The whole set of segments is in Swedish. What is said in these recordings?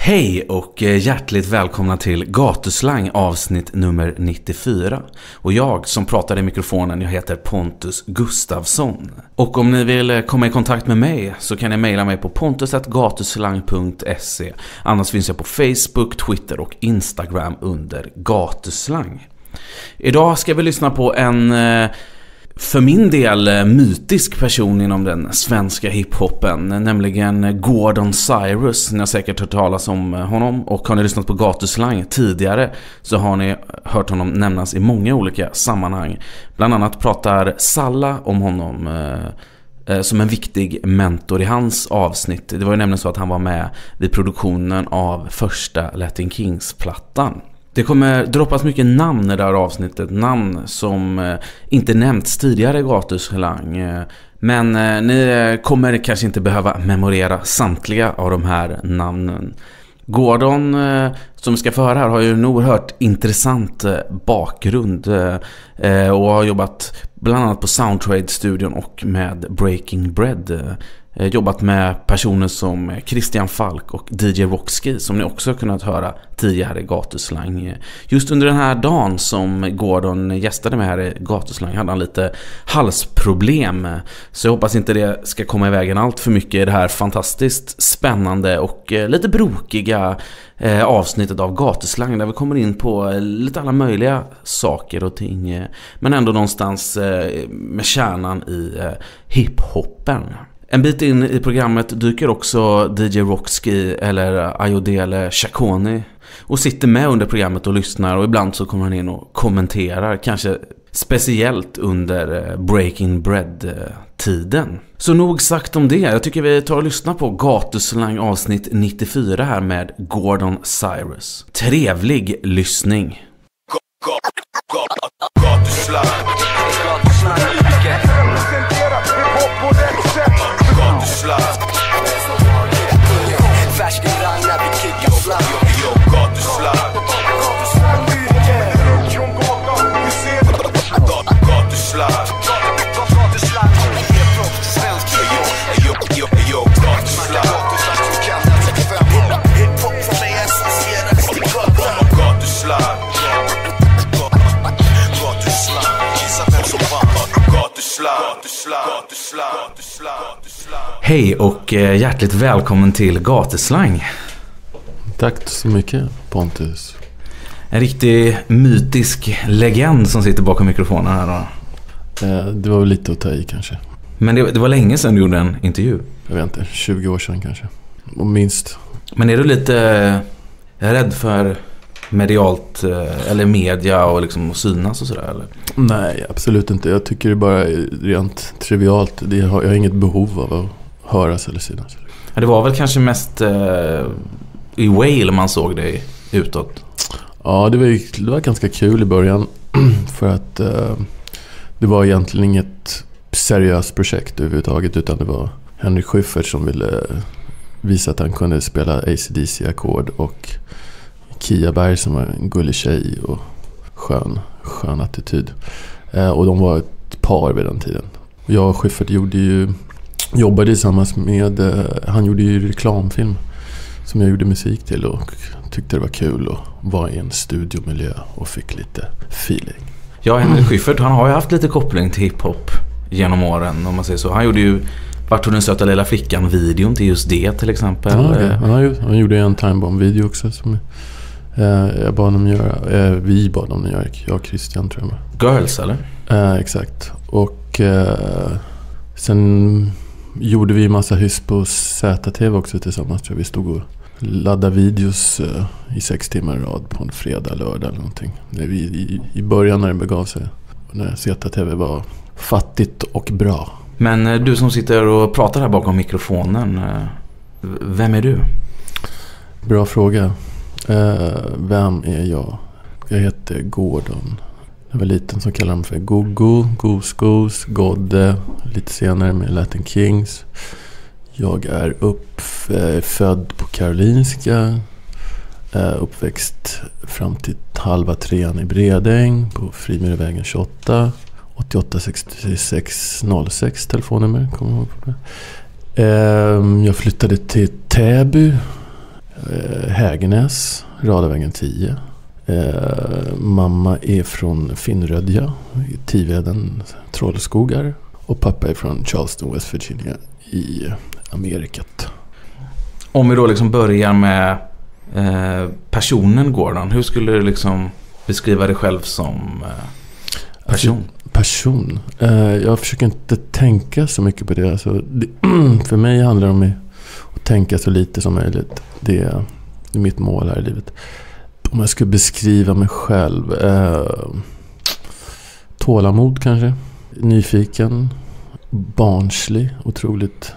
Hej och hjärtligt välkomna till Gatuslang avsnitt nummer 94. Och jag som pratar i mikrofonen, jag heter Pontus Gustafsson. Och om ni vill komma i kontakt med mig så kan ni mejla mig på pontus@gatuslang.se. Annars finns jag på Facebook, Twitter och Instagram under Gatuslang. Idag ska vi lyssna på en för min del mytisk person inom den svenska hiphopen, nämligen Gordon Cyrus. Ni har säkert hört talas om honom, och har ni lyssnat på Gatuslang tidigare så har ni hört honom nämnas i många olika sammanhang. Bland annat pratar Salla om honom som en viktig mentor i hans avsnitt. Det var ju nämligen så att han var med vid produktionen av första Latin Kings-plattan. Det kommer droppas mycket namn i det här avsnittet. Namn som inte nämnts tidigare i Gatuslang. Men ni kommer kanske inte behöva memorera samtliga av de här namnen. Gordon, som vi ska få höra här, har ju en oerhört intressant bakgrund. Och har jobbat bland annat på Soundtrade-studion och med Breaking Bread. Jobbat med personer som Christian Falk och DJ Roxy, som ni också har kunnat höra tidigare i Gatuslang. Just under den här dagen som Gordon gästade med här i Gatuslang hade han lite halsproblem, så jag hoppas inte det ska komma i vägen allt för mycket i det här fantastiskt spännande och lite brokiga avsnittet av Gatuslang, där vi kommer in på lite alla möjliga saker och ting, men ändå någonstans med kärnan i hiphopen. En bit in i programmet dyker också DJ Roxy eller Ayodele Chaconi och sitter med under programmet och lyssnar, och ibland så kommer han in och kommenterar, kanske speciellt under Breaking Bread-tiden. Så nog sagt om det. Jag tycker vi tar och lyssnar på Gatuslang avsnitt 94 här med Gordon Cyrus. Trevlig lyssning. Gatuslang. Färska grannar, vi kickar slang. Gatuslang. Gatuslang. Hej och hjärtligt välkommen till Gatuslang. Tack så mycket, Pontus. En riktig mytisk legend som sitter bakom mikrofonen här då. Det var väl lite att ta i kanske. Men det var länge sedan du gjorde en intervju. Jag vet inte, 20 år sedan kanske. Och minst. Men är du lite rädd för medialt eller media och liksom synas och sådär eller? Nej, absolut inte. Jag tycker det bara är rent trivialt. Jag har inget behov av att höras eller synas. Ja, det var väl kanske mest i Wales man såg dig utåt. Ja, det var ganska kul i början. För att det var egentligen inget seriöst projekt överhuvudtaget, utan det var Henrik Schyffert som ville visa att han kunde spela AC/DC-ackord, och Kia Berg som var en gullig tjej och skön attityd. Och de var ett par vid den tiden. Jag och Schyffert jobbade tillsammans med, han gjorde ju reklamfilm som jag gjorde musik till, och tyckte det var kul att vara i en studiomiljö och fick lite feeling. Ja, Henrik Schyffert, han har ju haft lite koppling till hiphop genom åren, om man säger så. Han gjorde ju Vart tog den söta lilla flickan-videon till just det till exempel. Ja, okay. Han gjorde en Time Bomb-video också som jag bad honom göra. Vi bad honom göra, jag och Christian tror jag. Girls eller? Exakt. Och sen gjorde vi en massa hyss på ZTV också tillsammans, tror jag. Vi stod och laddade videos i 6 timmar i rad på en fredag, lördag eller någonting. I början när det begav sig, när ZTV var fattigt och bra. Men du som sitter och pratar här bakom mikrofonen, vem är du? Bra fråga. Vem är jag? Jag heter Gordon. Jag var liten som kallade mig för Gogo, Goose, Godde. Lite senare med Latin Kings. Jag är född på Karolinska. Uppväxt fram till 2:30 i Bredäng på Frimurvägen 28. 88 66 06 telefonnummer, kommer jag ihåg på det. Jag flyttade till Täby Hägernäs, Radavägen 10. Mamma är från Finnrödja i Tiveden, Trollskogar. Och pappa är från Charleston, West Virginia i Amerikat. Om vi då liksom börjar med personen Gordon. Hur skulle du liksom beskriva dig själv som person? Person? Jag försöker inte tänka så mycket på det. Alltså, för mig handlar det om att tänka så lite som möjligt. Det är mitt mål här i livet. Om jag skulle beskriva mig själv. Tålamod kanske. Nyfiken. Barnslig. Otroligt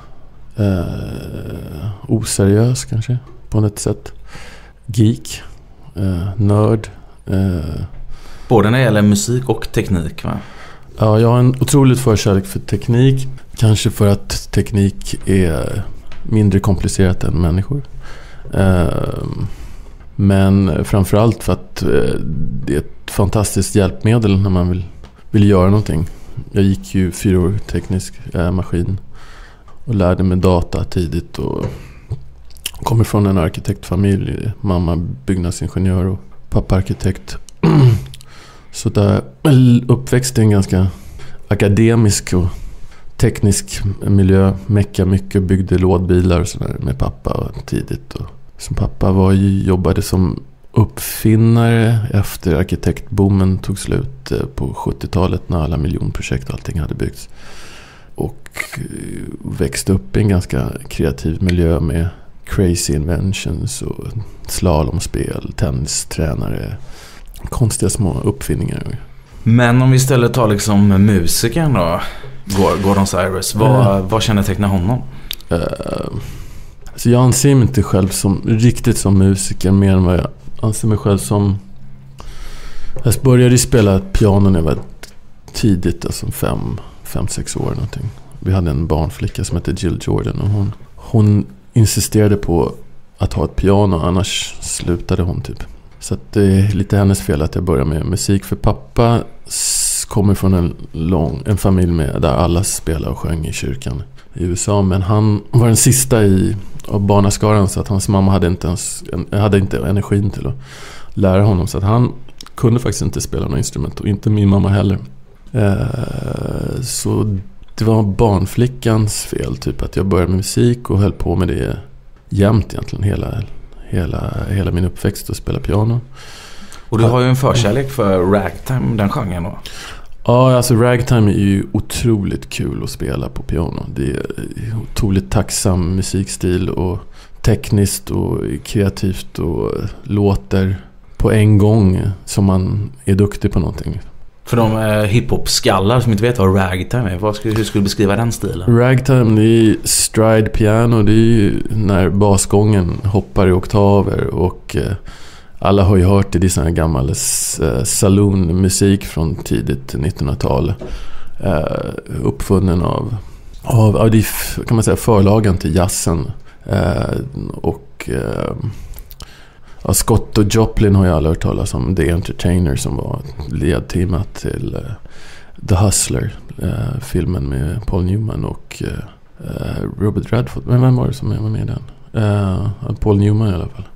oseriös kanske. På något sätt. Geek. Nörd. Både när det gäller musik och teknik, va? Ja, jag har en otroligt förkärlek för teknik. Kanske för att teknik är mindre komplicerat än människor. Men framförallt för att det är ett fantastiskt hjälpmedel när man vill göra någonting. Jag gick ju 4 år teknisk maskin och lärde mig data tidigt och kommer från en arkitektfamilj. Mamma byggnadsingenjör och pappa arkitekt. Så där uppväxte en ganska akademisk och teknisk miljö. Mecka mycket, byggde lådbilar och sådär med pappa tidigt. Och som pappa jobbade som uppfinnare efter arkitektboomen tog slut på 70-talet när alla miljonprojekt och allting hade byggts. Och växte upp i en ganska kreativ miljö med crazy inventions och slalomspel, tennistränare, konstiga små uppfinningar. Men om vi istället tar liksom musikern då, Gordon Cyrus, vad kännetecknar honom? Så jag anser mig inte själv som riktigt som musiker mer än vad jag anser mig själv som. Jag började spela piano när jag var tidigt, alltså 5-6 år någonting. Vi hade en barnflicka som hette Jill Jordan och hon insisterade på att ha ett piano, annars slutade hon typ. Så att det är lite hennes fel att jag börjar med musik. För pappa kommer från en familj där alla spelar och sjöng i kyrkan i USA. Men han var den sista av barnaskaran, så att hans mamma hade inte energin till att lära honom. Så att han kunde faktiskt inte spela något instrument, och inte min mamma heller. Så det var barnflickans fel typ, att jag började med musik och höll på med det jämt egentligen hela min uppväxt, och spela piano. Och du har ju en förkärlek för ragtime, den genren då? Ja, alltså ragtime är ju otroligt kul att spela på piano. Det är otroligt tacksam musikstil och tekniskt och kreativt och låter på en gång som man är duktig på någonting. För de hiphop-skallar som inte vet vad ragtime är, hur skulle du beskriva den stilen? Ragtime, det är stride piano, det är ju när basgången hoppar i oktaver, och alla har ju hört det är sån här gammal saloonmusik från tidigt 1900-tal. Uppfunnen av det kan man säga förlagen till jazzen. Scott och Joplin har ju alla hört talas om. The Entertainer, som var ledteamet till The Hustler, filmen med Paul Newman och Robert Redford. Men vem var det som var med i den? Paul Newman i alla fall.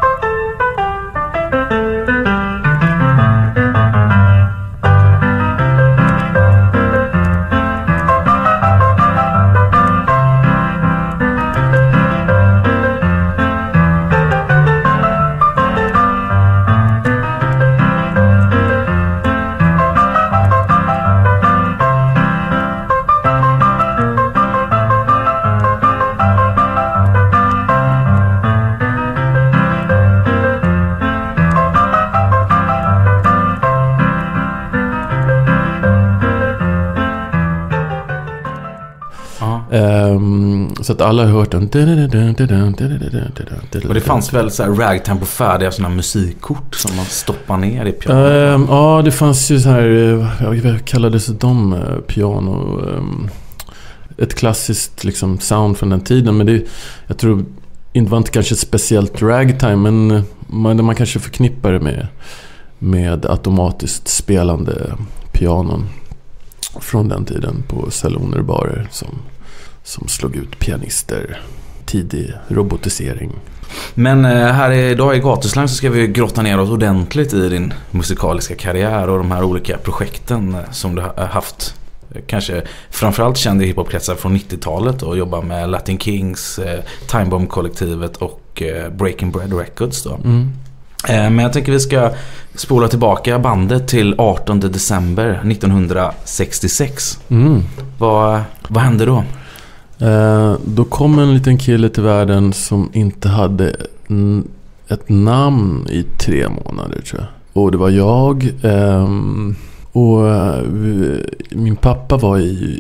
Så att alla har hört den. Och det fanns väl så här ragtime på färdiga sådana musikkort som man stoppar ner i piano? Ja, det fanns ju så här, vad kallades de piano? Ett klassiskt liksom sound från den tiden, men jag tror inte var inte kanske speciellt ragtime, men man kanske förknippar det med automatiskt spelande pianon från den tiden på saloner och barer som slog ut pianister. Tidig robotisering. Men här idag i Gatuslang så ska vi grotta ner oss ordentligt i din musikaliska karriär och de här olika projekten som du har haft. Kanske framförallt känd i hiphopkretsar från 90-talet och jobbar med Latin Kings, Timebomb-kollektivet och Breaking Bread Records då. Men jag tänker vi ska spola tillbaka bandet till 18 december 1966. Vad hände då? Då kom en liten kille till världen som inte hade ett namn i 3 månader, tror jag. Och det var jag. Och min pappa var i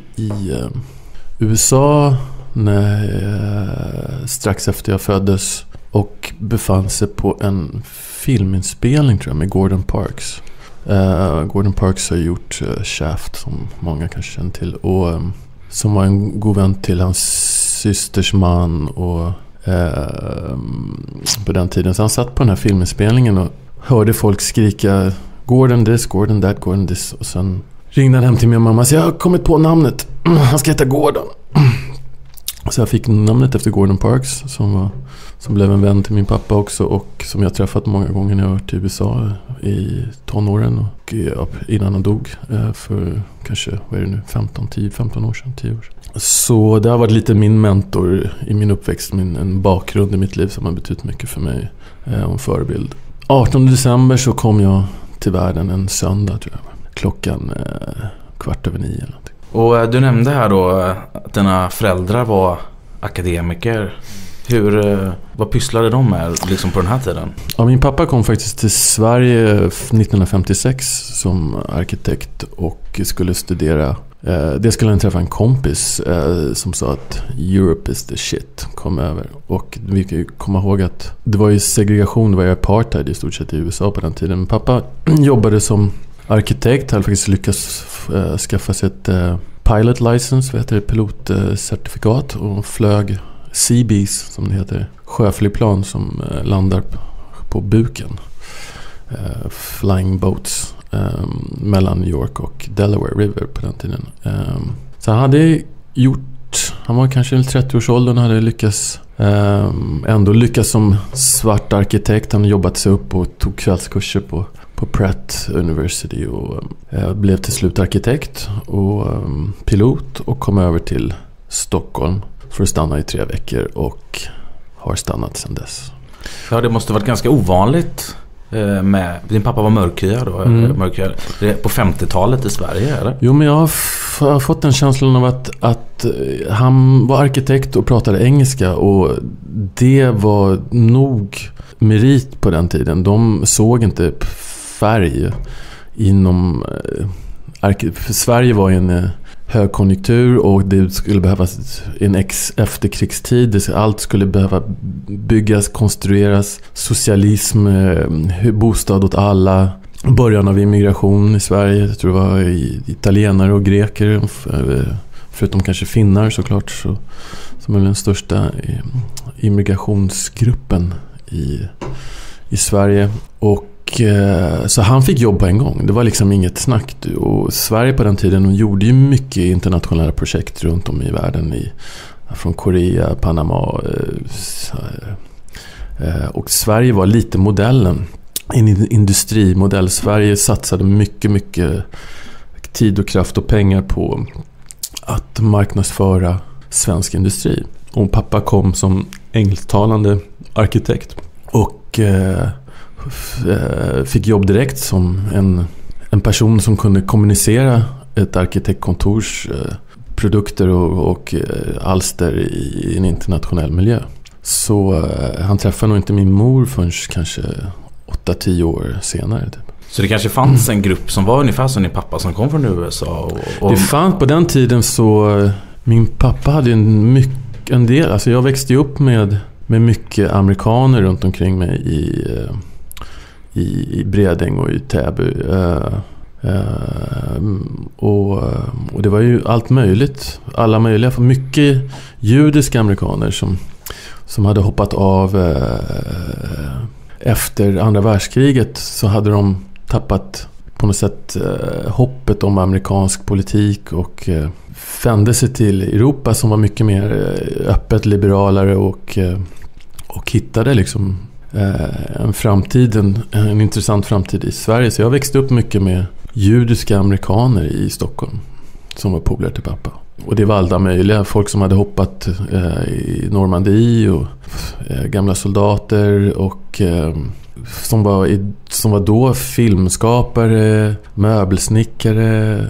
USA strax efter jag föddes och befann sig på en filminspelning, tror jag, med Gordon Parks. Gordon Parks har gjort Shaft, som många kanske känner till, och som var en god vän till hans systers man och på den tiden. Så han satt på den här filminspelningen och hörde folk skrika Gordon this, Gordon that, Gordon this. Och sen ringde han hem till min mamma och sa, jag har kommit på namnet. Han ska heta Gordon. Så jag fick namnet efter Gordon Parks som blev en vän till min pappa också och som jag träffat många gånger när jag varit i USA i tonåren och innan han dog för kanske, vad är det nu, 15 år sedan, 10 år sedan. Så det har varit lite min mentor i min uppväxt, en bakgrund i mitt liv som har betytt mycket för mig och en förebild. 18 december så kom jag till världen en söndag, tror jag. Klockan 8:15 eller någonting. Och du nämnde här då att dina föräldrar var akademiker. Vad pysslade de med liksom på den här tiden? Ja, min pappa kom faktiskt till Sverige 1956 som arkitekt och skulle studera. Det skulle han träffa en kompis som sa att Europe is the shit, kom över. Och vi kan ju komma ihåg att det var ju segregation, det var ju apartheid i stort sett i USA på den tiden. Men pappa jobbade som arkitekt, hade faktiskt lyckats skaffa sig ett pilot license, vad heter det, pilotcertifikat, och flög Seabees, som det heter, sjöflygplan som landar på buken, flying boats mellan New York och Delaware River på den tiden. Så han hade han var kanske i 30-årsåldern, hade ändå lyckats som svart arkitekt. Han jobbat sig upp och tog kvällskurser på Pratt University och blev till slut arkitekt och pilot och kom över till Stockholm för att stanna i 3 veckor och har stannat sedan dess. Ja, det måste varit ganska ovanligt med... Din pappa var mörkhyad då? Mörkhyad. Det är på 50-talet i Sverige, eller? Jo, men jag har fått den känslan av att han var arkitekt och pratade engelska, och det var nog merit på den tiden. De såg inte färg inom... Sverige var i en högkonjunktur och det skulle behövas en efterkrigstid. Allt skulle behöva byggas, konstrueras, socialism, bostad åt alla. Början av immigration i Sverige, jag tror det var italienare och greker, förutom kanske finnar såklart, som är den största immigrationsgruppen i Sverige. Och så han fick jobb på en gång. Det var liksom inget snack. Och Sverige på den tiden gjorde ju mycket internationella projekt runt om i världen, från Korea, Panama, och Sverige var lite modellen, en industrimodell. Sverige satsade mycket tid och kraft och pengar på att marknadsföra svensk industri. Och pappa kom som engelsktalande arkitekt och fick jobb direkt som en person som kunde kommunicera ett arkitektkontors produkter och alster i en internationell miljö. Så han träffade nog inte min mor förrän kanske 8-10 år senare typ. Så det kanske fanns en grupp som var ungefär som din pappa som kom från USA? Det fanns på den tiden, så min pappa hade en del, alltså jag växte ju upp med mycket amerikaner runt omkring mig i Bredäng och i Täby. Och det var ju allt möjligt, alla möjliga, för mycket judiska amerikaner som hade hoppat av efter andra världskriget, så hade de tappat på något sätt hoppet om amerikansk politik och vände sig till Europa som var mycket mer öppet, liberalare och hittade liksom en intressant framtid i Sverige. Så jag växte upp mycket med judiska amerikaner i Stockholm som var polare till pappa. Och det var alla möjliga. Folk som hade hoppat i Normandie och gamla soldater och som var då filmskapare, möbelsnickare,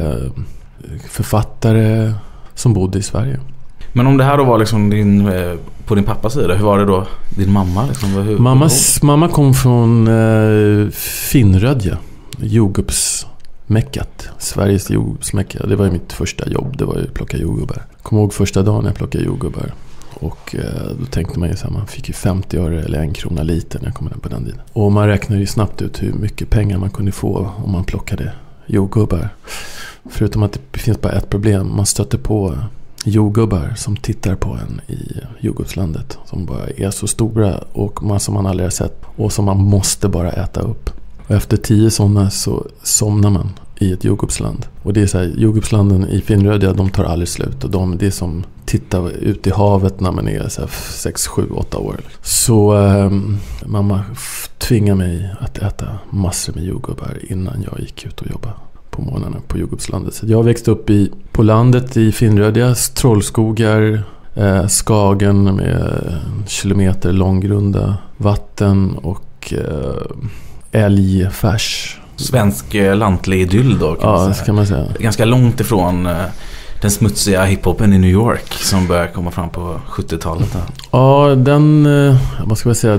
författare som bodde i Sverige. Men om det här då var liksom på din pappas sida, hur var det då din mamma? Liksom, Mamma kom från Finnrödja, jordgubbsmäckat. Sveriges jordgubbsmäcka. Det var ju mitt första jobb, det var ju att plocka jordgubbar. Kom ihåg första dagen jag plockade jordgubbar. Och då tänkte man ju så här, man fick ju 50 öre eller 1 krona liter när jag kom in på den tiden. Och man räknade ju snabbt ut hur mycket pengar man kunde få om man plockade jordgubbar. Förutom att det finns bara ett problem. Man stöter på jordgubbar som tittar på en i jordgubbslandet. Som bara är så stora och som man aldrig har sett. Och som man måste bara äta upp. Och efter 10 sådana så somnar man i ett jordgubbsland. Och det är så här, jordgubbslanden i Finnrödja, de tar aldrig slut. Och det är som tittar ut i havet när man är så här 6, 7, 8 år. Så mamma tvingar mig att äta massor med jordgubbar innan jag gick ut och jobbade på morgnarna på jordgubbslandet. Så jag växte upp på landet i Finnrödjas trollskogar, skagen med kilometer långgrunda vatten och älgfärs. Svensk lantlig idyll då kan man säga. Ganska långt ifrån den smutsiga hiphopen i New York som började komma fram på 70-talet. Ja, vad ska jag säga,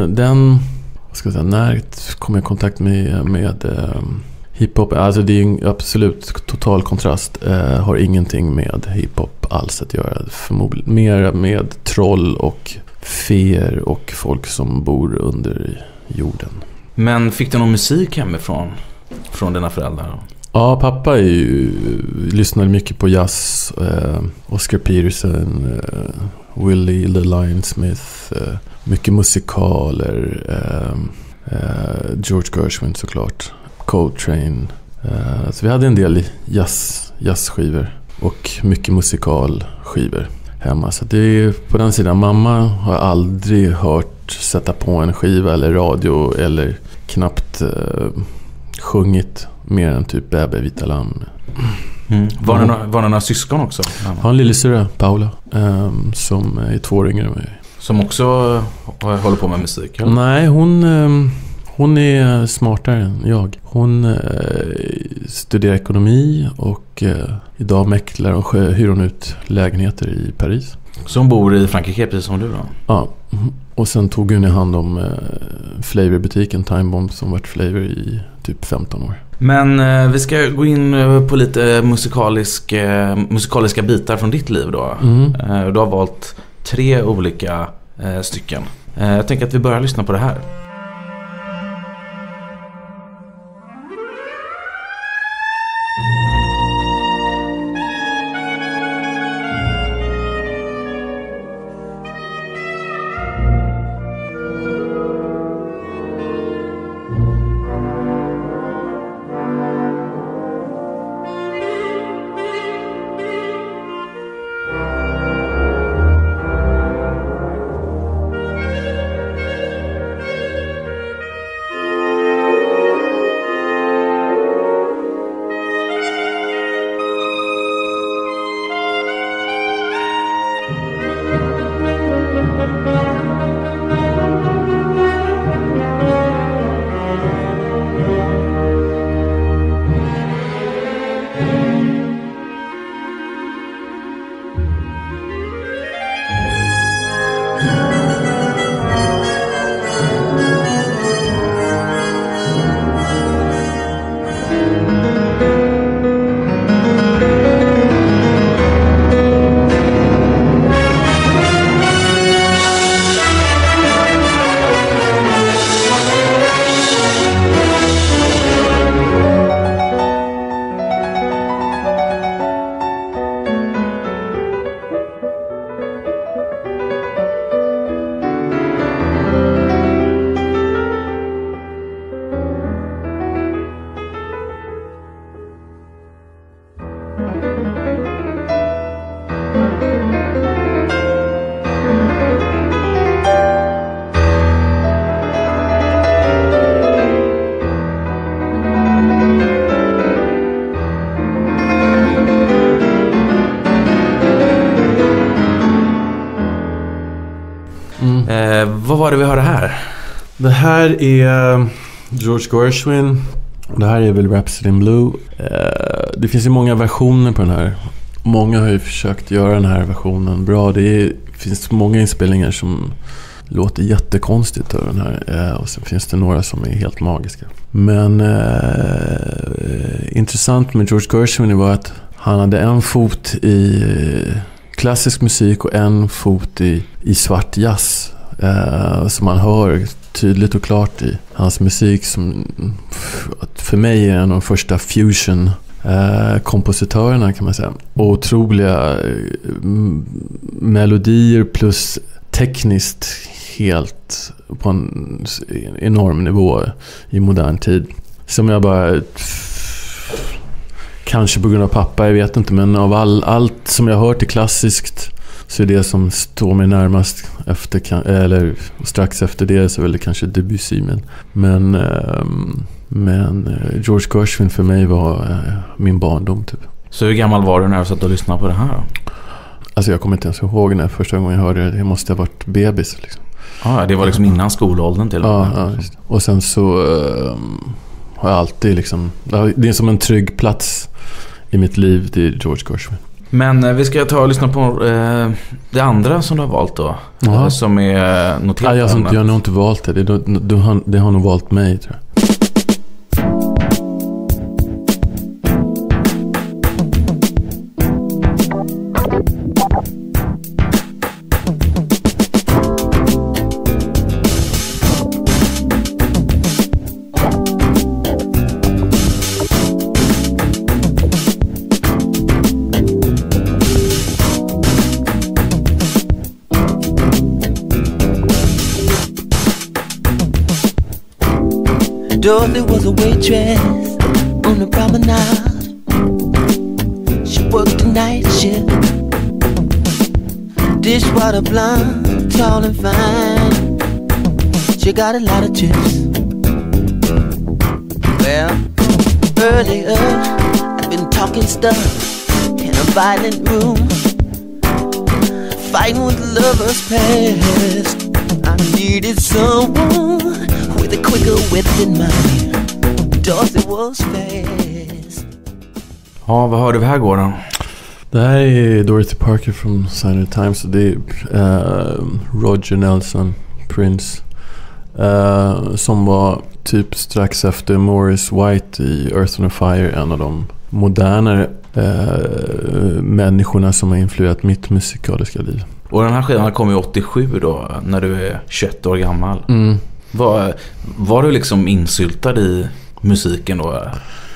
när kom jag i kontakt med hiphop? Alltså det är ju absolut total kontrast. Har ingenting med hiphop alls att göra. Förmodligen mer med troll och feer och folk som bor under jorden. Men fick du någon musik hemifrån? Från dina föräldrar? Ja, pappa lyssnade mycket på jazz. Oscar Peterson, Willie the Lion Smith. Mycket musikaler. George Gershwin såklart. Coltrane. Så vi hade en del jazzskivor och mycket musikalskivor hemma. Så det är på den sidan. Mamma har aldrig hört sätta på en skiva eller radio eller knappt sjungit mer än typ Bäbe Vita Lamm. Var det några syskon också? Har en lillasyrra, Paula, som är 2 år yngre än mig. Som också håller på med musik? Eller? Nej, hon är smartare än jag. Hon studerar ekonomi och idag mäklar och hyr hon ut lägenheter i Paris. Så hon bor i Frankrike precis som du då? Ja, och sen tog hon i hand om flavorbutiken Time Bomb som varit flavor i typ 15 år. Men vi ska gå in på lite musikaliska bitar från ditt liv då. Du har valt 3 olika stycken. Jag tänker att vi börjar lyssna på det här. är det vi hör det här? Det här är George Gershwin. Det här är väl Rhapsody in Blue. Det finns ju många versioner på den här. Många har ju försökt göra den här versionen bra. Det finns många inspelningar som låter jättekonstigt av den här. Och sen finns det några som är helt magiska. Men intressant med George Gershwin var att han hade en fot i klassisk musik och en fot i svart jazz. Som man hör tydligt och klart i hans musik, som för mig är en av de första fusion kompositörerna, kan man säga. Och otroliga melodier plus tekniskt helt på en enorm nivå i modern tid. Som jag bara, kanske på grund av pappa, jag vet inte, men av allt som jag hört i klassiskt, så är det som står mig närmast efter, eller strax efter det, så är det kanske Debussy. Men George Gershwin för mig var min barndom typ. Så hur gammal var du när du satt och lyssnade på det här då? Alltså jag kommer inte ens ihåg när första gången jag hörde det. Det måste ha varit bebis liksom. Ja, det var liksom innan skolåldern till. Ja, just. Och sen så har jag alltid liksom, det är som en trygg plats i mitt liv, det är George Gershwin. Men vi ska ta och lyssna på det andra som du har valt då. Som är noterat. Jag har nog inte valt det. Det har nog valt mig, tror jag. Dorothy was a waitress on the promenade. She worked the night shift. Dishwater blonde, tall and fine. She got a lot of tips. Well, earlier I've been talking stuff in a violent room, fighting with lovers past. I needed someone with a quicker wit than mine. Dorothy was fast. Ja, vad hör du här går då? Det här är Dorothy Parker från Sign of the Times. Och det är Roger Nelson, Prince, som var typ strax efter Maurice White i Earth on Fire, en av de modernare människorna som har influerat mitt musikaliska liv. Och den här skivan kom ju 87 då, när du är 21 år gammal. Var du liksom insyltad i musiken då?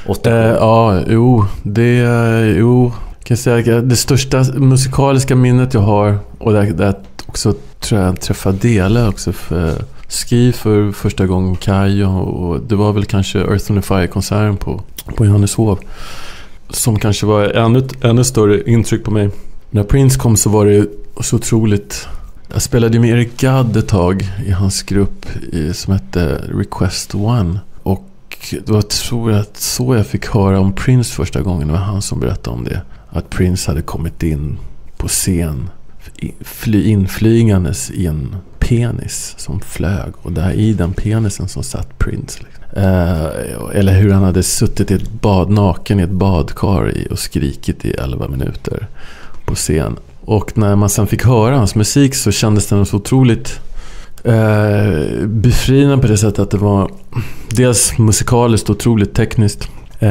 Kan jag säga, det största musikaliska minnet jag har, och det också tror jag träffade Dela också, skriv för första gången Kaj, och det var väl kanske Earth on Fire-konserten på Johanneshov, som kanske var ännu större intryck på mig. När Prince kom så var det så otroligt. Jag spelade med Eric Gadd ett tag i hans grupp som hette Request One. Och det var, tror jag, så jag fick höra om Prince första gången. Det var han som berättade om det. Att Prince hade kommit in på scen inflygandes i en penis som flög. Och där i den penisen som satt Prince. Eller hur han hade suttit i ett naken i ett badkar och skrikit i 11 minuter på scen. Och när man sen fick höra hans musik så kändes den så otroligt befriande på det sättet att det var dels musikaliskt otroligt tekniskt.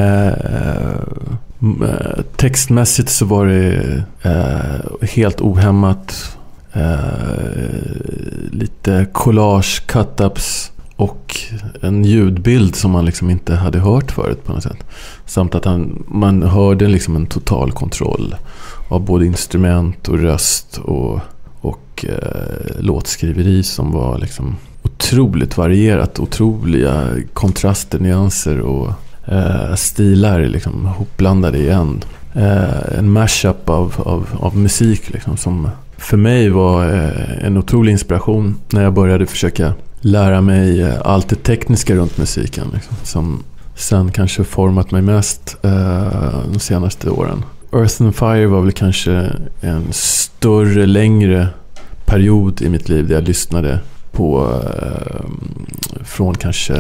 Textmässigt så var det helt ohämmat. Lite collage, cut-ups och en ljudbild som man liksom inte hade hört förut på något sätt. Samt att man hörde liksom en total kontroll av både instrument och röst och låtskriveri som var liksom otroligt varierat, otroliga kontraster, nyanser och stilar liksom hopblandade i en mashup av musik liksom, som för mig var en otrolig inspiration när jag började försöka lära mig allt det tekniska runt musiken liksom, som sen kanske format mig mest de senaste åren. Earth on Fire var väl kanske en större, längre period i mitt liv där jag lyssnade på från kanske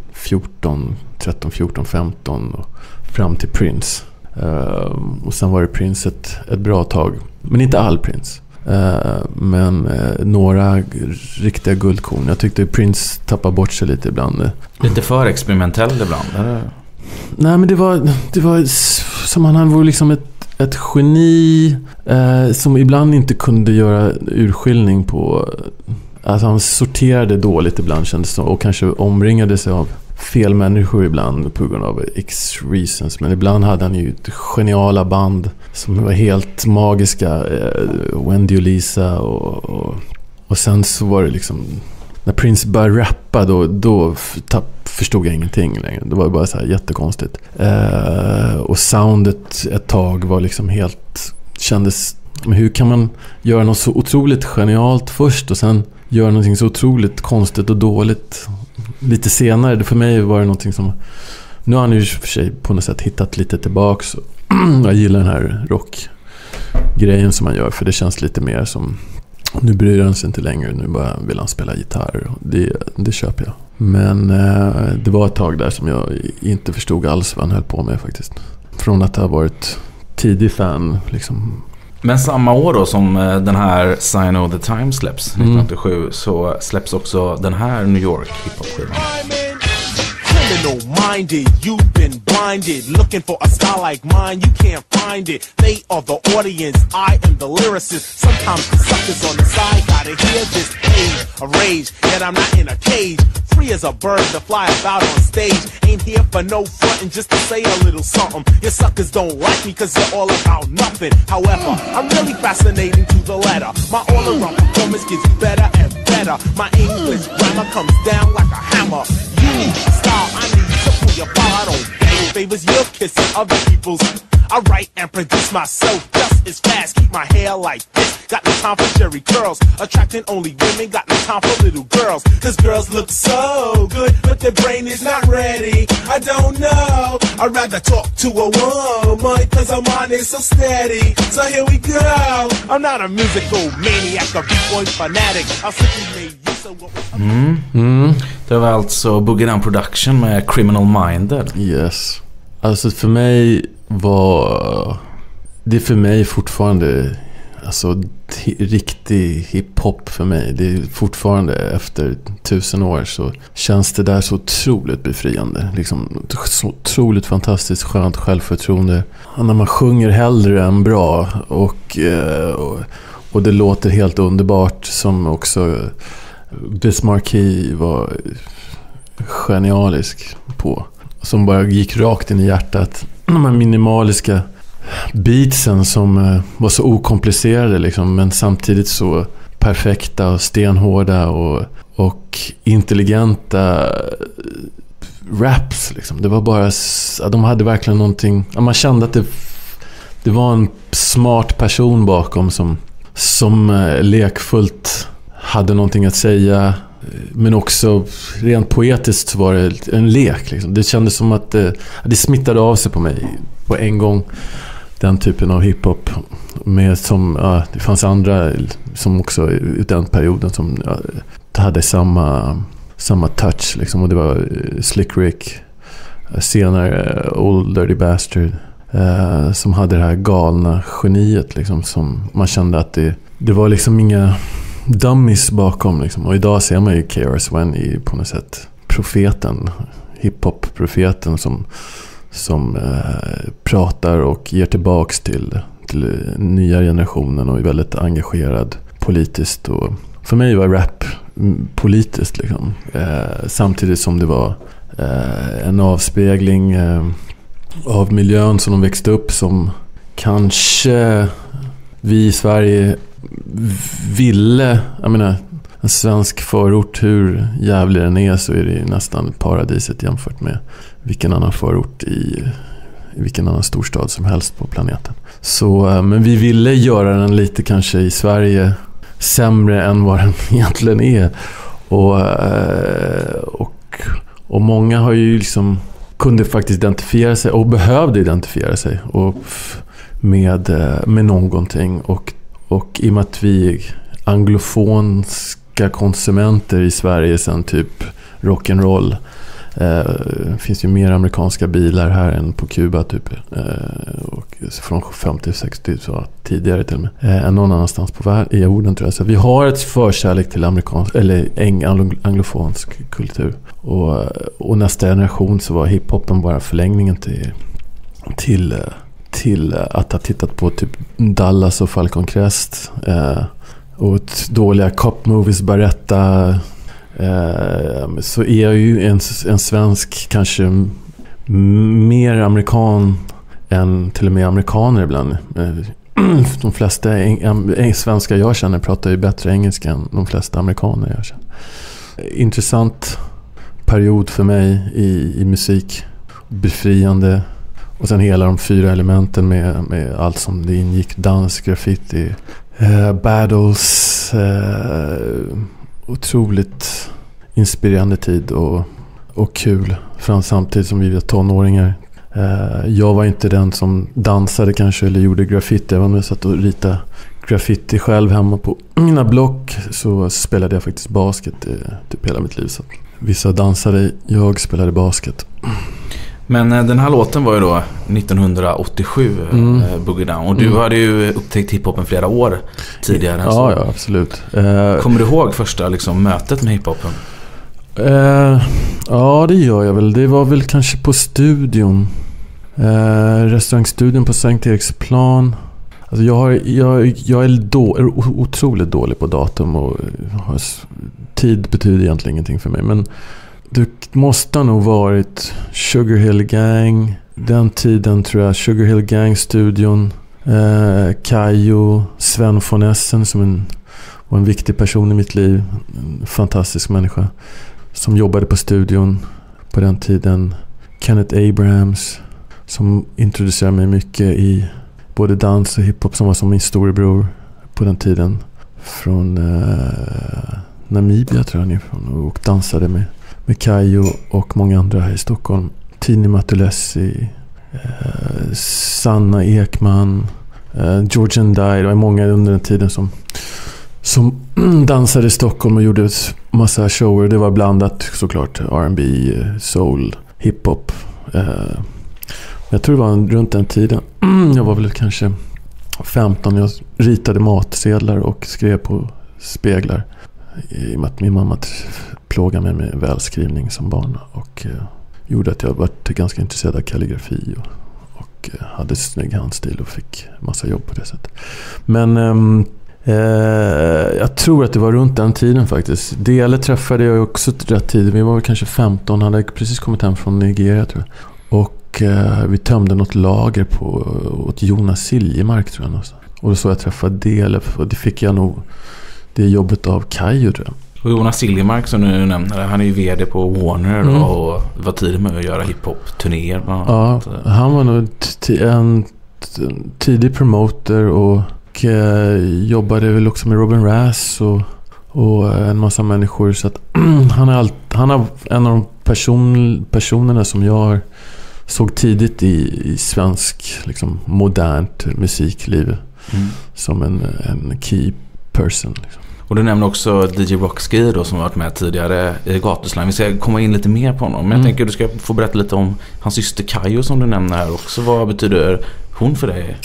13, 14, 15 och fram till Prince. Och sen var det Prince ett bra tag. Men inte all Prince. Men några riktiga guldkorn. Jag tyckte Prince tappade bort sig lite ibland. Lite för experimentell ibland, eller? Nej, men det var som han var liksom ett geni som ibland inte kunde göra urskiljning på. Alltså han sorterade dåligt ibland, kändes det, och kanske omringade sig av fel människor ibland på grund av X reasons. Men ibland hade han ju geniala band som var helt magiska. Wendy och Lisa och sen så var det liksom när Prince började rappa då förstod jag ingenting längre. Det var bara så här jättekonstigt. Och soundet ett tag var liksom helt, kändes, men hur kan man göra något så otroligt genialt först och sen göra någonting så otroligt konstigt och dåligt lite senare? För mig var det någonting som, nu har han ju för sig på något sätt hittat lite tillbaks. Jag gillar den här rockgrejen som han gör, för det känns lite mer som, nu bryr han sig inte längre, nu bara vill han spela gitarr. Det köper jag. Men det var ett tag där som jag inte förstod alls vad han höll på med faktiskt. Från att ha varit tidig fan liksom. Men samma år då som den här Sign of the Times släpps 1987 så släpps också den här New York hiphop-skivan. Criminal-minded, you've been blinded. Looking for a style like mine, you can't find it. They are the audience, I am the lyricist. Sometimes the suckers on the side gotta hear this page of rage. Yet I'm not in a cage, free as a bird to fly about on stage. Ain't here for no frontin', just to say a little something. Your suckers don't like me cause you're all about nothing. However, I'm really fascinating to the letter. My all-around performance gets better and better. My English grammar comes down like a hammer. You style, I need to pull your file. I don't beg favors, you're kissing other people's. I write and produce myself just as fast. Keep my hair like this, got no time for jerry curls. Attracting only women, got no time for little girls. Cause girls look so good, but their brain is not ready. I don't know, I'd rather talk to a woman, cause her mind is so steady. So here we go. I'm not a musical maniac, a b-boy fanatic. I'll simply make use of what Det var alltså Boogie Down Production med Criminal Minded. Yes. Alltså för mig var det för mig fortfarande alltså riktig hiphop för mig. Det är fortfarande efter 1000 år så känns det där så otroligt befriande. Liksom så otroligt fantastiskt skönt självförtroende. När man sjunger hellre än bra och det låter helt underbart, som också Biz Markie var genialisk på. Som bara gick rakt in i hjärtat. De här minimaliska beatsen som var så okomplicerade liksom, men samtidigt så perfekta och stenhårda och intelligenta raps liksom. Det var bara, de hade verkligen någonting, man kände att det var en smart person bakom som lekfullt hade någonting att säga, men också rent poetiskt var det en lek liksom. Det kändes som att det smittade av sig på mig på en gång, den typen av hiphop, med som det fanns andra som också i den perioden som hade samma touch liksom, och det var Slick Rick, senare Old Dirty Bastard, som hade det här galna geniet liksom, som man kände att det var liksom inga dummies bakom liksom. Och idag ser man ju KRS-One i på något sätt profeten, hiphop-profeten som pratar och ger tillbaks till nya generationen och är väldigt engagerad politiskt. Och för mig var rap politiskt liksom. Samtidigt som det var en avspegling av miljön som de växte upp, som kanske vi i Sverige ville, jag menar, en svensk förort, hur jävlig den är, så är det nästan paradiset jämfört med vilken annan förort i vilken annan storstad som helst på planeten. Så, men vi ville göra den lite kanske i Sverige sämre än vad den egentligen är. Och många har ju liksom kunde faktiskt identifiera sig och behövde identifiera sig och med någonting, och i och med att vi anglofonsk konsumenter i Sverige sen typ rock'n'roll. Det finns ju mer amerikanska bilar här än på Kuba typ. Och från 50-60 så tidigare till och med. Än någon annanstans i jorden tror jag. Så vi har ett förkärlek till amerikansk eller anglofonsk kultur. Och nästa generation så var hiphopen bara förlängningen till att ha tittat på typ Dallas och Falcon Crest. Och dåliga cop movies berätta. Så är jag ju en svensk kanske mer amerikan än till och med amerikaner ibland. De flesta svenskar jag känner pratar ju bättre engelska än de flesta amerikaner jag känner. Intressant period för mig i musik. Befriande. Och sen hela de 4 elementen med allt som det ingick. Dans, graffiti, battles. Otroligt inspirerande tid och kul. Samtidigt som vi var tonåringar. Jag var inte den som dansade kanske eller gjorde graffiti. Jag var med satt och ritade graffiti själv hemma på mina block. Så spelade jag faktiskt basket typ hela mitt liv. Så vissa dansade, jag spelade basket. Men den här låten var ju då 1987, Boogie Down. Och du hade ju upptäckt hiphopen flera år tidigare. Ja, absolut. Kommer du ihåg första liksom, mötet med hiphopen? Ja, det gör jag väl. Det var väl kanske på studion. Restaurangstudion på Sankt Eriksplan. Alltså jag är otroligt dålig på datum och tid betyder egentligen ingenting för mig. Men det måste nog varit Sugar Hill Gang. Den tiden tror jag. Sugar Hill Gang-studion. Kajo, Sven von Essen som var en viktig person i mitt liv. En fantastisk människa. Som jobbade på studion på den tiden. Kenneth Abrams som introducerade mig mycket i både dans och hiphop, som var som min storebror på den tiden. Från Namibia tror jag han är ifrån. Och dansade med Kajo och många andra här i Stockholm. Tini Matulessi, Sanna Ekman, George and Dye. Det var många under den tiden som dansade i Stockholm och gjorde massa shower. Det var blandat såklart R&B, soul, hiphop. Jag tror det var runt den tiden. Jag var väl kanske 15. Jag ritade matsedlar och skrev på speglar. I och med att min mamma plågade mig med välskrivning som barn. Och gjorde att jag var ganska intresserad av kalligrafi. Och hade snygg handstil och fick massa jobb på det sättet. Men jag tror att det var runt den tiden faktiskt. Dele träffade jag också rätt tid. Vi var väl kanske 15. Han hade precis kommit hem från Nigeria tror jag. Och vi tömde något lager åt Jonas Siljemark tror jag. Och då så jag träffade Dele. Och det fick jag nog det jobbet av Kajo tror jag. Och Jonas Siljemark som du nämnde, han är ju vd på Warner då, och var tidig med att göra hiphop-turnéer. Ja, han var nog en tidig promoter och jobbade väl också med Robin Rass och en massa människor. Så att han är en av de personerna som jag såg tidigt i svensk liksom, modernt musikliv som en key person liksom. Och du nämnde också DJ Rockski då, som varit med tidigare i Gatuslang. Vi ska komma in lite mer på honom. Men jag tänker att du ska få berätta lite om hans syster Kajo som du nämner här också. Vad betyder hon för dig?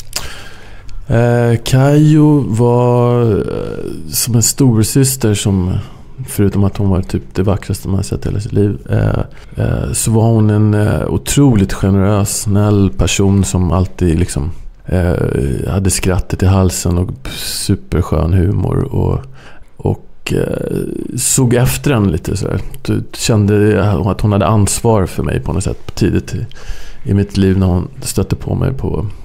Kajo var som en storsyster som, förutom att hon var typ det vackraste man sett i hela sitt liv, så var hon en otroligt generös, snäll person som alltid liksom hade skrattet i halsen och superskön humor och såg efter en lite så här. Kände att hon hade ansvar för mig på något sätt tidigt i mitt liv när hon stötte på mig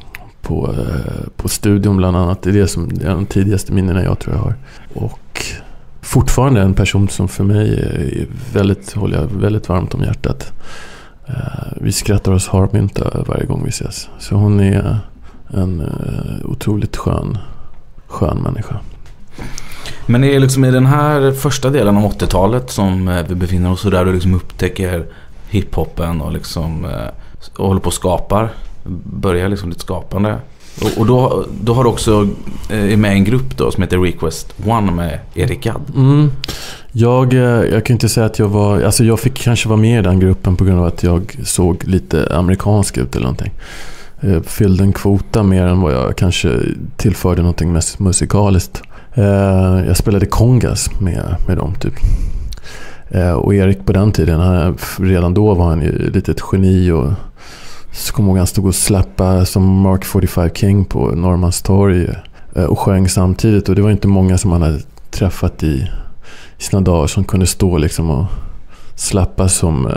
på studion bland annat. Det är det som är de tidigaste minnena jag tror jag har. Och fortfarande en person som för mig håller jag väldigt varmt om hjärtat. Vi skrattar oss harmynta varje gång vi ses. Så hon är en otroligt skön människa. Men det är liksom i den här första delen av 80-talet som vi befinner oss, och där du liksom upptäcker hiphopen och liksom och håller på och skapar, börjar liksom ditt skapande. Och då har du också är med en grupp då som heter Request One med Erik Gadd. Jag kan inte säga att jag var... Alltså jag fick kanske vara med i den gruppen på grund av att jag såg lite amerikansk ut eller någonting. Jag fyllde en kvota mer än vad jag kanske tillförde någonting mest musikaliskt. Jag spelade kongas med dem typ. Och Erik på den tiden, redan då var han ju lite ett geni, och så kom ihåg han stod och släppa som Mark 45 King på Norrmalmstorg och sjöng samtidigt, och det var inte många som han hade träffat i sina dagar som kunde stå liksom och släppa som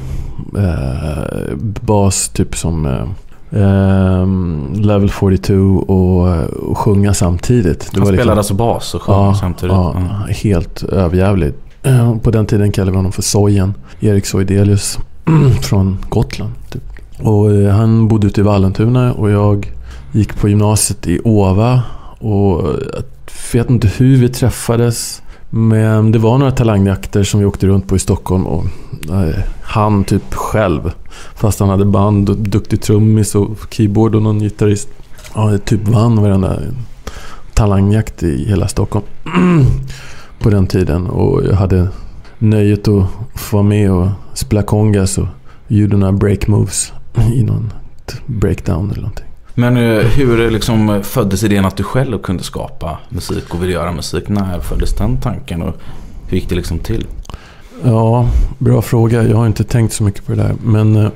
bas typ som Level 42 och sjunga samtidigt. Han spelade alltså bas och sjöng samtidigt. Ja, helt överjävligt. På den tiden kallade vi honom för Sojen, Erik Sojdelius från Gotland typ. Och han bodde ute i Vallentuna och jag gick på gymnasiet i Åva, och jag vet inte hur vi träffades, men det var några talangjakter som vi åkte runt på i Stockholm, och han typ själv, fast han hade band och duktig trummis och keyboard och någon gitarrist, typ vann varenda talangjakt i hela Stockholm på den tiden. Och jag hade nöjet att få vara med och spela kongas och gjorde några break moves i någon breakdown eller någonting. Men hur liksom föddes idén att du själv kunde skapa musik och ville göra musik? När föddes den tanken och hur gick det liksom till? Ja, bra fråga. Jag har inte tänkt så mycket på det där. Men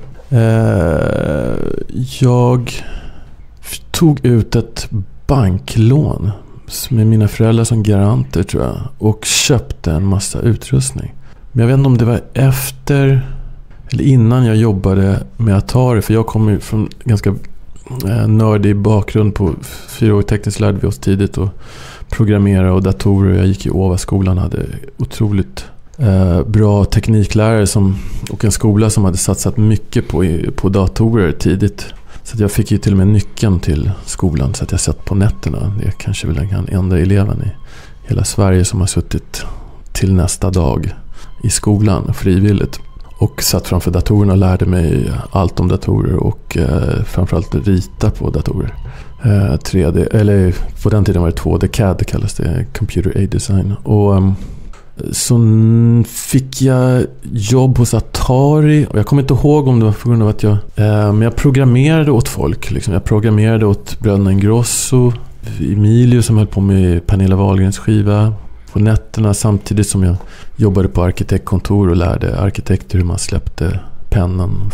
jag tog ut ett banklån med mina föräldrar som garanter tror jag, och köpte en massa utrustning. Men jag vet inte om det var efter eller innan jag jobbade med Atari, för jag kommer ju från ganska nördig bakgrund. På 4 år tekniskt lärde vi oss tidigt att programmera och datorer. Jag gick i Åva-skolan, hade otroligt bra tekniklärare och en skola som hade satsat mycket på datorer tidigt. Så att jag fick ju till och med nyckeln till skolan, så att jag satt på nätterna. Det är kanske väl den enda eleven i hela Sverige som har suttit till nästa dag i skolan frivilligt. Och satt framför datorerna och lärde mig allt om datorer och framförallt rita på datorer. 3D, eller på den tiden var det 2D CAD, det kallas det, Computer Aid Design. Och så fick jag jobb hos Atari, och jag kommer inte ihåg om det var på grund av att men jag programmerade åt folk liksom. Jag programmerade åt bröderna Ingrosso, Emilio som höll på med Pernilla Wahlgrens skiva på nätterna, samtidigt som jag jobbade på arkitektkontor och lärde arkitekter hur man släppte pennan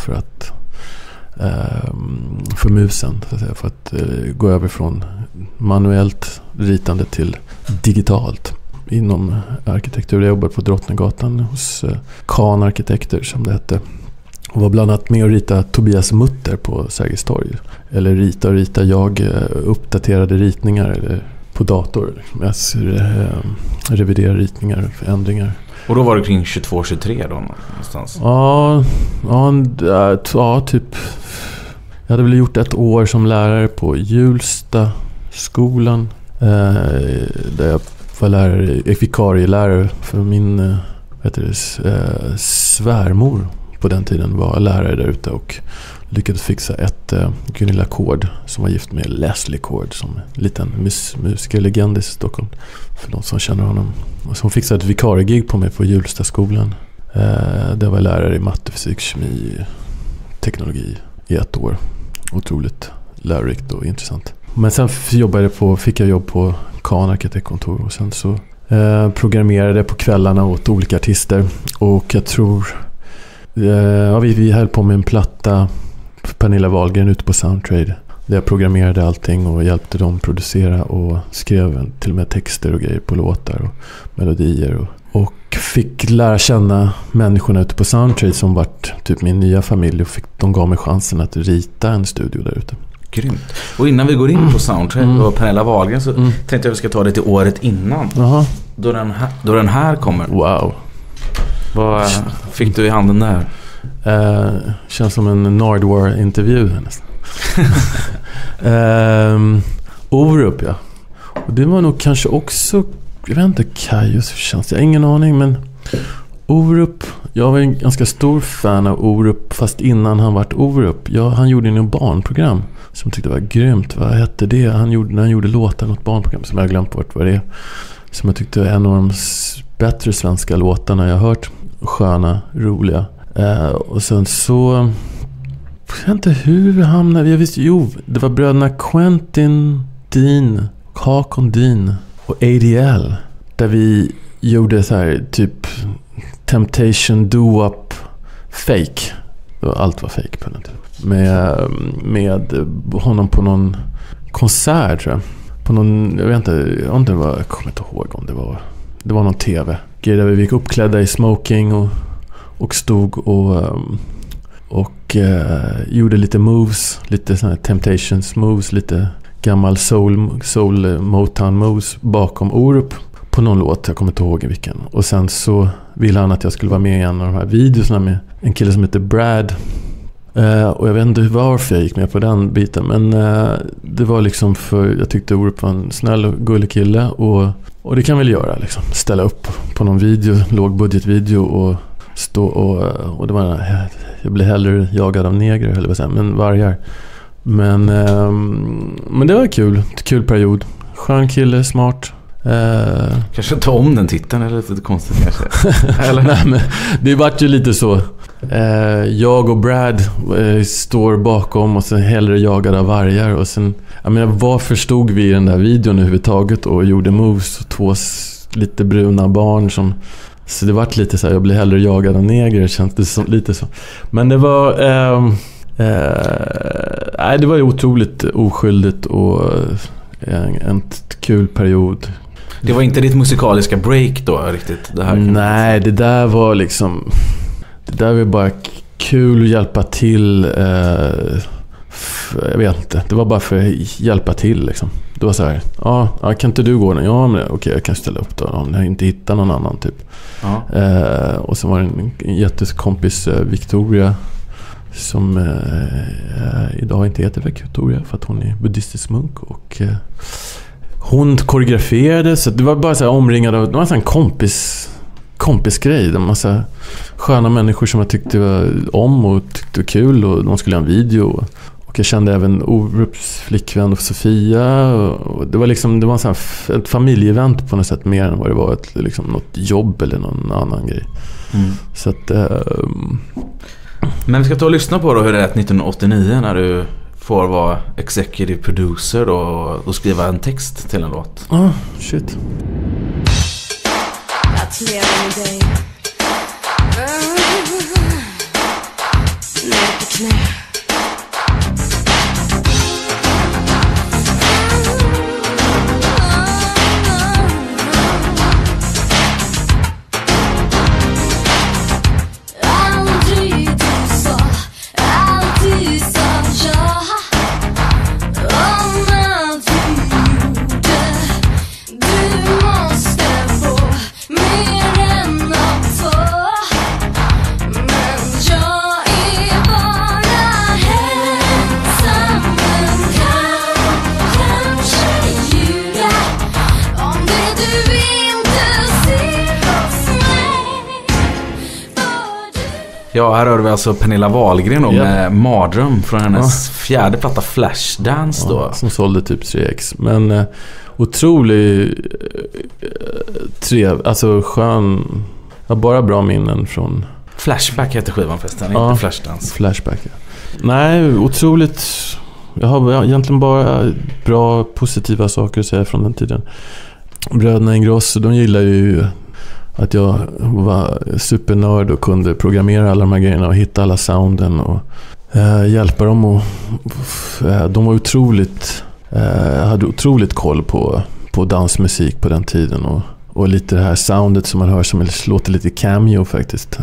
för musen så att säga, för att gå över från manuellt ritande till digitalt inom arkitektur. Jag jobbade på Drottninggatan hos Kahn Arkitekter som det hette, och var bland annat med att rita Tobias Mutter på Sergels torg. Eller rita, jag uppdaterade ritningar på dator. Jag reviderade ritningar, ändringar. Och då var det kring 22-23 då någonstans? Ja, typ. Jag hade väl gjort 1 år som lärare på Hjulsta skolan. Där jag var vikarielärare för min svärmor på den tiden var lärare där ute och lyckades fixa ett Gunilla Kord som var gift med Leslie Kord som en liten musikerlegend i Stockholm för de som känner honom. Och som fixade ett vikariegig på mig på Hjulsta skolan. Där var jag lärare i matte, fysik, kemi, teknologi i 1 år. Otroligt lärorikt och intressant. Men sen fick jag jobb på Kahn Arkitektkontor och sen så programmerade på kvällarna åt olika artister, och jag tror vi höll på med en platta för Pernilla Wahlgren ute på Soundtrade där jag programmerade allting och hjälpte dem producera och skrev till och med texter och grejer på låtar och melodier och fick lära känna människorna ute på Soundtrade som vart typ min nya familj, och de gav mig chansen att rita en studio där ute. Grymt. Och innan vi går in på Soundtrade och Pernilla Wahlgren så tänkte jag att vi ska ta det till året innan. Aha. Då den här kommer. Wow. Vad fick du i handen där? Känns som en Nardwar-intervju nästan. Orup, ja. Och det var nog kanske också, jag vet inte, Kajos känns, jag har ingen aning, men Orup, jag var en ganska stor fan av Orup fast innan han vart Orup. Han gjorde en barnprogram som tyckte var grymt. Vad hette det? När han gjorde låtar, något barnprogram som jag har glömt bort vad det är. Som jag tyckte var en av de bättre svenska låtarna jag har hört. Sköna, roliga. Och sen så... Jag vet inte hur vi hamnade. Jag visste, det var bröderna Quentin Dean, Hakon Dean och ADL. Där vi gjorde så här typ Temptation Do-Up Fake. Allt var fake på den tiden. Med honom på någon konsert, tror jag. På någon, jag vet inte om det var, jag kommer inte ihåg om det var någon tv. Där vi gick uppklädda i smoking och stod och gjorde lite moves, lite såna här Temptations moves, lite gammal soul Motown moves bakom Orup på någon låt, jag kommer inte ihåg vilken. Och sen så ville han att jag skulle vara med i en av de här videorna med en kille som heter Brad. Och jag vet inte varför jag gick med på den biten, men det var liksom för jag tyckte Orup var en snäll och gullig kille, och det kan väl göra liksom, ställa upp på någon video, lågbudgetvideo och stå och det var, jag blev hellre jagad av negrer eller vad säger, men vargar. Men det var kul period. Skön kille, smart. Kanske ta om den titeln, eller lite konstigt kanske. Eller? Nej, men det vart ju lite så. Jag och Brad står bakom och sen hellre jagade av vargar. Och sen, jag menar, varför stod vi i den där videon överhuvudtaget och gjorde moves? Två lite bruna barn som... Så det vart lite så här, jag blev hellre jagad av negrer, känns det som, lite så. Men det var... det var ju otroligt oskyldigt och en kul period. Det var inte ditt musikaliska break då riktigt? Det här. Nej, det där var liksom... Det där var bara kul att hjälpa till. Jag vet inte. Det var bara för att hjälpa till liksom. Det var så här, ja, kan inte du gå den? Ja, men okej, jag kan ställa upp då. Om jag inte hittar någon annan typ. Och sen var det en jättekompis, Victoria, som idag inte heter Victoria för att hon är buddhistisk munk, och hon koreograferade, så det var bara så här omringad av, det var en kompisgrej, en massa sköna människor som jag tyckte om och tyckte var kul, och de skulle göra en video, och jag kände även Orups flickvän och Sofia, och det var liksom, det var en sån här, ett familjeevent på något sätt, mer än vad det var liksom något jobb eller någon annan grej. Så att men vi ska ta och lyssna på då hur det är 1989 när du får vara executive producer och skriva en text till en låt. Shit. Ja, här hör vi alltså Pernilla Wahlgren då, med Mardröm från hennes fjärde platta Flashdance då. Som sålde typ 3x. Men otroligt alltså skön. Jag har bara bra minnen från... Flashback heter skivan förresten, inte Flashdance. Flashback, ja. Nej, otroligt... Jag har egentligen bara bra, positiva saker att säga från den tiden. Bröderna Ingrosso, de gillar ju... Att jag var supernörd och kunde programmera alla de här grejerna och hitta alla sounden och hjälpa dem. Och de var otroligt... hade otroligt koll på dansmusik på den tiden. Och lite det här soundet som man hör som låter lite cameo faktiskt.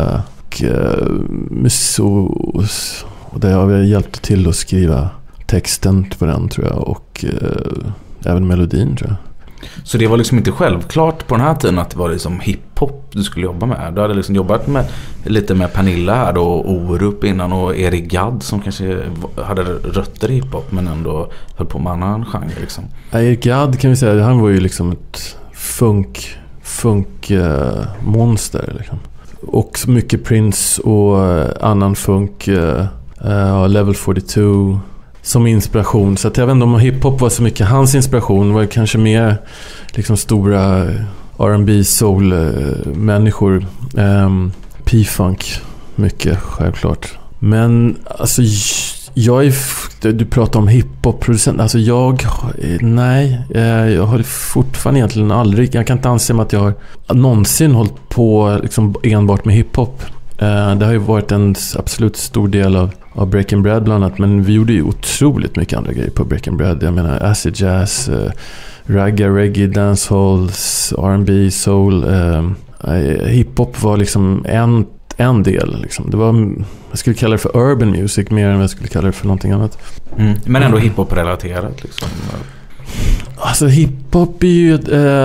Och där jag hjälpte till att skriva texten på den, tror jag. Och även melodin, tror jag. Så det var liksom inte självklart på den här tiden att det var liksom hiphop du skulle jobba med. Du hade liksom jobbat lite med Pernilla här då, och Orup innan, och Erik Gadd som kanske hade rötter i hiphop men ändå höll på med annan genre liksom. Erik Gadd kan vi säga, han var ju liksom ett funk monster liksom. Och mycket Prince och annan funk, Level 42, som inspiration. Så att jag vet inte om hiphop var så mycket hans inspiration. Det var kanske mer liksom stora R&B soul-människor. P-funk mycket, självklart. Men alltså du pratar om hiphop-producent. Alltså jag har fortfarande egentligen aldrig, jag kan inte anse mig att jag har någonsin hållit på liksom enbart med hiphop. Det har ju varit en absolut stor del av Breaking Bread bland annat, men vi gjorde ju otroligt mycket andra grejer på Breaking Bread. Jag menar acid jazz, ragga, reggae, dancehalls, R&B, soul. Hiphop var liksom en del liksom. Det var, jag skulle kalla det för urban music mer än vad jag skulle kalla det för någonting annat. Men ändå hiphop-relaterat liksom. Alltså hiphop är ju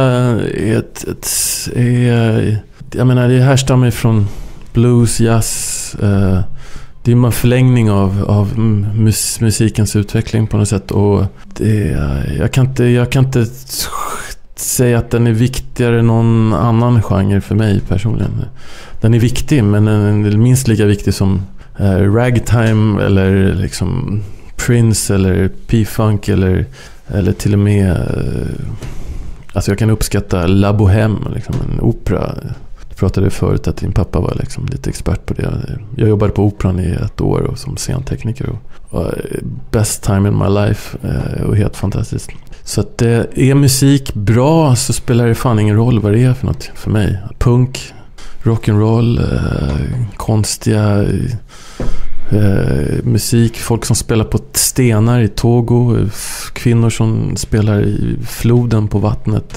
jag menar det härstammar från blues, jazz. Det är en förlängning av musikens utveckling på något sätt, och jag kan inte säga att den är viktigare än någon annan genre för mig personligen. Den är viktig, men den är minst lika viktig som ragtime eller liksom Prince eller P-funk eller till och med alltså jag kan uppskatta La Bohème, liksom en opera. Jag pratade förut att din pappa var liksom lite expert på det. Jag jobbade på operan i 1 år och som scentekniker och best time in my life och helt fantastiskt. Så att är musik bra så spelar det fan ingen roll vad det är för något för mig. Punk, rock'n'roll, konstiga musik, folk som spelar på stenar i Togo, kvinnor som spelar i floden på vattnet,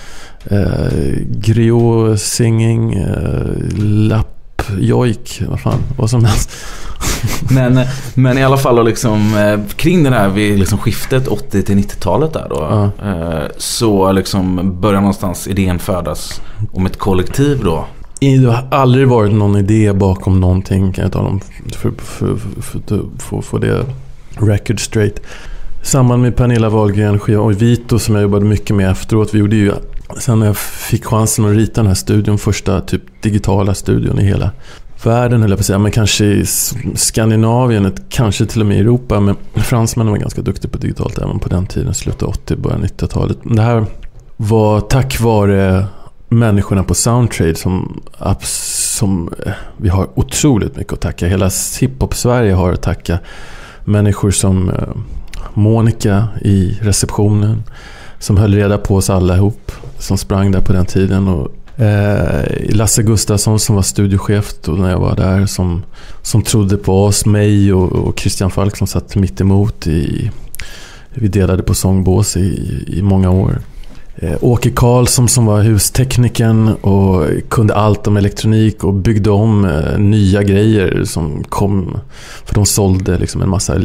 griot singing, lapp, jojk, vad som helst. Men i alla fall liksom, kring den här vid liksom skiftet 80 till 90-talet där då, så liksom börjar någonstans idén födas om ett kollektiv då. Det har aldrig varit någon idé bakom någonting, kan jag tala om, för att få det record straight. Samman med Pernilla Wahlgren och Vito som jag jobbade mycket med efteråt. Vi gjorde ju, sen när jag fick chansen att rita den här studion, första typ digitala studion i hela världen, eller på att säga, men kanske i Skandinavien, kanske till och med i Europa, men fransmännen var ganska duktiga på digitalt även på den tiden, slutet 80, början 90-talet. Det här var tack vare människorna på Soundtrade som vi har otroligt mycket att tacka. Hela hiphop-Sverige har att tacka människor som Monica i receptionen, som höll reda på oss alla ihop, som sprang där på den tiden, och Lasse Gustafsson som var studiochef då när jag var där, som trodde på oss, mig och Christian Falk som satt mitt emot vi delade på sångbås i många år. Åke Karlsson som var hustekniken och kunde allt om elektronik och byggde om nya grejer som kom, för de sålde liksom en massa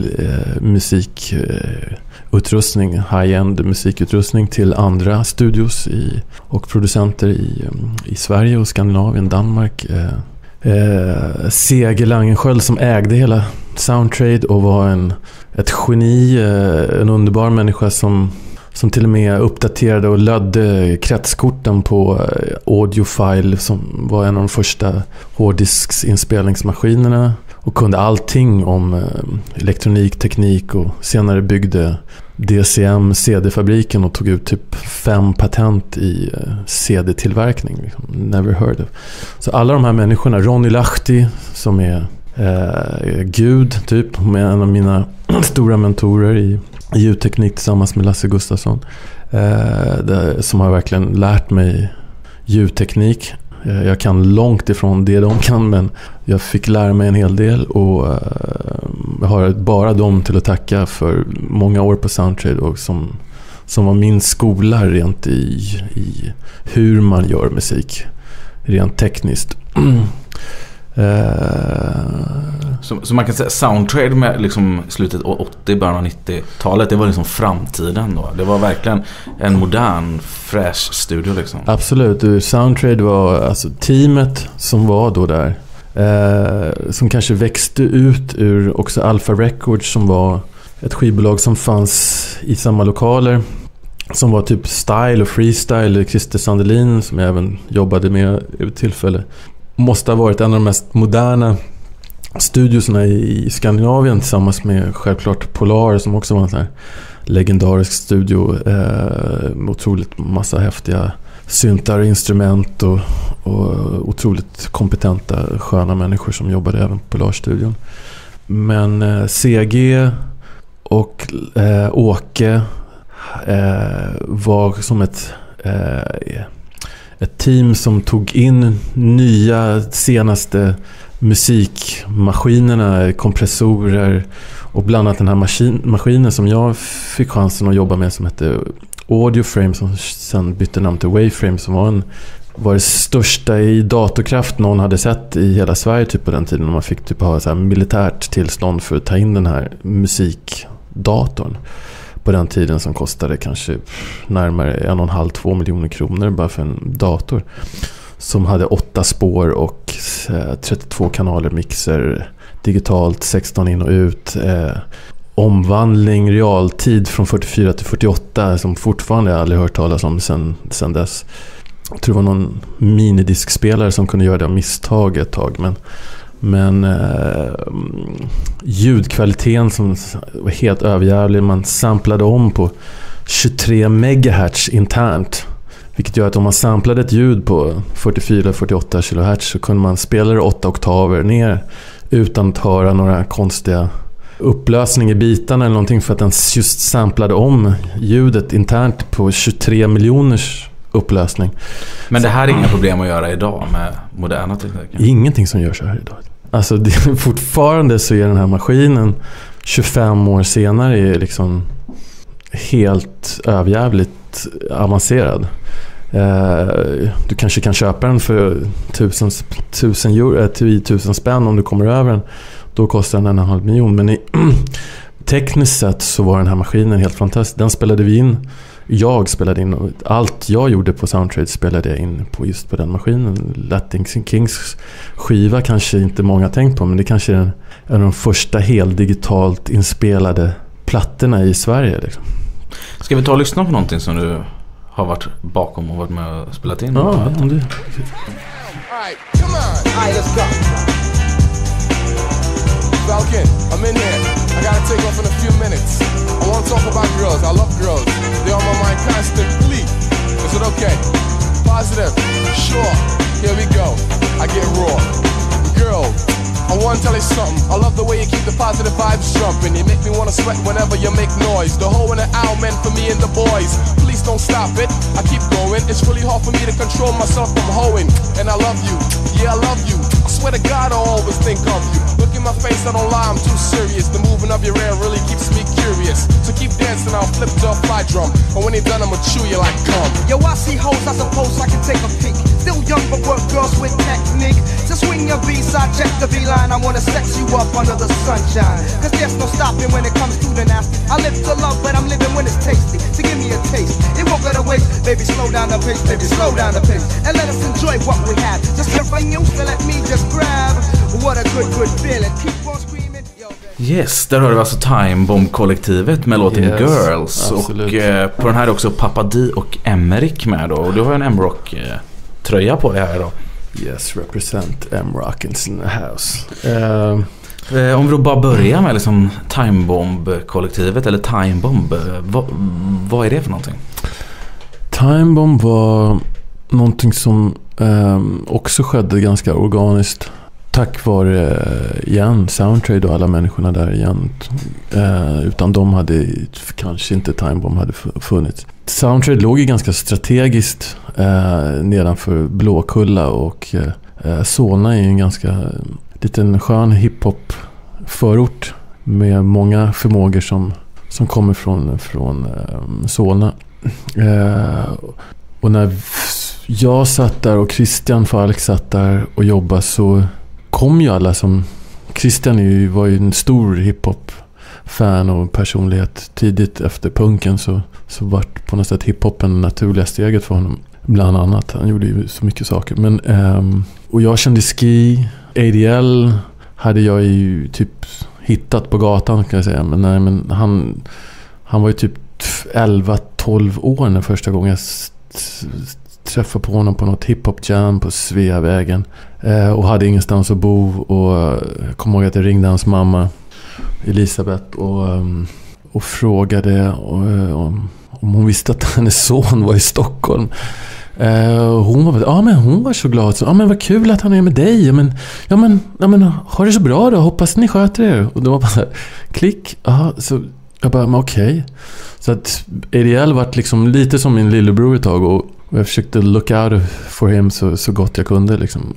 musikutrustning, high-end musikutrustning till andra studios och producenter i Sverige och Skandinavien, Danmark. Seger Langenskjöld som ägde hela Soundtrade och var ett geni, en underbar människa som till och med uppdaterade och lödde kretskorten på Audiofile, som var en av de första hårddiskinspelningsmaskinerna, och kunde allting om elektronik, teknik, och senare byggde DCM CD-fabriken och tog ut typ 5 patent i CD-tillverkning. Liksom. Never heard of. Så alla de här människorna, Ronny Lahti som är gud typ, med en av mina stora mentorer i ljudteknik tillsammans med Lasse Gustafsson, som har verkligen lärt mig ljudteknik. Jag kan långt ifrån det de kan, men jag fick lära mig en hel del, och jag har bara dem till att tacka för många år på Soundtrade, och som var min skola rent i hur man gör musik rent tekniskt. Så man kan säga Soundtrade med liksom slutet 80, början av 90-talet, det var liksom framtiden då. Det var verkligen en modern, fresh studio liksom. Absolut, Soundtrade var alltså teamet som var då där, som kanske växte ut ur också Alpha Records, som var ett skivbolag som fanns i samma lokaler, som var typ style och freestyle. Christer Sandelin som jag även jobbade med i tillfälle måste ha varit en av de mest moderna studiosarna i Skandinavien tillsammans med självklart Polar som också var en sån här legendarisk studio med otroligt massa häftiga syntar och instrument och otroligt kompetenta sköna människor som jobbade även på Polarstudion. Men CG och Åke var som ett team som tog in nya senaste musikmaskinerna, kompressorer och bland annat den här maskinen som jag fick chansen att jobba med som hette Audioframe, som sen bytte namn till Waveframe, som var det största i datorkraft någon hade sett i hela Sverige typ på den tiden. Man fick typ ha så här militärt tillstånd för att ta in den här musikdatorn på den tiden, som kostade kanske närmare 1,5-2 miljoner kronor bara för en dator, som hade 8 spår och 32 kanaler mixer digitalt, 16 in och ut, omvandling realtid från 44 till 48 som fortfarande jag aldrig hört talas om sen dess. Jag tror det var någon minidiskspelare som kunde göra det av misstag ett tag, men ljudkvaliteten som var helt överjävlig. Man samplade om på 23 megahertz internt, vilket gör att om man samplade ett ljud på 44-48 kilohertz så kunde man spela det 8 oktaver ner utan att höra några konstiga upplösning i bitarna eller någonting, för att den just samplade om ljudet internt på 23 miljoners upplösning. Men det här är inga problem att göra idag med moderna tekniker? Ingenting som görs här idag. Alltså fortfarande så är den här maskinen 25 år senare är liksom helt överjävligt avancerad. Du kanske kan köpa den för 1000 spänn om du kommer över den. Då kostar den 1,5 miljon. Men tekniskt sett så var den här maskinen helt fantastisk. Den spelade vi in. Jag spelade in. Allt jag gjorde på Soundtrade spelade jag in på just på den maskinen. Latin Kings skiva kanske inte många tänkt på. Men det kanske är en av de första helt digitalt inspelade plattorna i Sverige. Liksom. Ska vi ta och lyssna på någonting som du har varit bakom och varit med och spelat in? Ja, om du... Alright, come on. Alright, let's go. Falcon, I'm in here. I gotta take off in a few minutes. I want to talk about girls. I love girls. They're on my mind constantly. Is it okay? Positive. Sure. Here we go. I get raw. Girl, I want to tell you something. I love the way you keep the positive vibes jumping. You make me want to sweat whenever you make noise. The hoe and the owl meant for me and the boys. Please don't stop it. I keep going. It's really hard for me to control myself from hoeing. And I love you. Yeah, I love you. I swear to God, I always think of you. Look in my face, I don't lie, I'm too serious. The moving of your hair really keeps me curious. So keep dancing, I'll flip to a fly drum. And when you're done, I'ma chew you like gum. Yo, I see hoes, I suppose I can take a peek. Still young, but work girls with technique. So swing your B-side, check the B-line. I wanna sex you up under the sunshine. Cause there's no stopping when it comes to the nasty. I live to love, but I'm living when it's tasty. So give me a taste, it won't go to waste. Baby, slow down the pace, baby, slow down the pace. And let us enjoy what we have. Just everything you to let me just grab. What a good feeling. Keep on screaming. Yes, där har vi alltså Time Bomb-kollektivet med låten Girls. Absolut. Och på den här är också Papa D och Emmerich med då. Och du har ju en M-Rock-tröja på det här då. Yes, represent M-Rock in the house. Om vi då bara börjar med liksom Time Bomb-kollektivet eller Time Bomb. Vad är det för någonting? Time Bomb var någonting som också skedde ganska organiskt. Tack vare igen Soundtrade och alla människorna där igen. Utan de hade kanske inte Time Bomb hade funnits. Soundtrade låg ju ganska strategiskt nedanför Blåkulla och Solna är en ganska liten skön hiphop förort med många förmågor som kommer från Solna. Och när jag satt där och Christian Falk satt där och jobbade så kom ju alla som... Christian var ju en stor hiphop-fan och personlighet. Tidigt efter punken så vart på något sätt hiphopen naturliga steget för honom. Bland annat. Han gjorde ju så mycket saker. Men, och jag kände Ski. ADL hade jag ju typ hittat på gatan kan jag säga. Men nej, men han var ju typ 11-12 år när första gången jag träffade på honom på något hiphop jam på Sveavägen. Och hade ingenstans att bo. Och jag kommer ihåg att jag ringde hans mamma Elisabeth och frågade om hon visste att hennes son var i Stockholm. Hon var så glad. Så, men vad kul att han är med dig. Men har det så bra då. Hoppas ni sköter er. Och det var bara så här, klick. Så jag bara, men okej. Så att ADL var liksom lite som min lillebror ett tag. Och jag försökte look out for him så gott jag kunde. Liksom.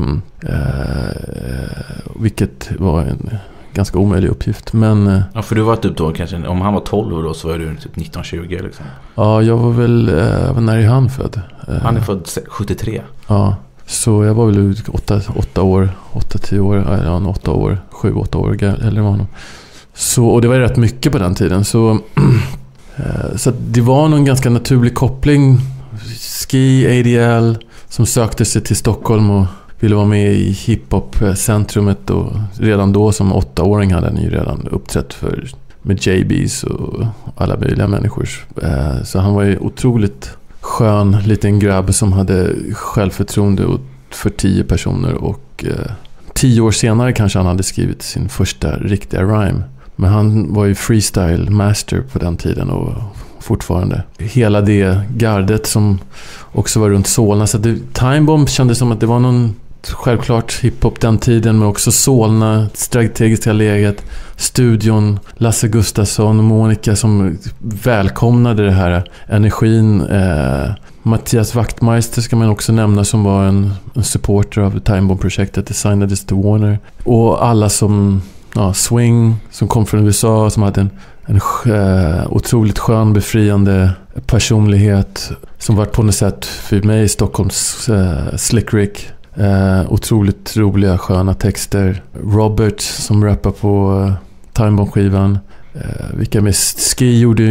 Vilket var en ganska omöjlig uppgift. Men, ja, för du var typ då kanske, om han var 12 då så var du typ 19-20 liksom. Ja, jag var väl, när är han född? Han är född 73. Ja, så jag var väl 8 år, 8-10 år, ja, 8 år, 7-8 år eller vad. Så, och det var rätt mycket på den tiden. Så det var någon ganska naturlig koppling. Ski, ADL, som sökte sig till Stockholm och ville vara med i hiphop-centrumet. Och redan då som 8-åring hade han ju redan uppträtt med JBs och alla möjliga människor. Så han var ju otroligt skön liten grabb som hade självförtroende för 10 personer. Och 10 år senare kanske han hade skrivit sin första riktiga rhyme. Men han var ju freestyle master på den tiden och fortfarande. Hela det gardet som också var runt Solna. Så Time Bomb kändes som att det var någon självklart hiphop den tiden, men också Solna, strategiska läget, studion, Lasse Gustafsson och Monica som välkomnade det här energin. Mattias Wachtmeister ska man också nämna, som var en supporter av Time Bomb-projektet, designades till Warner. Och alla som Swing, som kom från USA, som hade en otroligt skön, befriande personlighet, som var på något sätt för mig Stockholms Slick Rick. Otroligt roliga, sköna texter. Robert som rappar på Time Bomb-skivan. Vilka med Ski gjorde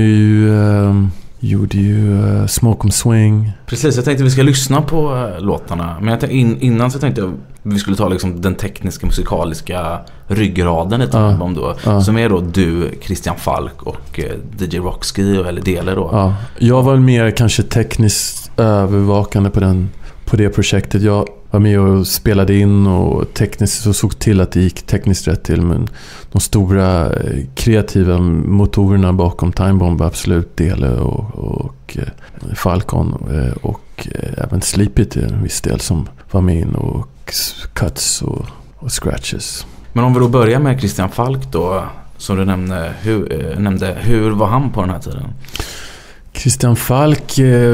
ju Smoke 'em Swing. Precis, jag tänkte vi ska lyssna på låtarna. Men innan så tänkte jag vi skulle ta liksom den tekniska, musikaliska ryggraden i Time Bomb då. Som är då du, Christian Falk och DJ Rockski eller delar då. Ja, jag var mer kanske tekniskt övervakande på det projektet. Jag var med och spelade in och tekniskt så såg till att det gick tekniskt rätt till, men de stora kreativa motorerna bakom Time Bomb, absolut Dele och Falcon och även Sleepy till en viss del som var med in, och cuts och scratches. Men om vi då börjar med Christian Falk då, som du nämnde, hur var han på den här tiden? Christian Falk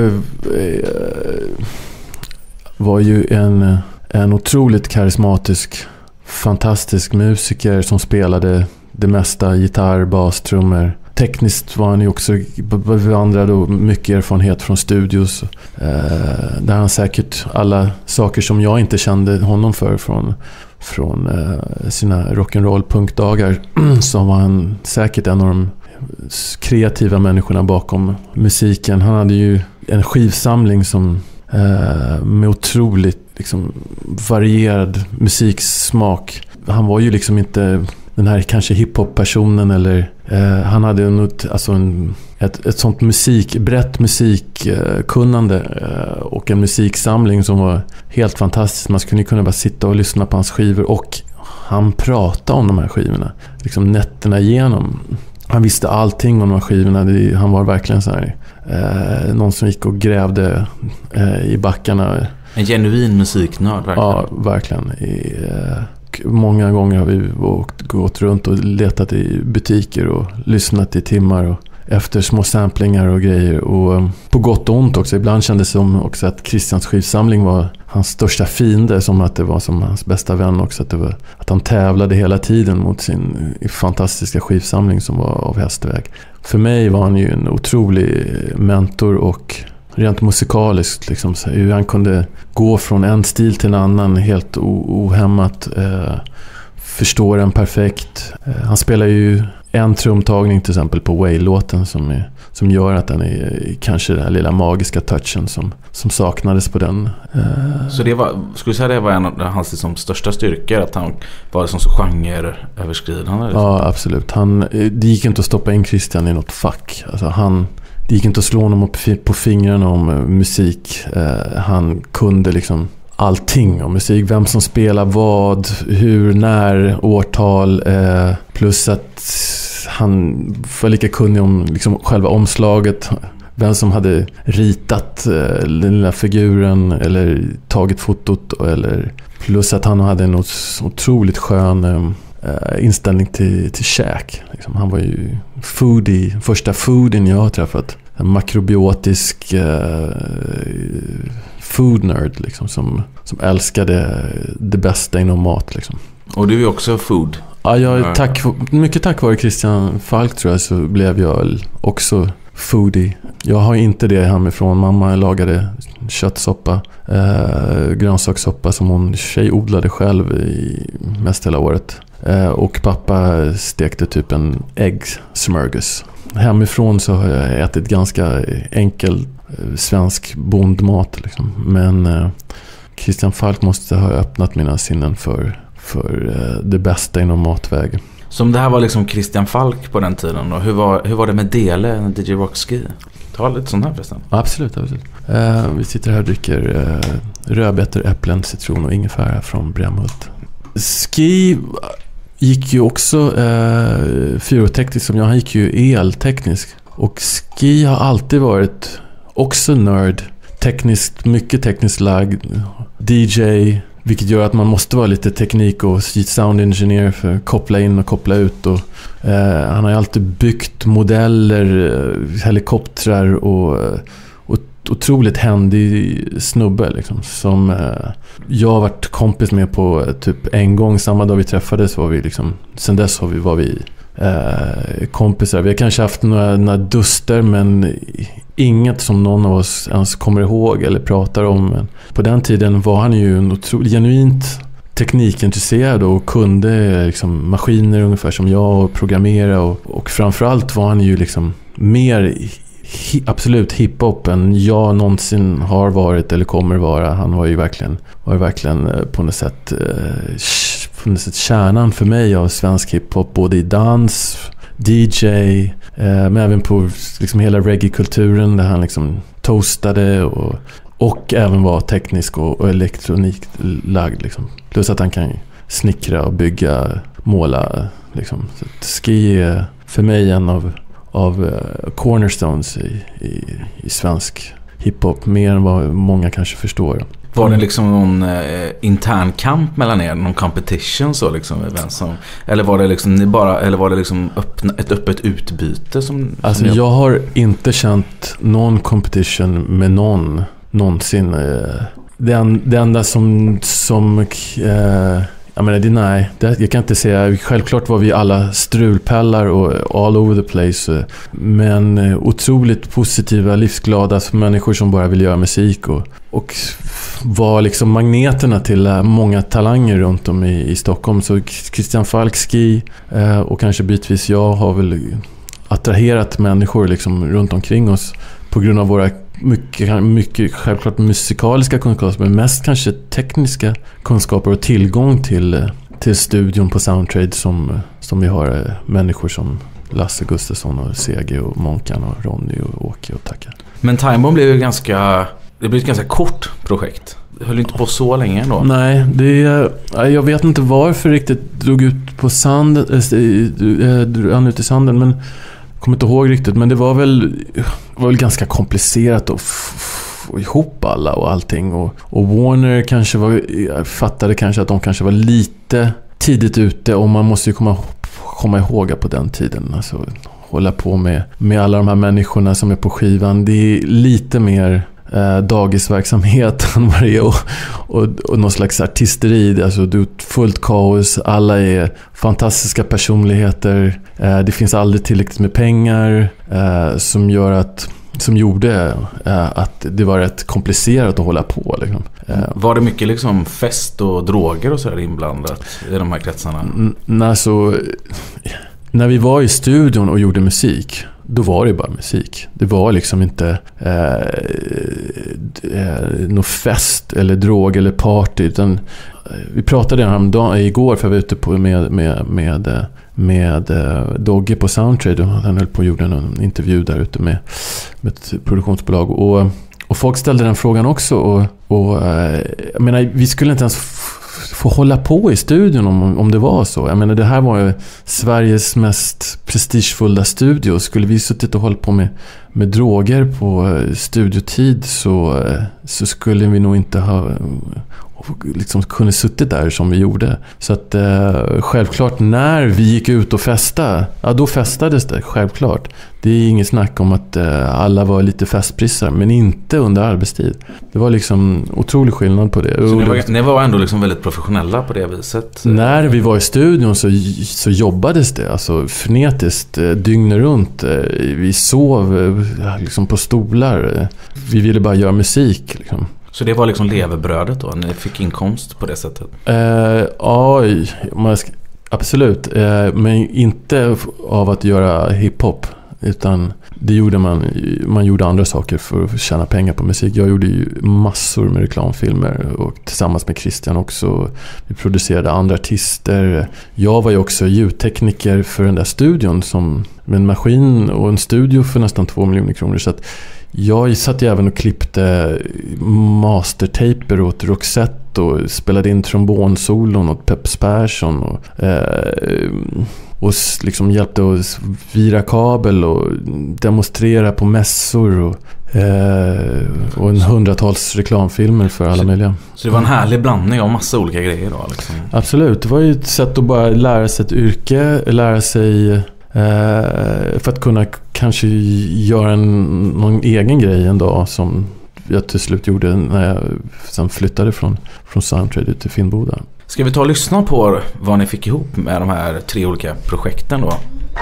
var ju en otroligt karismatisk, fantastisk musiker som spelade det mesta, gitarr, bas, trummor. Tekniskt var han ju också bevandrad och mycket erfarenhet från studios. Där han säkert alla saker som jag inte kände honom från sina rock'n'roll punkdagar, så var han säkert en av de kreativa människorna bakom musiken. Han hade ju en skivsamling som med otroligt liksom varierad musiksmak. Han var ju liksom inte den här kanske hiphop-personen, eller han hade ett sånt brett musikkunnande och en musiksamling som var helt fantastisk. Man skulle kunna bara sitta och lyssna på hans skivor, och han pratade om de här skivorna liksom nätterna igenom. Han visste allting om de här skivorna. Han var verkligen så här någon som gick och grävde i backarna. En genuin musiknörd, verkligen. Ja, verkligen. Många gånger har vi gått runt och letat i butiker och lyssnat i timmar och efter små samplingar och grejer, och på gott och ont också. Ibland kändes det som också att Christians skivsamling var hans största fiende, som att det var som hans bästa vän också, att han tävlade hela tiden mot sin fantastiska skivsamling som var av hästväg. För mig var han ju en otrolig mentor, och rent musikaliskt liksom, hur han kunde gå från en stil till en annan helt ohämmat, förstår den perfekt. Han spelar ju en trumtagning till exempel på Way-låten som gör att den är kanske den här lilla magiska touchen som saknades på den. Så det var, skulle du säga det var en av hans liksom största styrkor, att han var som så genreöverskridande? Ja, absolut. Det gick inte att stoppa in Christian i något fack. Alltså han det gick inte att slå honom på fingrarna om musik. Han kunde liksom allting om musik. Vem som spelar vad, hur, när, årtal. Plus att han var lika kunnig om liksom själva omslaget. Vem som hade ritat den lilla figuren eller tagit fotot. Eller, plus att han hade en otroligt skön inställning till käk. Liksom, han var ju foodie, första foodien jag har träffat. En makrobiotisk food nerd liksom, som älskade det bästa inom mat. Liksom. Och du är också food. Ja, mycket tack vare Christian Falk tror jag så blev jag också foodie. Jag har inte det hemifrån. Mamma lagade köttsoppa, grönsakssoppa som hon tjejodlade själv i mest hela året. Och pappa stekte typ en äggsmörgås. Hemifrån så har jag ätit ganska enkel svensk bondmat liksom. Men Christian Falk måste ha öppnat mina sinnen för det bästa inom matväg. Som det här var liksom Christian Falk på den tiden då. Hur var det med Dele, DJ Rock-Ski? Ta lite sånt här förresten. Absolut. Vi sitter här och dricker rödbetor, äpplen, citron och ingefära från Brämhult. Ski gick ju också fyroteknisk som jag. Han gick ju elteknisk. Och Ski har alltid varit också nörd. Mycket tekniskt lagd. DJ, vilket gör att man måste vara lite teknik och sound engineer för att koppla in och koppla ut. Och, han har ju alltid byggt modeller, helikoptrar och otroligt händig snubbe liksom, som jag har varit kompis med på typ en gång. Samma dag vi träffades var vi liksom, sen dess var vi kompisar. Vi har kanske haft några duster men inget som någon av oss ens kommer ihåg eller pratar om. Men på den tiden var han ju en otroligt genuint teknikintresserad och kunde liksom maskiner ungefär som jag och programmera och framförallt var han ju liksom mer absolut hiphop än jag någonsin har varit eller kommer vara. Han var ju verkligen på något sätt kärnan för mig av svensk hiphop, både i dans, DJ, men även på liksom hela reggae-kulturen där han liksom toastade och även var teknisk och elektroniklagd liksom. Plus att han kan snickra och bygga, måla liksom. Så Ski är för mig en av cornerstones i svensk hiphop, mer än vad många kanske förstår. Var det liksom någon intern kamp mellan er, någon competition så liksom, eller var det liksom ett öppet utbyte som alltså jag har inte känt någon competition med någon någonsin. Det enda som jag menar, jag kan inte säga. Självklart var vi alla strulpellar och all over the place. Men otroligt positiva, livsglada människor som bara vill göra musik och var liksom magneterna till många talanger runt om i Stockholm. Så Christian Falk, Ski och kanske bitvis jag har väl attraherat människor liksom runt omkring oss på grund av våra mycket självklart musikaliska kunskaper, men mest kanske tekniska kunskaper och tillgång till studion på Soundtrade som vi har människor som Lasse Gustafsson och Sege och Monkan och Ronny och Åke och Tacka. Men Timebomb blev ju det blev ett ganska kort projekt. Det höll inte på så länge ändå. Nej, jag vet inte varför riktigt drog ut på sanden, ut i sanden, men kommer inte ihåg riktigt, men det var väl ganska komplicerat att få ihop alla och allting och Warner kanske fattade kanske att de kanske var lite tidigt ute och man måste ju komma ihåg på den tiden, alltså hålla på med alla de här människorna som är på skivan. Det är lite mer dagisverksamhet än vad det är och någon slags artisteri. Alltså det är fullt kaos, alla är fantastiska personligheter, det finns aldrig tillräckligt med pengar som gjorde att det var rätt komplicerat att hålla på liksom. Var det mycket liksom fest och droger och så där inblandat i de här kretsarna? När vi var i studion och gjorde musik, då var det bara musik. Det var liksom inte någon fest eller drog eller party, utan vi pratade igår för vi var ute med med Dogge på Soundtrade. Han höll på och gjorde en intervju där ute med ett produktionsbolag. Och folk ställde den frågan också. Och jag menar, vi skulle inte ens få hålla på i studion om det var så. Jag menar, det här var ju Sveriges mest prestigefulla studio. Skulle vi suttit och hålla på med droger på studiotid så skulle vi nog inte ha liksom kunnat suttit där som vi gjorde. Så att självklart när vi gick ut och festade, ja då festades det, självklart. Det är inget snack om att alla var lite festprissar, men inte under arbetstid. Det var liksom otrolig skillnad på det. Så ni var ändå liksom väldigt professionella på det viset? När vi var i studion så jobbades det alltså frenetiskt dygnet runt. Vi sov liksom på stolar. Vi ville bara göra musik liksom. Så det var liksom levebrödet då? Ni fick inkomst på det sättet? Ja, absolut. Men inte av att göra hiphop. Utan det gjorde man gjorde andra saker för att tjäna pengar på musik. Jag gjorde ju massor med reklamfilmer och tillsammans med Christian också. Vi producerade andra artister. Jag var ju också ljudtekniker för den där studion med en maskin och en studio för nästan 2 miljoner kronor. Så att jag satt ju även och klippte mastertaper åt Roxette och spelade in trombonsolon åt Peps Persson och liksom hjälpte att vira kabel och demonstrera på mässor och en 100-tals reklamfilmer för alla möjliga. Så det var en härlig blandning av massa olika grejer då liksom. Absolut, det var ju ett sätt att bara lära sig ett yrke, lära sig för att kunna kanske göra någon egen grej en dag som jag till slut gjorde när jag sen flyttade från Soundtrade till Finnboda. Ska vi ta och lyssna på vad ni fick ihop med de här 3 olika projekten då?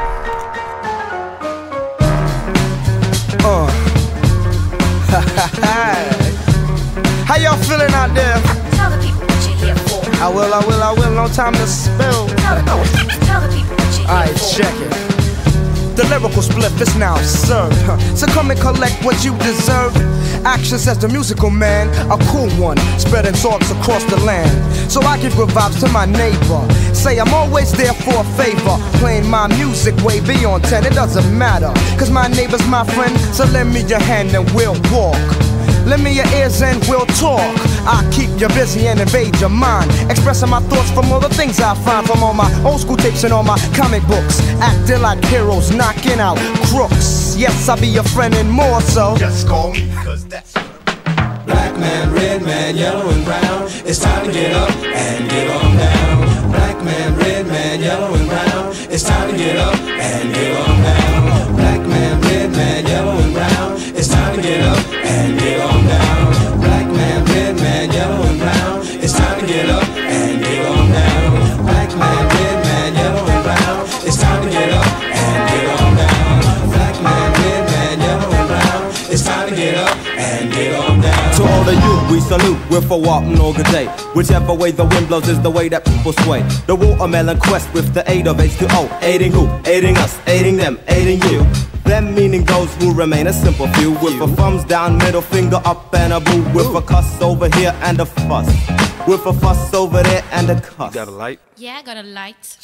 How y'all feeling out there? Tell the people what you're here for. I will, no time to spill. Tell the people what you're here Alright, for. check it. The lyrical split is now served. So come and collect what you deserve. Action says the musical man, a cool one, spreading talks across the land. So I give good vibes to my neighbor. Say I'm always there for a favor. Playing my music way beyond 10, it doesn't matter. Cause my neighbor's my friend, so lend me your hand and we'll walk. Lend me your ears and we'll talk. I'll keep you busy and invade your mind, expressing my thoughts from all the things I find from all my old school tapes and all my comic books. Acting like heroes, knocking out crooks. Yes, I'll be your friend and more so. Just call me, cause that's black man, red man, yellow and brown. It's time to get up and get on down. Black man, red man, yellow and brown. It's time to get up and get on down. Black man, red man, yellow and brown. It's time to get up and get on down. Black man, red man, yellow and brown. It's time to get up and get on down. Black man, red man, yellow and brown. It's time to get up and get on down. Black man, red man, yellow and brown. It's time to get up and get on down. To all of you, we salute with a walking all good day. Whichever way the wind blows is the way that people sway. The watermelon quest with the aid of H2O. Aiding who? Aiding us, aiding them, aiding you. Them meaning those who remain a simple few. With a thumbs down, middle finger up and a boo. With a cuss over here and a fuss. With a fuss over there and a cuss. You got a light? Yeah, I got a light.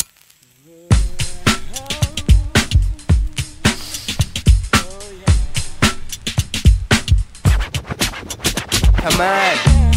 Come on.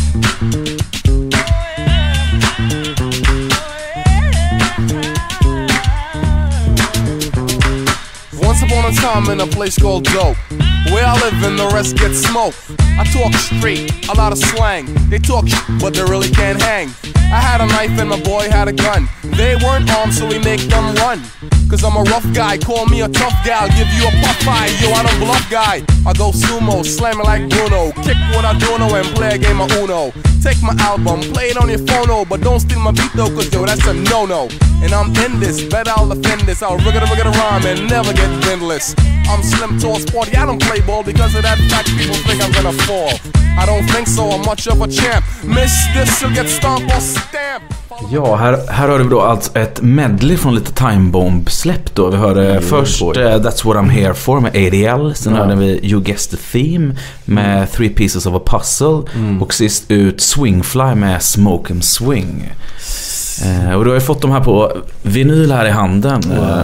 Once upon a time in a place called Dope, where I live and the rest get smoked. I talk straight, a lot of slang. They talk but they really can't hang. I had a knife and my boy had a gun. They weren't armed so we make them run. Cause I'm a rough guy, call me a tough gal. Give you a puff eye, yo I don't bluff guy. I go sumo, slam it like Bruno. Kick what I do know and play a game of Uno. Take my album, play it on your phone, but don't steal my beat though, cause yo, that's a no-no. And I'm in this, bet I'll offend this. I'll rig it a rhyme and never get windless. I'm slim, tall, sporty, I don't play ball. Because of that fact, people think I'm gonna fall. I don't think so, I'm much of a champ. Miss this, you'll get stomped or stamped. Ja, här hörde vi då alltså ett medley från lite Time Bomb-släpp då. Vi hörde först That's What I'm Here For med ADL. Sen hörde vi You Guessed The Theme med Three Pieces of a Puzzle. Och sist ut Swingfly med Smoke 'em Swing. Och du har ju fått de här på vinyl här i handen.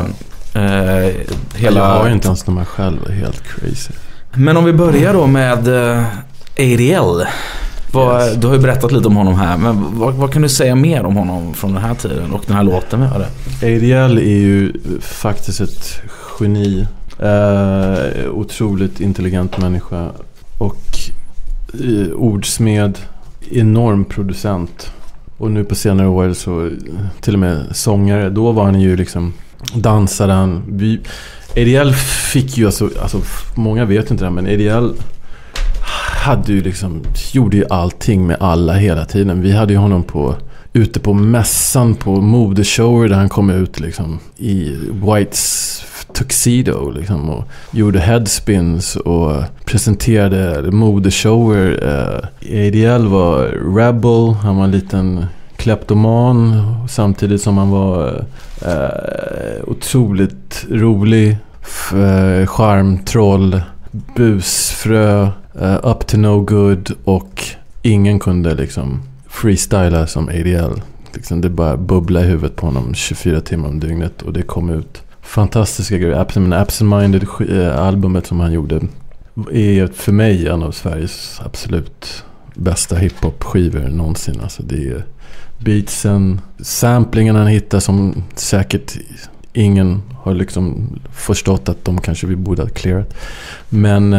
Jag har ju inte ens de här själv, helt crazy. Men om vi börjar då med ADL. Du har ju berättat lite om honom här, men vad kan du säga mer om honom från den här tiden och den här låten vi hörde? ADL är ju faktiskt ett geni. Otroligt intelligent människa och ordsmed, enorm producent. Och nu på senare år så till och med sångare. Då var han ju liksom, dansade han. ADL fick ju alltså många vet inte det, men ADL hade ju liksom, gjorde ju allting med alla hela tiden. Vi hade ju honom ute på mässan på modeshower där han kom ut liksom i Whites tuxedo liksom, och gjorde headspins och presenterade modeshower. ADL var rebel, han var en liten kleptoman samtidigt som han var otroligt rolig, charmtroll, busfrö, up to no good, och ingen kunde liksom freestyla som ADL. Liksom det bara bubbla i huvudet på honom 24 timmar om dygnet, och det kom ut fantastiska grejer. Absent-Minded albumet som han gjorde är för mig en av Sveriges absolut bästa hiphop-skivor någonsin. Alltså det är beatsen, samplingen han hittar som säkert ingen har liksom förstått att de kanske vi borde ha clearat. Men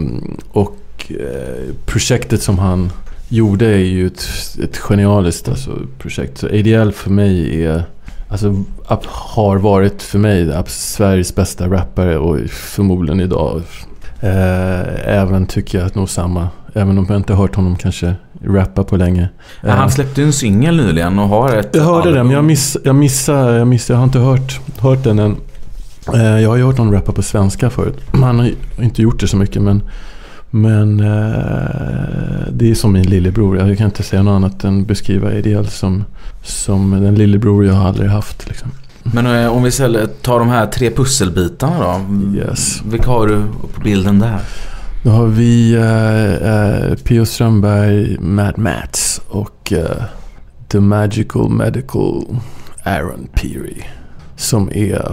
projektet som han gjorde är ju ett genialiskt projekt. Så ADL för mig är, har varit för mig Sveriges bästa rappare, och förmodligen idag även tycker jag att nog samma, även om jag inte hört honom kanske rappa på länge. Han släppte en singel nyligen och har ett... Jag hörde den, men jag missade, jag har inte hört den än. Jag har ju hört honom rappa på svenska förut. Han har inte gjort det så mycket, men det är som min lillebror. Jag kan inte säga något annat än beskriva ADL som den lillebror jag har aldrig haft liksom. Men om vi tar de här 3 pusselbitarna då. Yes. Vilka har du på bilden där? Då har vi P.O. Strömberg, Mad Mats och The Magical Medical Aaron Peary, som är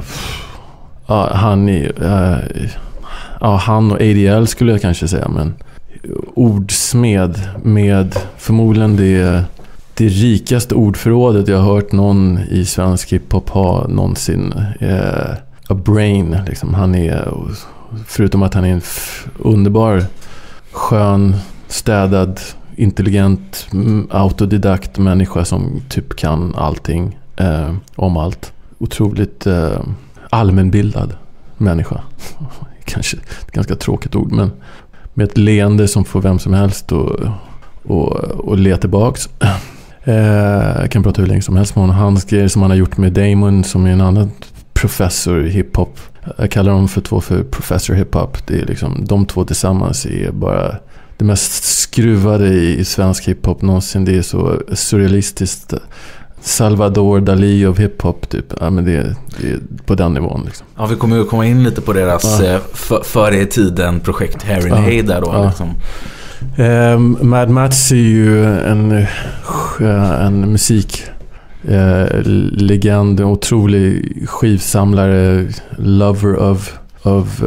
han och ADL skulle jag kanske säga, men ordsmed med förmodligen det rikaste ordförrådet jag har hört någon i svensk hiphop ha någonsin. A brain liksom. Han är, förutom att han är en underbar, skön, städad, intelligent, autodidakt människa som typ kan allting om allt. Otroligt allmänbildad människa. Kanske ett ganska tråkigt ord, men med ett leende som får vem som helst och le tillbaks. Jag kan prata hur länge som helst med honom. Hans grejer som han har gjort med Damon, som är en annan professor i hiphop. Jag kallar dem för professor hiphop. Det är liksom, de två tillsammans är bara det mest skruvade i svensk hiphop någonsin. Det är så surrealistiskt. Salvador Dalí av hiphop typ. Ja, men det är på den nivån liksom. Ja, vi kommer ju komma in lite på deras före i tiden projekt Harry Hay där då liksom. Mad Mats är ju en musiklegend, en otrolig skivsamlare, lover of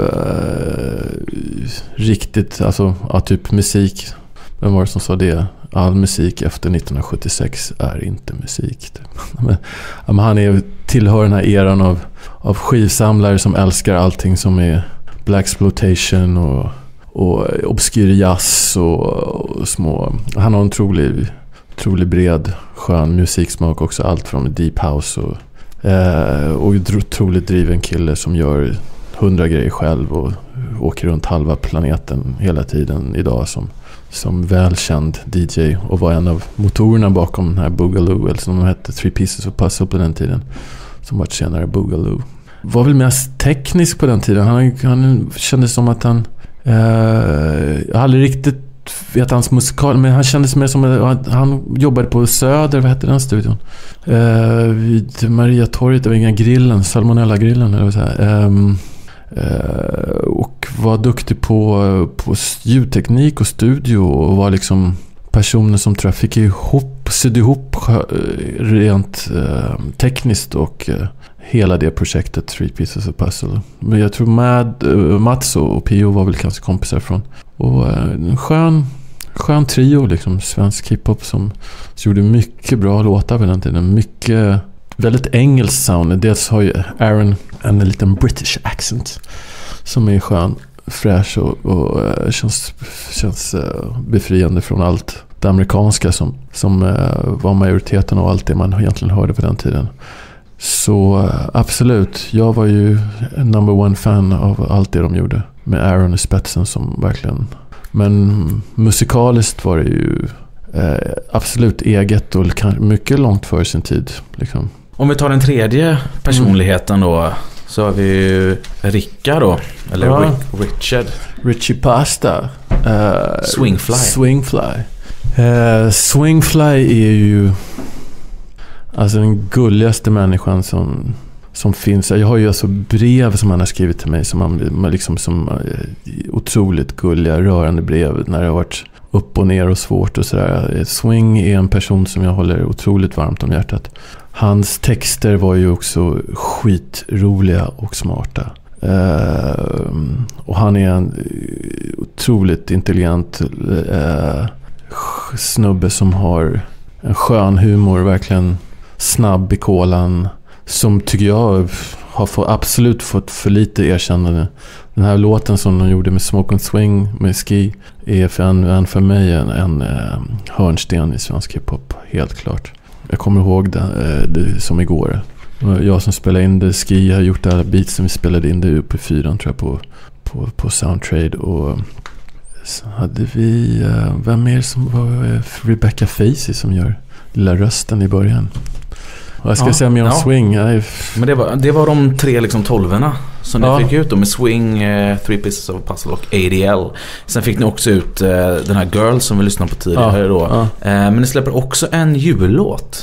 riktigt, typ musik. Vem var det som sa det? All musik efter 1976 är inte musik. Men han tillhör den här eran av skivsamlare som älskar allting som är blaxploitation och obskyr jazz och små. Han har en otroligt bred, skön musiksmak också. Allt från deep house och otroligt driven kille som gör 100 grejer själv och åker runt halva planeten hela tiden idag som välkänd DJ, och var en av motorerna bakom den här Boogaloo, eller som de hette, Three Pieces of Puzzle på den tiden, som var senare Boogaloo. Var väl mest teknisk på den tiden. Han kändes som att han jag har aldrig riktigt vet hans musikal, men han kändes mer som att han jobbade på Söder, vad hette den studion? Vid Mariatorget, det var inga grillen, Salmonella-grillen eller så här. Och var duktig på ljudteknik och studio, och var liksom personer som tror jag fick sydde ihop rent tekniskt och hela det projektet Three Pieces of Puzzle. Men jag tror Mats och Pio var väl kanske kompisar från. Och en skön trio liksom, svensk hiphop som gjorde mycket bra låtar på den tiden. Mycket, väldigt engelskt sound. Dels har ju Aaron en liten British accent som är skön, fräsch och känns befriande från allt det amerikanska som var majoriteten av allt det man egentligen hörde på den tiden. Så absolut, jag var ju number one fan av allt det de gjorde med Aaron i spetsen som verkligen. Men musikaliskt var det ju absolut eget och mycket långt före sin tid liksom. Om vi tar den tredje personligheten då, så har vi ju Rickard då, eller Richard. Richie Pasta. Swingfly. Swingfly är ju alltså den gulligaste människan som finns. Jag har ju alltså brev som han har skrivit till mig som otroligt gulliga, rörande brev när det har varit upp och ner och svårt och sådär. Swing är en person som jag håller otroligt varmt om hjärtat. Hans texter var ju också skitroliga och smarta. Och han är en otroligt intelligent snubbe som har en skön humor, verkligen snabb i kolan, som tycker jag har absolut fått för lite erkännande. Den här låten som de gjorde med Smoke and Swing med Ski är för mig en hörnsten i svensk hiphop, helt klart. Jag kommer ihåg det som igår. Jag som spelade in det, Ski har gjort alla beats som vi spelade in det uppe i 4 tror jag på Soundtrade. Och så hade vi vem mer som var Rebecca Facey som gör lilla rösten i början. Och jag ska säga mer om Swing. Men det var de 3 liksom 12-erna som ni fick ut då, med Swing, Three Pieces of a Puzzle och ADL. Sen fick ni också ut den här Girl som vi lyssnade på tidigare då. Men ni släpper också en jullåt.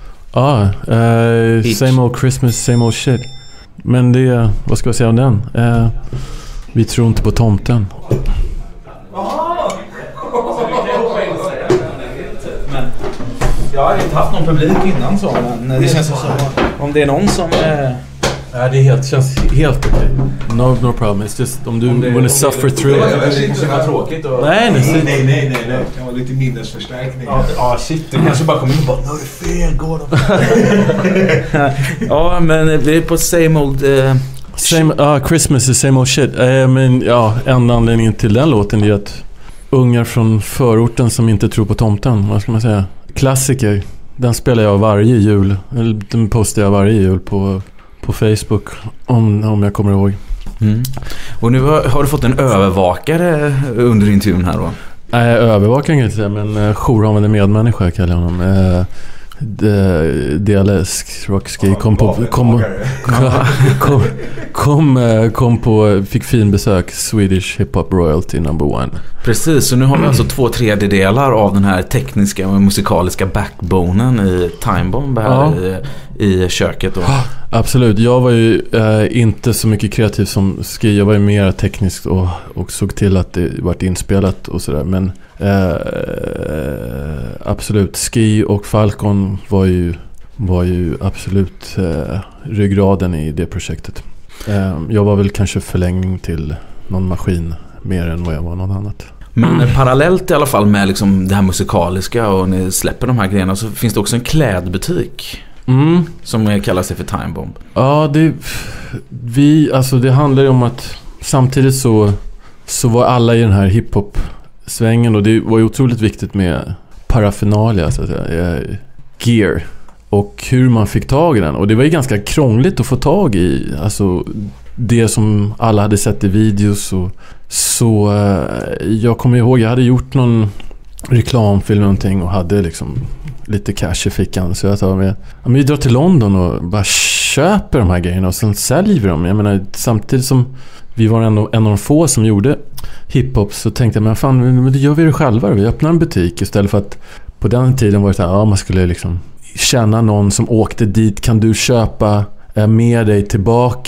Same old Christmas, same old shit. Men det, vad ska jag säga om den? Vi tror inte på tomten. Jag har inte haft någon publik innan så, men det känns som om det är någon som... det känns helt okej. No problem. It's just om du wanna suffer through it. Det måste vara tråkigt. Nej. Det kan vara lite minnesförstärkning. Shit. Du kanske bara kommer in och bara, no, det är fel, går det. Ja, men vi är på same old... Christmas is same old shit. Men enda anledningen till den låten är att ungar från förorten som inte tror på tomten, vad ska man säga? Klassiker. Den spelar jag varje jul. Den postar jag varje jul på Facebook om jag kommer ihåg. Och nu har du fått en övervakare under din tur här då? Nej, övervakare kan jag inte säga, men jourhavande medmänniska kallar jag honom. DLS Rockski fick fin besök Swedish Hip Hop Royalty #1. Precis, så nu har vi alltså 2/3 av den här tekniska och musikaliska backbonen i Time Bomb här i köket då. Absolut, jag var ju inte så mycket kreativ som Ski. Jag var ju mer teknisk och såg till att det vart inspelat och sådär. Men absolut, Ski och Falcon var ju absolut ryggraden i det projektet. Jag var väl kanske förlängning till någon maskin mer än vad jag var någon annat. Men parallellt i alla fall med liksom det här musikaliska och ni släpper de här grejerna, så finns det också en klädbutik som kallar sig för Time Bomb. Ja, det handlar ju om att samtidigt så var alla i den här hiphop-svängen, och det var ju otroligt viktigt med paraphernalia, så att säga, gear, och hur man fick tag i den. Och det var ju ganska krångligt att få tag i, alltså det som alla hade sett i videos. Så jag kommer ihåg, jag hade gjort någon reklamfilm eller någonting och hade liksom lite cash i fickan, så jag sa med, vi drar till London och bara köper de här grejerna och sen säljer vi dem. Jag menar, samtidigt som vi var en av de få som gjorde hiphop, så tänkte jag, men fan, det gör vi det själva. Vi öppnar en butik istället för att på den tiden var det så här, man skulle liksom känna någon som åkte dit, kan du köpa med dig tillbaka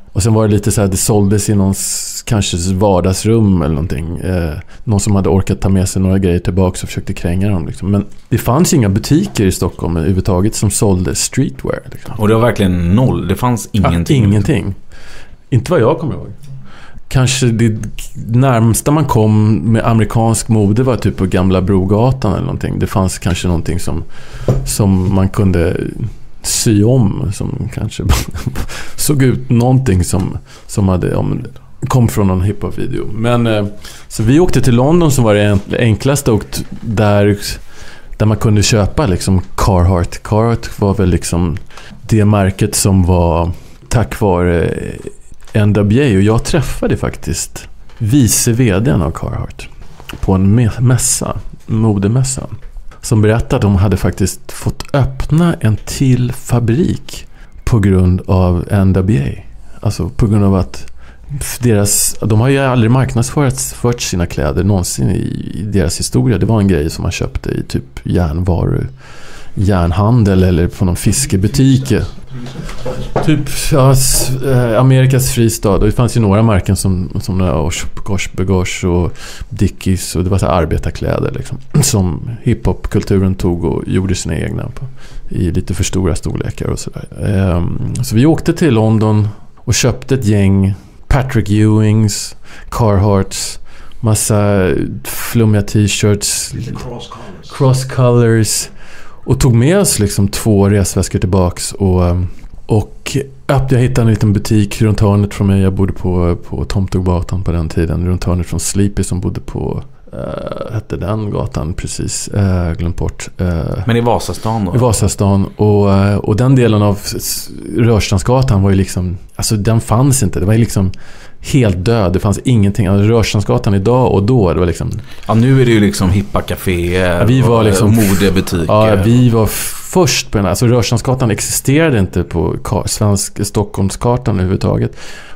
Och sen var det lite så här, det såldes i någons kanske vardagsrum eller någonting. Någon som hade orkat ta med sig några grejer tillbaka och försökte kränga dem. Liksom. Men det fanns inga butiker i Stockholm överhuvudtaget som sålde streetwear. Liksom. Och det var verkligen noll. Det fanns ingenting. Ja, ingenting. Inte vad jag kommer ihåg. Kanske det närmsta man kom med amerikansk mode var typ på Gamla Brogatan eller någonting. Det fanns kanske någonting som man kunde sy om, som kanske såg ut någonting som hade kom från någon hiphop-video. Men så vi åkte till London som var det enklaste, och där man kunde köpa liksom Carhartt. Carhartt var väl liksom det märket som var tack vare NWA, och jag träffade faktiskt vice vdn av Carhartt på en modemässa, som berättade att de hade faktiskt fått öppna en till fabrik på grund av NWA. Alltså på grund av att de har ju aldrig marknadsfört sina kläder någonsin i deras historia. Det var en grej som man köpte i typ järnhandel eller på någon fiskebutik. Typ Amerikas fristad. Och det fanns ju några märken som Oshkosh och Dickies, och det var så arbetarkläder liksom, som hiphopkulturen tog och gjorde sina egna på, i lite för stora storlekar och sådär. Så vi åkte till London och köpte ett gäng Patrick Ewings, Carhartts, massa flummiga t-shirts, cross colors, och tog med oss liksom 2 resväskor tillbaks, och jag hittade en liten butik runt hörnet från mig. Jag bodde på Tomtebogatan på den tiden, runt hörnet från Sleepy som bodde på hette den gatan precis, glömt bort. Men i Vasastan då? I Vasastan, och den delen av Rörstrandsgatan var ju liksom, alltså den fanns inte, det var ju liksom helt död, det fanns ingenting. Alltså Rörstrandsgatan idag och då, det var liksom... Ja, nu är det ju liksom hippa kaféer, vi var liksom modebutiker. Ja, vi var först på den. Alltså Rörstrandsgatan existerade inte på Stockholmskartan överhuvudtaget.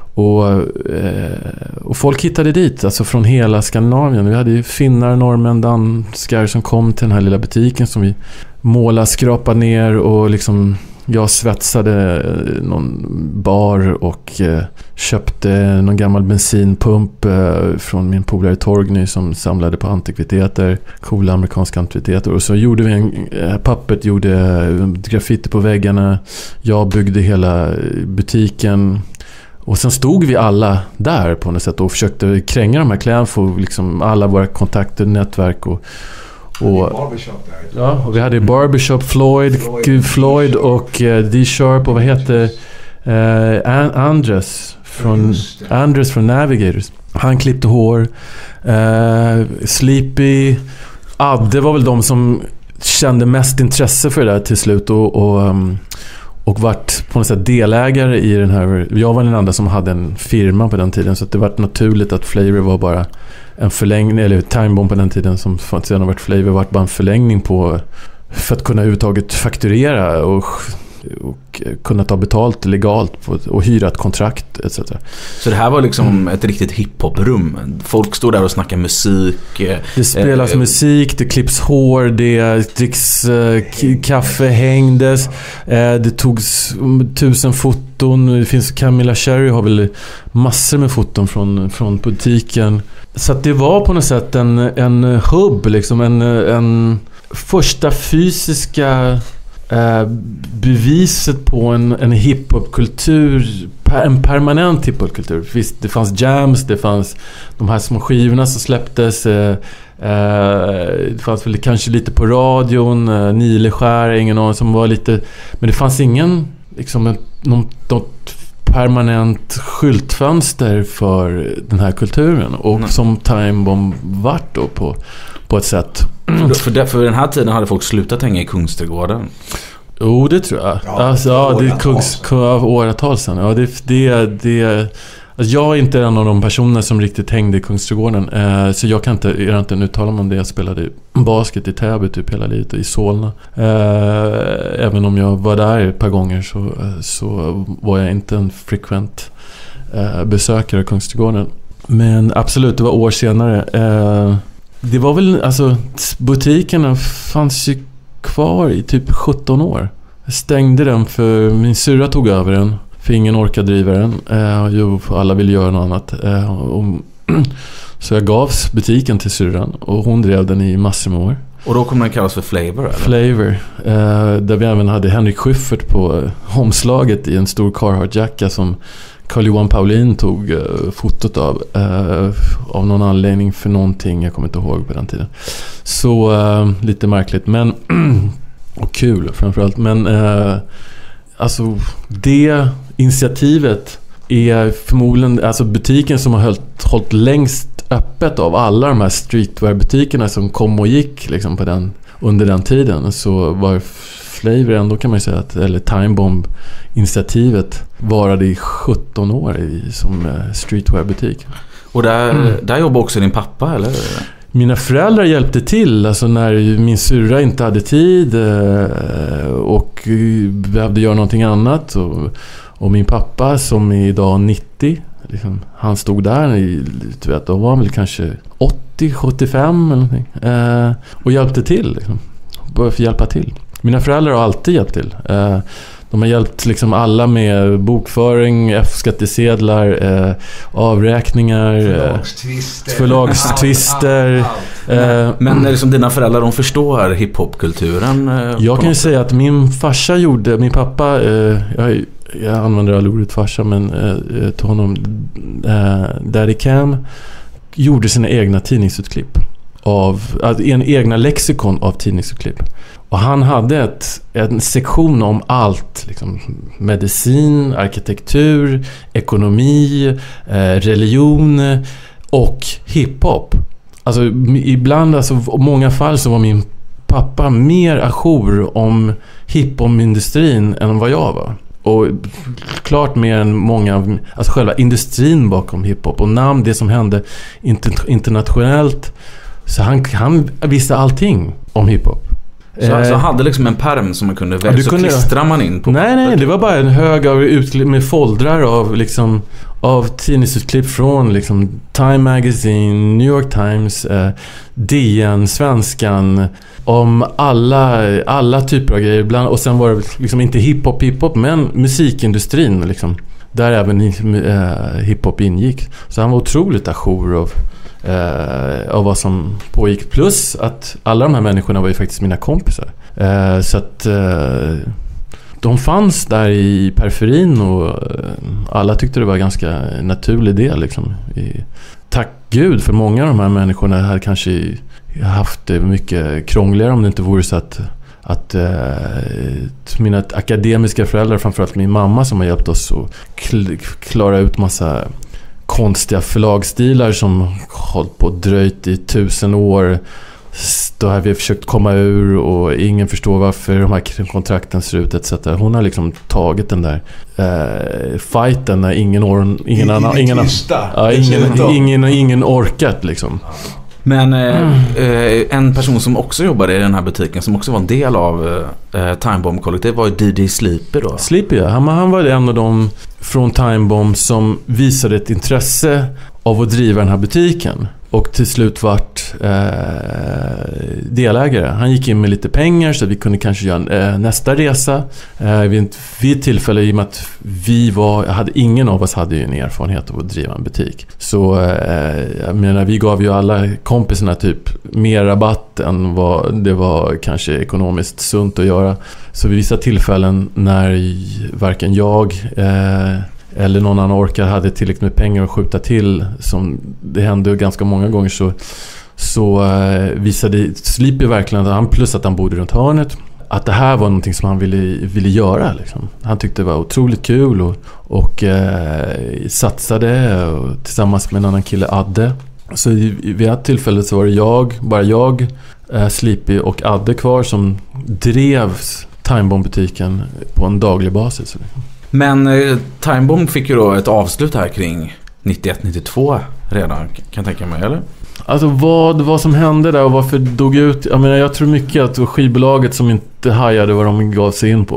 Och folk hittade dit, alltså från hela Skandinavien. Vi hade ju finnar, norrmän, danskar som kom till den här lilla butiken som vi målade, skrapade ner, och liksom jag svetsade någon bar och köpte någon gammal bensinpump från min polare Torgny som samlade på antikviteter, coola amerikanska antikviteter, och så gjorde vi Puppet gjorde graffiti på väggarna, jag byggde hela butiken. Och sen stod vi alla där på något sätt och försökte kränga de här kläderna för liksom alla våra kontakter, nätverk och ja, och vi hade Barbershop, Floyd och D-Sharp, och vad heter Andres från Navigators. Han klippte hår. Sleepy, Adde var väl de som kände mest intresse för det där till slut, och vart på något sätt delägare i den här. Jag var den enda som hade en firma på den tiden, så att det var naturligt att Flavor var bara en förlängning, eller Time Bomb på den tiden som sedan har varit Flavor, var bara en förlängning på, för att kunna överhuvudtaget fakturera och kunna ta betalt legalt och hyra ett kontrakt etc. Så det här var liksom ett riktigt hiphoprum. Folk stod där och snackade musik. Det spelas musik, det klipps hår, det dricks kaffe, hängdes. Det togs 1000 foton. Det finns Camilla Cherry har väl massor med foton från butiken. Så att det var på något sätt en hubb, liksom en första fysiska beviset på en hiphopkultur, en permanent hiphopkultur. Visst, det fanns jams, det fanns de här små skivorna som släpptes, det fanns väl kanske lite på radion, Nileskär, ingen annan som var lite, men det fanns ingen liksom något permanent skyltfönster för den här kulturen, och som Time Bomb vart då på ett sätt. För den här tiden hade folk slutat hänga i Kungsträdgården. Jo, det tror jag. Ja, det är åratal sedan. Ja, det alltså jag är inte en av de personer som riktigt hängde i Kungsträdgården. Så jag kan inte uttala mig om det. Jag spelade basket i Täby typ hela livet, i Solna. Även om jag var där ett par gånger så var jag inte en frekvent besökare av Kungsträdgården. Men absolut, det var år senare. Det var väl, alltså butikerna fanns ju kvar i typ 17 år. Jag stängde den för min syrra tog över den För ingen orkar driva den. Alla vill göra något annat. Så jag gavs butiken till syrran och hon drev den i massor med år. Och då kommer den kallas för Flavor, eller? Flavor. Där vi även hade Henrik Schyffert på omslaget i en stor Carhartt-jacka som Carl-Johan Paulin tog fotot av någon anledning för någonting, jag kommer inte ihåg på den tiden. Så lite märkligt, men och kul framförallt. Men alltså det initiativet är förmodligen alltså butiken som har hållit längst öppet av alla de här streetwear-butikerna som kom och gick liksom under den tiden. Så var Flavor ändå, kan man ju säga, eller Timebomb-initiativet varade i 17 år som streetwear-butik. Och där jobbar också din pappa, eller? Mina föräldrar hjälpte till, alltså när min syrra inte hade tid och behövde göra någonting annat. Och min pappa som är idag 90, liksom, han stod där då var han väl kanske 80-75 eller någonting, och hjälpte till liksom. Bara för att hjälpa till. Mina föräldrar har alltid hjälpt till. De har hjälpt liksom alla med bokföring, F-skattesedlar, avräkningar, förlagstvister. Men liksom dina föräldrar, de förstår hiphopkulturen? Jag kan ju säga att min pappa, jag använder all ordet farsa, men till honom, Daddy Cam, gjorde sina egna tidningsutklipp en egna lexikon av tidningsutklipp. Och han hade en sektion om allt, liksom medicin, arkitektur, ekonomi, religion och hiphop. Alltså ibland, alltså många fall så var min pappa mer ajour om hiphop-industrin än vad jag var. Och klart mer än många, alltså själva industrin bakom hiphop och namn, det som hände internationellt. Så han visste allting om hiphop. Så han hade liksom en perm som man kunde välja, så klistrar man in på. Nej, det var bara en hög av med foldrar av tidningsutklipp från liksom Time Magazine, New York Times, DN, Svenskan, om alla typer av grejer ibland. Och sen var det liksom inte hiphop men musikindustrin liksom, där även hiphop ingick. Så han var otroligt ajour av vad som pågick, plus att alla de här människorna var ju faktiskt mina kompisar, så att de fanns där i periferin och alla tyckte det var ganska naturlig del liksom. Tack Gud, för många av de här människorna hade kanske haft det mycket krångligare om det inte vore så att mina akademiska föräldrar, framförallt min mamma som har hjälpt oss att klara ut massa konstiga förlagsstilar som hållit på dröjt i 1000 år. Då har vi försökt komma ur och ingen förstår varför de här kontrakten ser ut etc. Hon har liksom tagit den där fighten när ingen orkat liksom. Men en person som också jobbade i den här butiken, som också var en del av Timebomb-kollektivet, var ju DJ Sleepy då. Sleepy, ja. Han var en av dem från Timebomb som visade ett intresse av att driva den här butiken. Och till slut vart delägare. Han gick in med lite pengar så att vi kunde kanske göra nästa resa. Vid tillfälle, i och med att ingen av oss hade ju en erfarenhet av att driva en butik. Så jag menar, vi gav ju alla kompisarna typ mer rabatt än vad det var kanske ekonomiskt sunt att göra. Så vid vissa tillfällen när varken jag eller någon annan orkar hade tillräckligt med pengar att skjuta till, som det hände ganska många gånger, så visade Sleepy verkligen att han, plus att han bodde runt hörnet, att det här var någonting som han ville göra liksom. Han tyckte det var otroligt kul och satsade tillsammans med en annan kille, Adde. Så vid ett tillfälle så var det bara jag, Sleepy och Adde kvar som drev Timebomb-butiken på en daglig basis. Men Timebomb fick ju då ett avslut här kring 91-92 redan, kan jag tänka mig, eller? Alltså vad som hände där och varför dog ut. Jag menar, jag tror mycket att skivbolaget som inte hajade vad de gav sig in på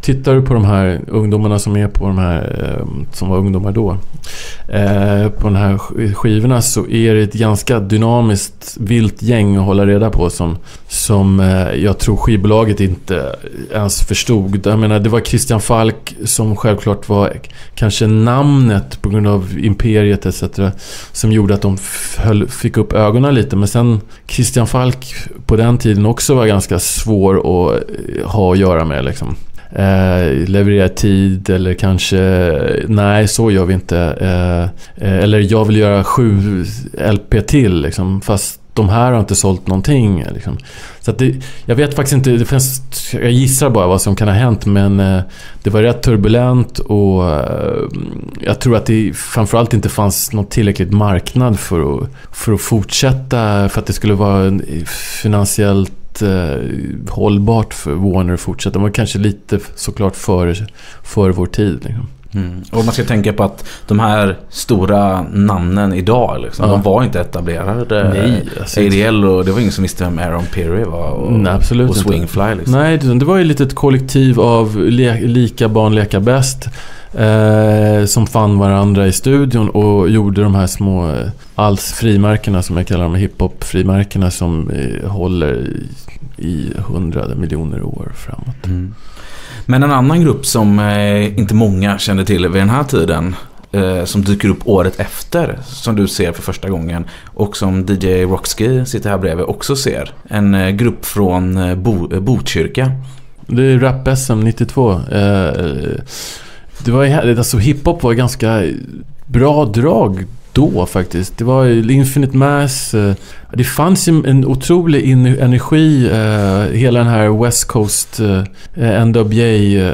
tittar du på de här ungdomarna som är på de här som var ungdomar då, på de här skivorna, så är det ett ganska dynamiskt, vilt gäng att hålla reda på som jag tror skivbolaget inte ens förstod. Jag menar, det var Christian Falk som självklart var kanske namnet på grund av imperiet etc. som gjorde att de fick upp ögonen lite, men sen Christian Falk på den tiden också var ganska svår att ha att göra med liksom. Leverera tid eller kanske nej, så gör vi inte, eller jag vill göra 7 LP till liksom, fast de här har inte sålt någonting liksom. Så att jag vet faktiskt inte, jag gissar bara vad som kan ha hänt, men det var rätt turbulent och jag tror att det framförallt inte fanns någon tillräckligt marknad för att fortsätta, för att det skulle vara finansiellt hållbart för Warner att fortsätta. De var kanske lite såklart för vår tid liksom. Och man ska tänka på att de här stora namnen idag liksom, de var inte etablerade. Nej, ADL, och det var ingen som visste vem Aaron Peary var och, absolut och Swingfly liksom. Nej, det var ju lite ett kollektiv av lika barn leka bäst som fann varandra i studion och gjorde de här små frimärkena som jag kallar dem, hiphop-frimärkena som håller i 100 miljoner år framåt. Men en annan grupp som inte många kände till vid den här tiden, som dyker upp året efter, som du ser för första gången och som DJ Rocksky sitter här bredvid också ser. En grupp från Botkyrka. Det är Rap SM 92. Det var, alltså hiphop var ganska bra drag då faktiskt. Det var Infinite Mass. Det fanns ju en otrolig energi, hela den här West Coast NWA,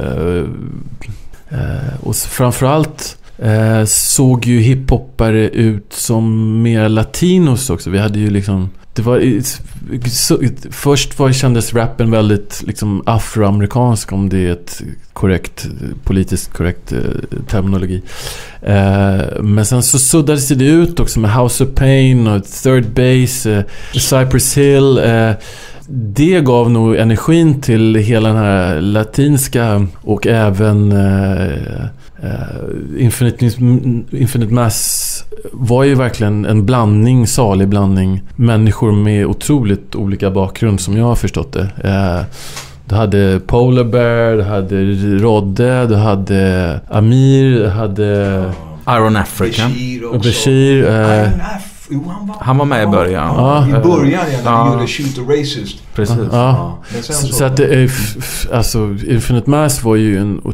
och framförallt såg ju hiphoppare ut som mer latinos också. Vi hade ju liksom, det var först kändes rappen väldigt liksom afroamerikansk, om det är ett politiskt korrekt terminologi. Men sen så suddades det ut också med House of Pain och Third Base, Cypress Hill. Det gav nog energin till hela den här latinska, och även Infinite Mass var ju verkligen en salig blandning människor med otroligt olika bakgrund, som jag har förstått det. Du hade Polar Bear, du hade Rodde, du hade Amir, du hade Iron African, Bashir. Han var med i början. I början när vi gjorde Shoot the Racist. Precis. Så att alltså Infinite Mass var ju en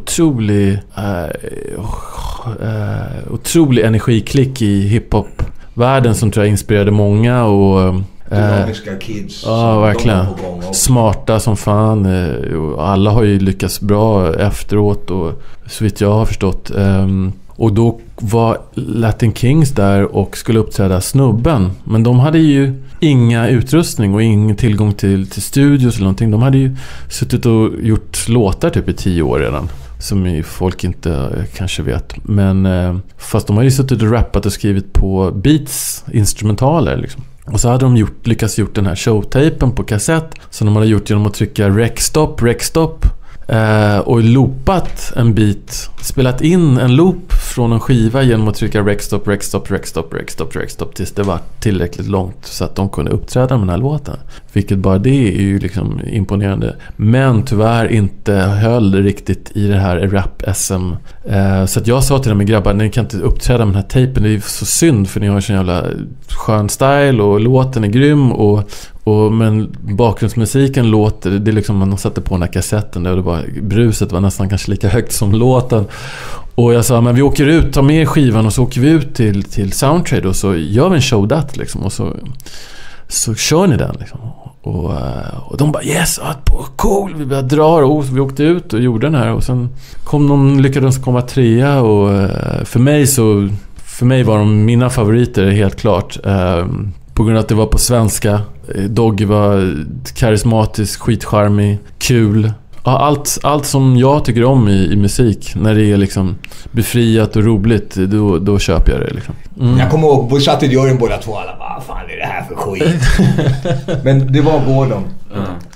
otrolig energiklick i hiphop-världen som tror jag inspirerade många, och dynamiska kids. Ja, verkligen. Smarta som fan. Alla har ju lyckats bra efteråt, och så vitt jag har förstått. Och då var Latin Kings där och skulle uppträda Snubben. Men de hade ju inga utrustning och ingen tillgång till studios eller någonting. De hade ju suttit och gjort låtar typ i 10 år redan, som folk inte kanske vet. Men fast de hade ju suttit och rappat och skrivit på beats, instrumentaler liksom. Och så hade de lyckats gjort den här showtapen på kassett, som de hade gjort genom att trycka rec-stop och loopat en bit, spelat in en loop från en skiva genom att trycka rec-stop tills det var tillräckligt långt så att de kunde uppträda med den här låten. Vilket bara det är ju liksom imponerande. Men tyvärr inte höll riktigt i det här rap-SM. Så att jag sa till dem, grabbar, ni kan inte uppträda med den här tejpen, det är så synd för ni har så jävla skön style och låten är grym, men bakgrundsmusiken låter, det är liksom, man satte på den här kassetten där, och det var, bruset var nästan kanske lika högt som låten. Och jag sa, men vi åker ut, tar med skivan och så åker vi ut till Soundtrade och så gör vi en show that liksom, och så kör ni den liksom. Och de bara yes, cool, vi började dra, och vi åkte ut och gjorde den här, och sen lyckades komma 3, och för mig var de mina favoriter helt klart. På grund av att det var på svenska. Doggy var karismatisk, skitcharmig, kul. Ja, allt som jag tycker om i musik, när det är liksom befriat och roligt, då köper jag det liksom. Jag kommer ihåg, vi satt i dörren båda två, alla bara, fan är det här för skit? Men det var Gordon.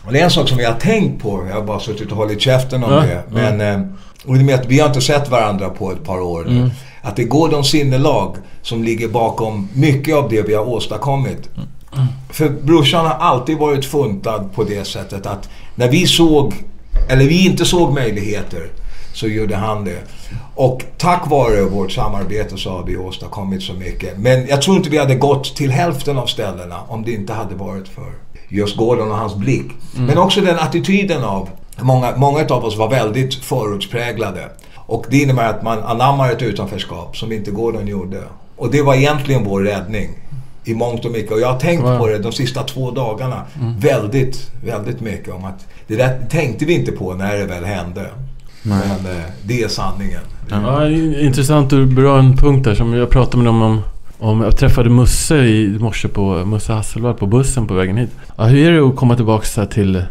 Och det är en sak som jag har tänkt på. Jag har bara suttit och hållit käften om det. Men och det med att vi har inte sett varandra på ett par år nu. Att det går de sinnelag som ligger bakom mycket av det vi har åstadkommit. För brorsan har alltid varit funtad på det sättet att när vi inte såg möjligheter så gjorde han det. Och tack vare vårt samarbete så har vi åstadkommit så mycket. Men jag tror inte vi hade gått till hälften av ställena om det inte hade varit för just Gordon och hans blick. Men också den attityden av många av oss var väldigt förutspräglade. Och det innebär att man anammar ett utanförskap som inte Gordon gjorde. Och det var egentligen vår räddning i mångt och mycket. Och jag har tänkt på det de sista 2 dagarna väldigt, väldigt mycket om att det där tänkte vi inte på när det väl hände. Men det är sanningen. Ja, intressant, du berör en punkt där som jag pratade med dem om. Jag träffade Musse i morse på Musse Hasselvall på bussen på vägen hit. Ja, hur är det att komma tillbaka till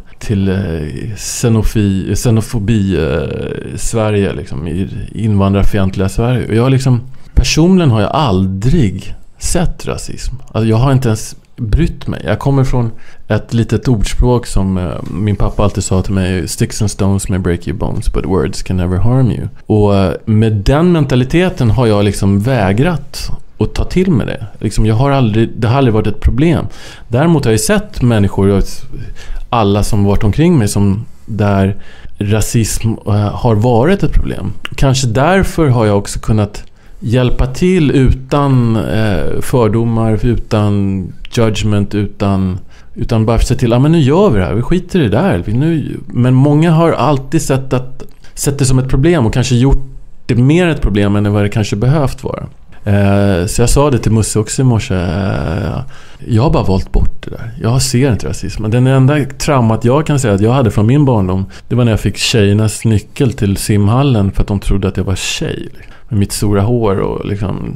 xenofobi Sverige liksom, i invandrarfientliga Sverige. Och jag liksom, personligen har jag aldrig sett rasism. Alltså, jag har inte ens brytt mig. Jag kommer från ett litet ordspråk som min pappa alltid sa till mig: sticks and stones may break your bones but words can never harm you. Och med den mentaliteten har jag liksom vägrat att ta till mig det. Liksom, det har aldrig varit ett problem. Däremot har jag sett människor, alla som varit omkring mig, som där rasism har varit ett problem. Kanske därför har jag också kunnat hjälpa till utan fördomar, utan judgment, utan bara se till, men nu gör vi det här, vi skiter i det där. Men många har alltid sett det som ett problem och kanske gjort det mer ett problem än vad det kanske behövt vara. Så jag sa det till Musse också i morse. Jag har bara valt bort det där. Jag ser inte rasism. Men den enda traumat jag kan säga att jag hade från min barndom, det var när jag fick tjejernas nyckel till simhallen för att de trodde att jag var tjej. Med mitt stora hår och liksom.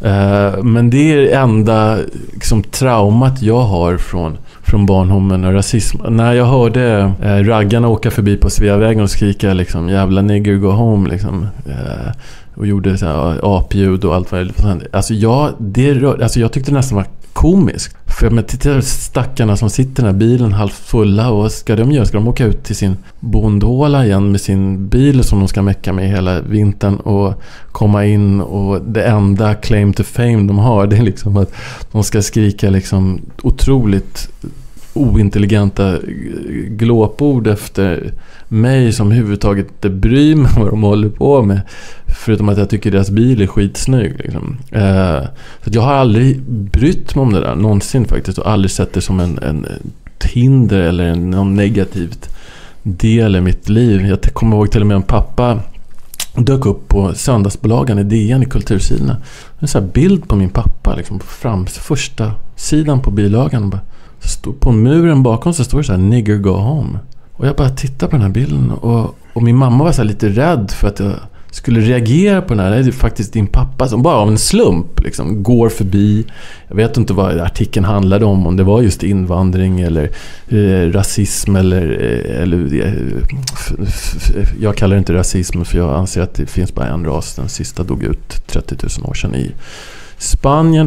Men det är enda liksom, traumat jag har från barndomen och rasism. När jag hörde raggarna åka förbi på Sveavägen och skrika liksom, jävla nigger go home liksom, och gjorde så här apljud och allt vad det var. Alltså jag tyckte det nästan var komiskt. För med tittar stackarna som sitter i den här bilen halvt fulla, och vad ska de göra? Ska de åka ut till sin bondhåla igen med sin bil som de ska mecka med hela vintern och komma in, och det enda claim to fame de har, det är liksom att de ska skrika liksom otroligt ointelligenta glåpord efter mig som huvudtaget inte bryr mig vad de håller på med, förutom att jag tycker deras bil är skitsnygg liksom. Så jag har aldrig brytt mig om det där någonsin faktiskt, och aldrig sett det som en hinder eller någon negativt del i mitt liv. Jag kommer ihåg till och med en pappa dök upp på söndagsbolagen i DN i kultursidorna. En sån här bild på min pappa liksom, på första sidan på bilagan. Stod på muren bakom så står det så här nigger go home. Och jag bara tittar på den här bilden, och min mamma var så här lite rädd för att jag skulle reagera på den här. Det är faktiskt din pappa som bara av en slump liksom går förbi. Jag vet inte vad artikeln handlade om det var just invandring eller rasism eller jag kallar det inte rasism, för jag anser att det finns bara en ras. Den sista dog ut 30 000 år sedan i Spanien.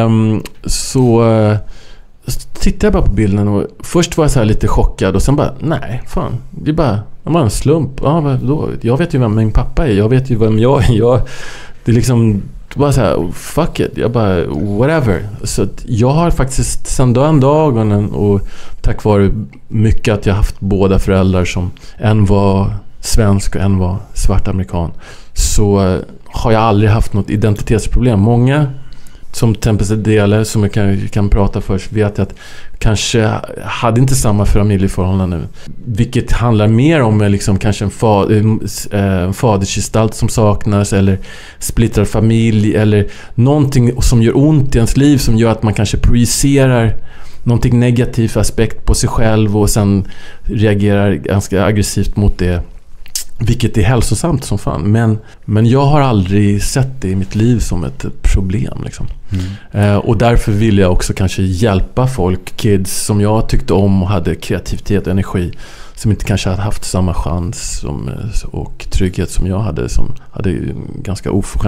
Så tittade jag bara på bilden, och först var jag så här lite chockad, och sen bara, nej, fan, det är bara en slump. Ja, då, jag vet ju vem min pappa är, jag vet ju vem jag är. Det är liksom bara så här, fuck it, jag bara, whatever. Så att jag har faktiskt sedan den dagen, och tack vare mycket att jag haft båda föräldrar som en var svensk och en var svart amerikan, så har jag aldrig haft något identitetsproblem. Många som tempeldelar som jag kan prata först vet att kanske hade inte samma familjeförhållanden nu, vilket handlar mer om liksom kanske en fadersgestalt som saknas, eller splittrad familj, eller någonting som gör ont i ens liv, som gör att man kanske projicerar någonting negativt aspekt på sig själv och sen reagerar ganska aggressivt mot det, vilket är hälsosamt som fan. Men jag har aldrig sett det i mitt liv som ett problem liksom. Och därför vill jag också kanske hjälpa folk, kids som jag tyckte om och hade kreativitet och energi, som inte kanske hade haft samma chans och trygghet som jag hade, som hade ganska oförskämt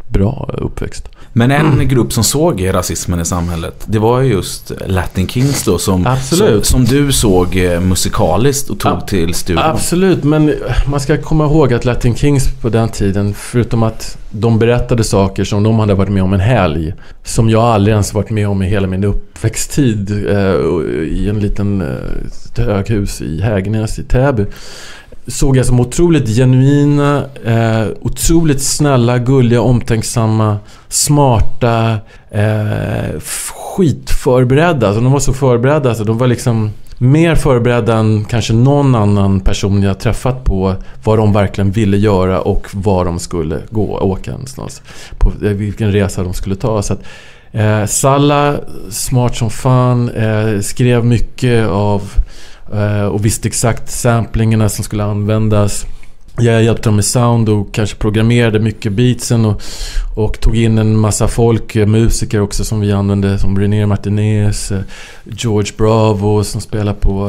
bra uppväxt. Men en grupp som såg rasismen i samhället, det var ju just Latin Kings då, som du såg musikaliskt och tog till studion. Absolut, men man ska komma ihåg att Latin Kings på den tiden, förutom att de berättade saker som de hade varit med om en helg, som jag aldrig ens varit med om i hela min uppväxttid, i en liten höghus i Hägernäs i Täby, såg jag som otroligt genuina, otroligt snälla, gulliga, omtänksamma, smarta, skitförberedda. Alltså de var så förberedda, alltså de var liksom mer förberedda än kanske någon annan person jag träffat på vad de verkligen ville göra och var de skulle åka någonstans, på vilken resa de skulle ta. Så att Salla, smart som fan, skrev mycket av och visste exakt samplingarna som skulle användas. Jag hjälpte dem med sound och kanske programmerade mycket beatsen och tog in en massa folk, musiker också som vi använde, som René Martinez, George Bravo som spelar på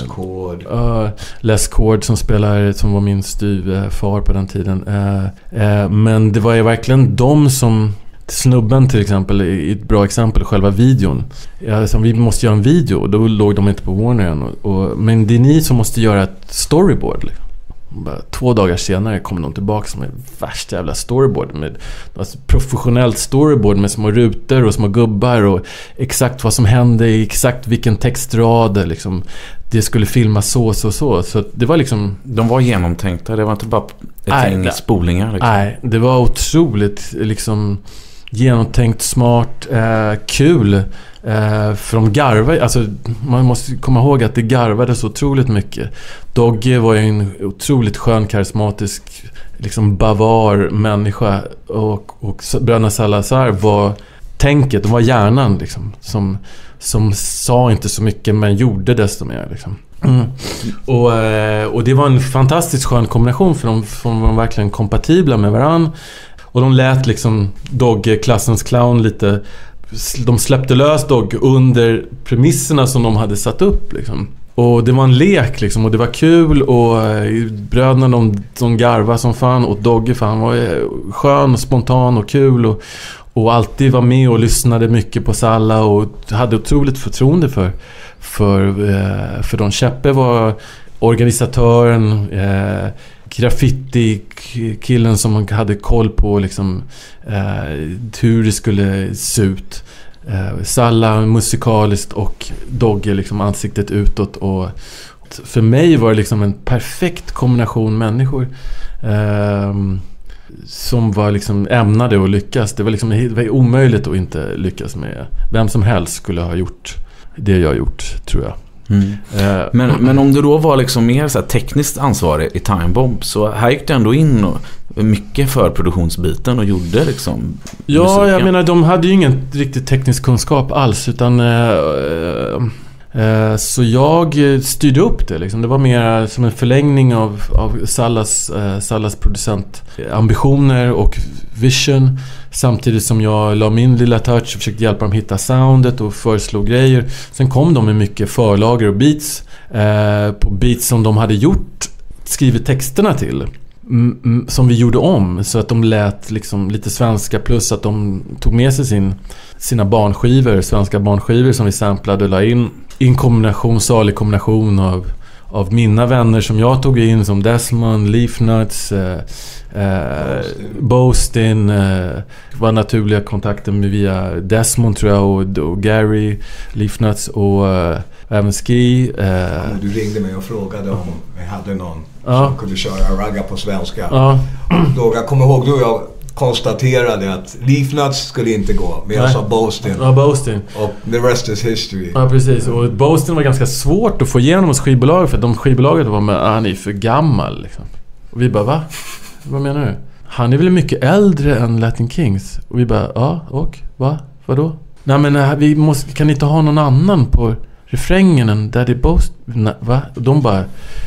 Les Chord som var min styvfar på den tiden. Men det var ju verkligen de som Snubben till exempel är ett bra exempel, själva videon. Vi måste göra en video, då låg de inte på Warner än. Men det är ni som måste göra ett storyboard. Bara 2 dagar senare kom de tillbaka med värsta jävla storyboard, med professionellt storyboard med små rutor och små gubbar och exakt vad som hände, exakt vilken textrad liksom. Det skulle filmas så det var liksom, de var genomtänkta, det var inte bara ett gäng spolingar liksom. Nej, det var otroligt liksom genomtänkt, smart, kul. För de garvade, alltså man måste komma ihåg att det garvade så otroligt mycket. Dogge var ju en otroligt skön, karismatisk liksom bavar människa, och Bröderna Salazar var tänket, de var hjärnan liksom, som sa inte så mycket men gjorde desto mer liksom. Och det var en fantastiskt skön kombination, för de var verkligen kompatibla med varann. Och de lät liksom Dogge, klassens clown, lite. De släppte lös Dogge under premisserna som de hade satt upp liksom. Och det var en lek liksom, och det var kul. Och bröderna de garva som fan, och Dogge fan var skön och spontan och kul, och alltid var med och lyssnade mycket på Salla och hade otroligt förtroende för Don Cheppe var organisatören, graffiti-killen som hade koll på liksom, hur det skulle se ut. Salla musikaliskt och Dogge liksom ansiktet utåt. Och för mig var det liksom en perfekt kombination människor som var liksom ämnade att lyckas. Det var omöjligt att inte lyckas med. Vem som helst skulle ha gjort det jag gjort, tror jag. Men om du då var liksom mer så här tekniskt ansvarig i Time Bomb, så här gick du ändå in och mycket för produktionsbiten och gjorde liksom musiken. Jag menar, de hade ju ingen riktigt teknisk kunskap alls, utan så jag styrde upp det liksom. Det var mer som en förlängning av Sallas producentambitioner och vision, samtidigt som jag la min lilla touch och försökte hjälpa dem hitta soundet och föreslå grejer. Sen kom de med mycket förlager och beats på beats som de hade skrivit texterna till, som vi gjorde om så att de lät liksom lite svenska, plus att de tog med sig sina svenska barnskivor som vi samplade och la in i en salig kombination av mina vänner som jag tog in, som Desmond, Leaf Nuts, Boastin, var naturliga kontakter med via Desmond tror jag, och Gary, Leaf Nuts och även Ski. Du ringde mig och frågade om vi hade någon som kunde köra ragga på svenska. Då, jag kommer ihåg, du och jag konstaterade att Leaf Nuts skulle inte gå, men jag sa Boastin. Ja, Boastin. Och the rest is history. Ja, precis. Och Boastin var ganska svårt att få igenom hos skivbolaget, för att de skivbolaget var med, han är för gammal liksom. Och vi bara, va? Vad menar du? Han är väl mycket äldre än Latin Kings? Och vi bara, ja, och? Va? Vadå? Nej, men kan inte ha någon annan på refrängen än Daddy Boastin? Va? Och de bara...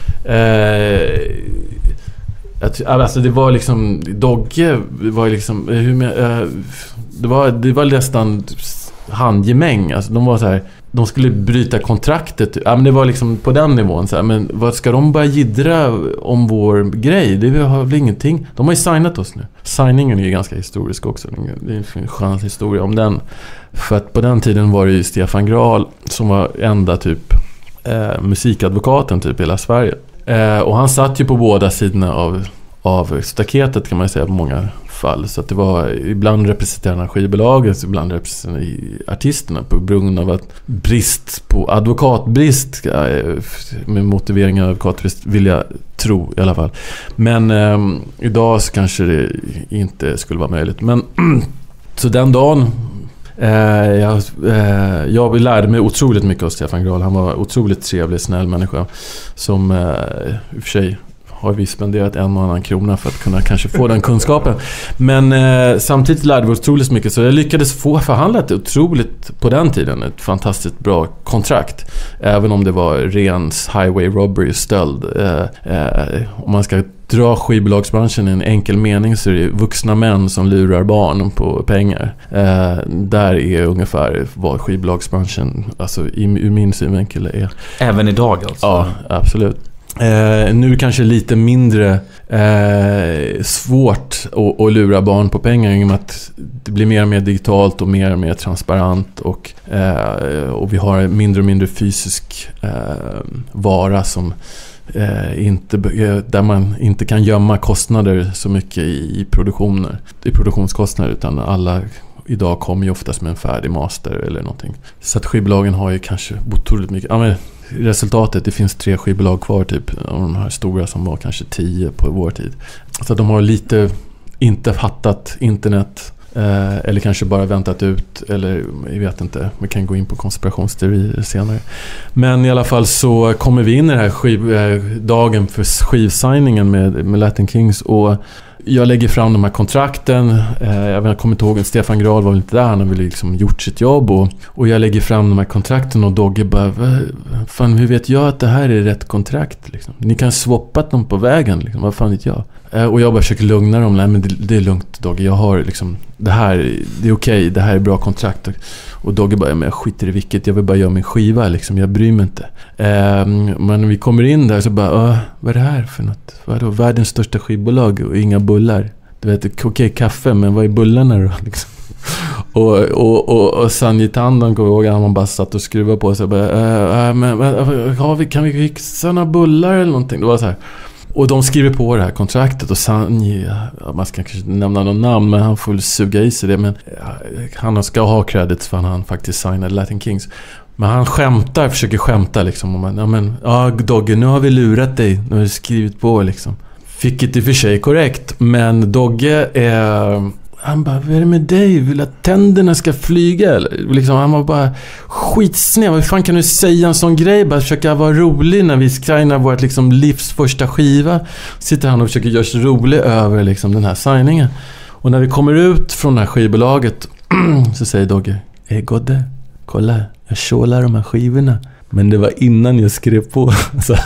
alltså det var liksom Dogge var liksom det var nästan handgemäng, alltså de var så här de skulle bryta kontraktet. Ja, men det var liksom på den nivån så här, men vad ska de bara jiddra om vår grej? Det har väl ingenting. De har ju signat oss nu. Signingen är ju ganska historisk också. Det är en skön historia om den. För att på den tiden var det ju Stefan Graal som var enda typ musikadvokaten typ i hela Sverige. Och han satt ju på båda sidorna av staketet kan man säga på många fall. Så att det var ibland representerande skivbolaget, ibland representerande artisterna på grund av att brist på advokatbrist, med motivering av advokatbrist vill jag tro i alla fall. Men idag så kanske det inte skulle vara möjligt. Men så den dagen jag lärde mig otroligt mycket av Stefan Graal. Han var otroligt trevlig, snäll människa som i och för sig har vi spenderat en och annan krona för att kunna kanske få den kunskapen. Men samtidigt lärde vi otroligt mycket, så jag lyckades få förhandlat otroligt på den tiden ett fantastiskt bra kontrakt. Även om det var ren highway robbery, stöld. Om man ska dra skivbolagsbranschen i en enkel mening så är det vuxna män som lurar barn på pengar. Där är ungefär vad skivbolagsbranschen, alltså ur min synvinkel är. Även idag alltså? Ja, absolut. Nu kanske lite mindre svårt att lura barn på pengar i och med att det blir mer och mer digitalt och mer transparent och vi har mindre och mindre fysisk vara som där man inte kan gömma kostnader så mycket i produktionskostnader, utan alla idag kommer ju oftast med en färdig master eller någonting. Så att skivbolagen har ju kanske otroligt mycket. Ja, men resultatet, det finns 3 skivbolag kvar typ av de här stora som var kanske 10 på vår tid. Så de har lite inte fattat internet eller kanske bara väntat ut, eller jag vet inte, vi kan gå in på konspirationsteorier senare. Men i alla fall så kommer vi in i den här dagen för skivsigningen med Latin Kings, och jag lägger fram de här kontrakten. Jag kommer inte ihåg, Stefan Graal var väl inte där, han har väl liksom gjort sitt jobb, och jag lägger fram de här kontrakten och Dogge bara, fan, hur vet jag att det här är rätt kontrakt liksom? Ni kan swappa dem på vägen liksom, vad fan vet jag? Och jag bara försöker lugna dem. Nej, men det är lugnt Dogge, jag har liksom det här, det är okej, det här är bra kontrakt. Och Dogge bara, men jag skiter i vilket, jag vill bara göra min skiva liksom, jag bryr mig inte. Men när vi kommer in där så bara, vad är det här för något? Vad är det? Världens största skivbolag och inga bullar. Du vet, okej, kaffe, men vad är bullarna då liksom? Och Sanjit Handan går ihåg, han bara satt och skruvade på sig men kan vi fixa några bullar eller någonting? Det var så här. Och de skriver på det här kontraktet, och Sanji, man ska kanske nämna någon namn, men han får suga i sig det, men han ska ha credit för han faktiskt signade Latin Kings. Men han försöker skämta liksom, Dogge, nu har vi lurat dig, nu har du skrivit på liksom. Fick det i och för sig korrekt, men Dogge han bara, vad är det med dig? Vill att tänderna ska flyga? Eller? Liksom, han var bara skitsnäv. Hur fan kan du säga en sån grej? Bara försöka vara rolig när vi skriver vårt liksom livs första skiva. Sitter han och försöker göra sig rolig över liksom, den här signingen. Och när vi kommer ut från det här skivbolaget så säger Dogge, Godde, kolla, jag kjolar de här skivorna. Men det var innan jag skrev på. Så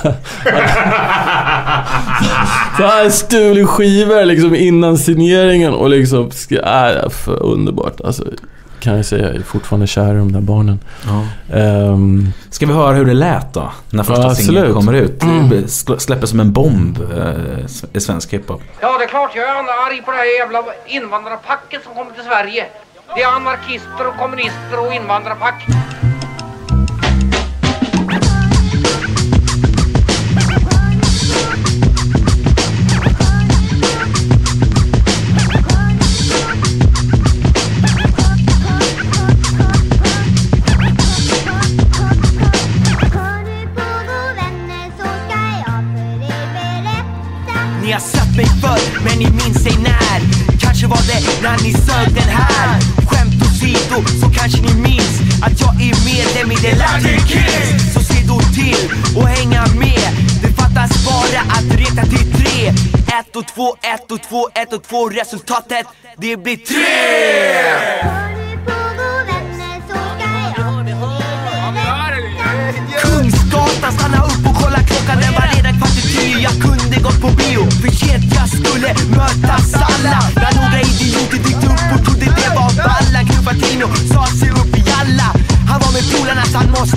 här stulig skivor liksom innan signeringen. Och liksom, för underbart. Alltså, kan jag säga, jag är fortfarande kär i de där barnen. Ja. Ska vi höra hur det lät då? När första singeln kommer ut. Släpper som en bomb i svensk hiphop. Ja, det är klart jag är arg på det här jävla invandrarpacket som kommer till Sverige. Det är anarkister och kommunister och invandrarpack. Ni har sett mig förr, men ni minns ej när. Kanske var det när ni sög den här. Skämt åsido, så kanske ni minns att jag är medlem i The Latin Kings. Så se då till och hänga med. Det fattas bara att reta till 3. 1 och 2, 1 och 2, 1 och 2. Resultatet, det blir 3. Kungsgatan, stanna upp och kolla klockan. Den var redan 4:15. Jag kunde gått på bio, för jag skulle mötas alla. När några idioter dykt upp och trodde det var ballan. Knufatino sa sig upp i alla. Han var med polarna så han måste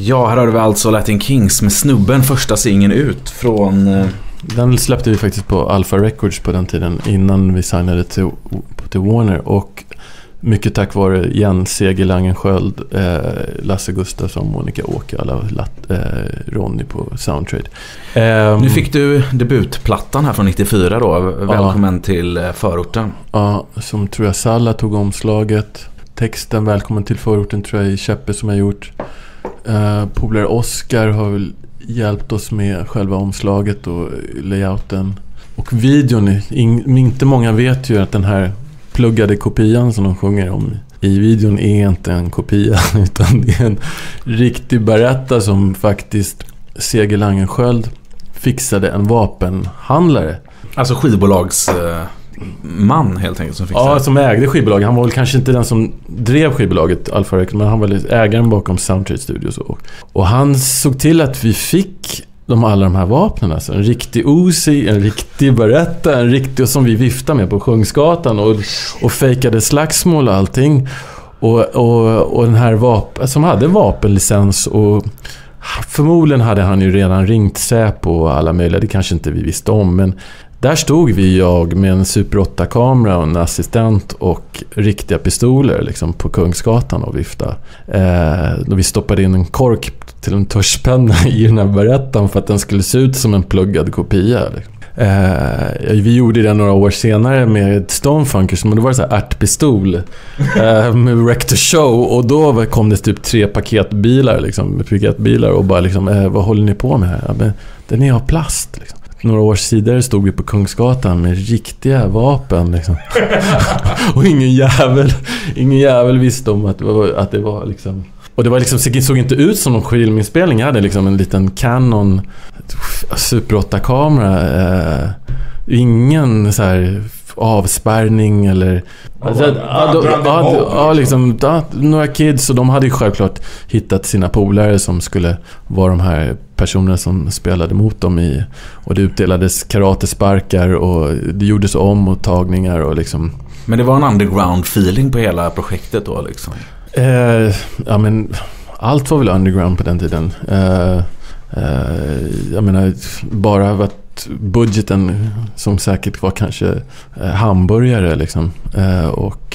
Ja, här har vi alltså Latin Kings med Snubben, första singeln ut från... Den släppte vi faktiskt på Alpha Records på den tiden innan vi signade till Warner, och mycket tack vare Jens Seger Langenskjöld, Lasse Gustafsson, Monica Åke, alla Ronny på Soundtrade. Nu fick du debutplattan här från 94 då. Välkommen till förorten. Ja, som tror jag Salla tog omslaget. Texten Välkommen till förorten tror jag är Käppe som har gjort. Polare Oscar har väl hjälpt oss med själva omslaget och layouten. Och videon, inte många vet ju att den här pluggade kopian som de sjunger om i videon är inte en kopia, utan det är en riktig berätta som faktiskt Seger Langenskjöld fixade en vapenhandlare. Alltså skivbolagsman helt enkelt som fixade. Ja, som ägde skivbolaget. Han var väl kanske inte den som drev skivbolaget Alpha Records, men han var ägaren bakom Soundtrade Studios. Och han såg till att vi fick alla de här vapnen, alltså en riktig Uzi, en riktig Beretta, en riktig som vi viftade med på Kungsgatan och fejkade slagsmål och allting, och den här som hade vapenlicens, och förmodligen hade han ju redan ringt Säpo och alla möjliga, det kanske inte vi visste om, men där stod jag med en Super 8-kamera och en assistent och riktiga pistoler liksom på Kungsgatan och vifta. Då vi stoppade in en kork till en tuschpenna i den här berättan för att den skulle se ut som en pluggad kopia. Vi gjorde det några år senare med Stonefunkers, men det var så här ärtpistol med Wreck to Show, och då kom det typ 3 paketbilar och bara liksom, vad håller ni på med här? Ja, men den är av plast liksom. Några år sidor stod vi på Kungsgatan med riktiga vapen liksom. Och ingen jävel visste om att det var liksom. Och det var liksom, såg inte ut som någon filminspelning. Jag hade liksom en liten Canon Super 8-kamera. Ingen så här avspärrning eller några kids, och de hade ju självklart hittat sina polare som skulle vara de här personerna som spelade mot dem och det utdelades karatesparkar och det gjordes ommottagningar och liksom. Men det var en underground feeling på hela projektet då liksom? Ja, men allt var väl underground på den tiden. Jag menar, bara att budgeten som säkert var kanske hamburgare liksom, och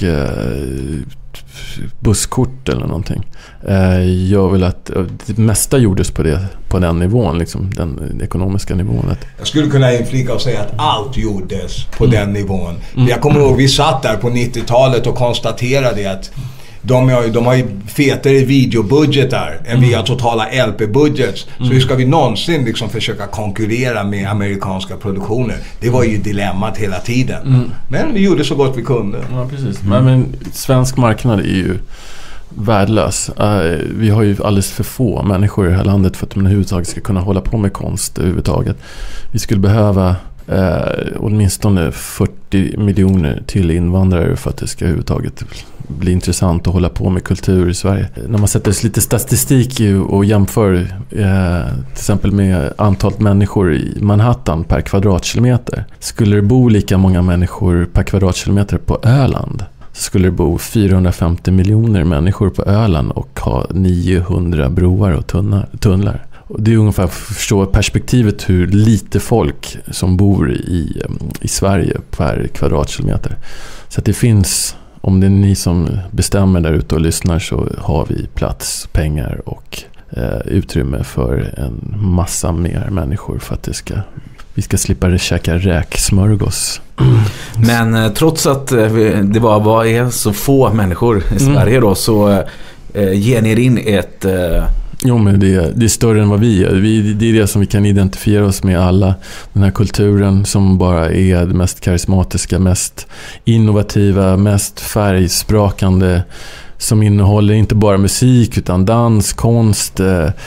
busskort eller någonting. Jag vill att det mesta gjordes på den nivån liksom, den ekonomiska nivån. Jag skulle kunna inflika och säga att allt gjordes på den nivån. Jag kommer ihåg, vi satt där på 90-talet och konstaterade att de har ju fetare videobudgetar än vi har totala LP-budgets. Så hur ska vi någonsin liksom försöka konkurrera med amerikanska produktioner? Det var ju dilemmat hela tiden. Men vi gjorde så gott vi kunde. Ja, precis. Men svensk marknad är ju värdelös. Vi har ju alldeles för få människor i det här landet för att man överhuvudtaget ska kunna hålla på med konst överhuvudtaget. Vi skulle behöva åtminstone 40 miljoner till invandrare för att det ska överhuvudtaget bli intressant att hålla på med kultur i Sverige. När man sätter lite statistik och jämför till exempel med antalet människor i Manhattan per kvadratkilometer. Skulle det bo lika många människor per kvadratkilometer på Öland, så skulle det bo 450 miljoner människor på Öland och ha 900 broar och tunnlar. Och det är ungefär för att förstå perspektivet hur lite folk som bor i Sverige per kvadratkilometer. Så att det finns, om det är ni som bestämmer där ute och lyssnar, så har vi plats, pengar och utrymme för en massa mer människor för att vi ska slippa käka räksmörgås. Men trots att det bara är så få människor i Sverige då, så ger ni in ett... Jo, men det är större än vad vi är. Det är det som vi kan identifiera oss med alla. Den här kulturen som bara är det mest karismatiska, mest innovativa, mest färgsprakande, som innehåller inte bara musik utan dans, konst,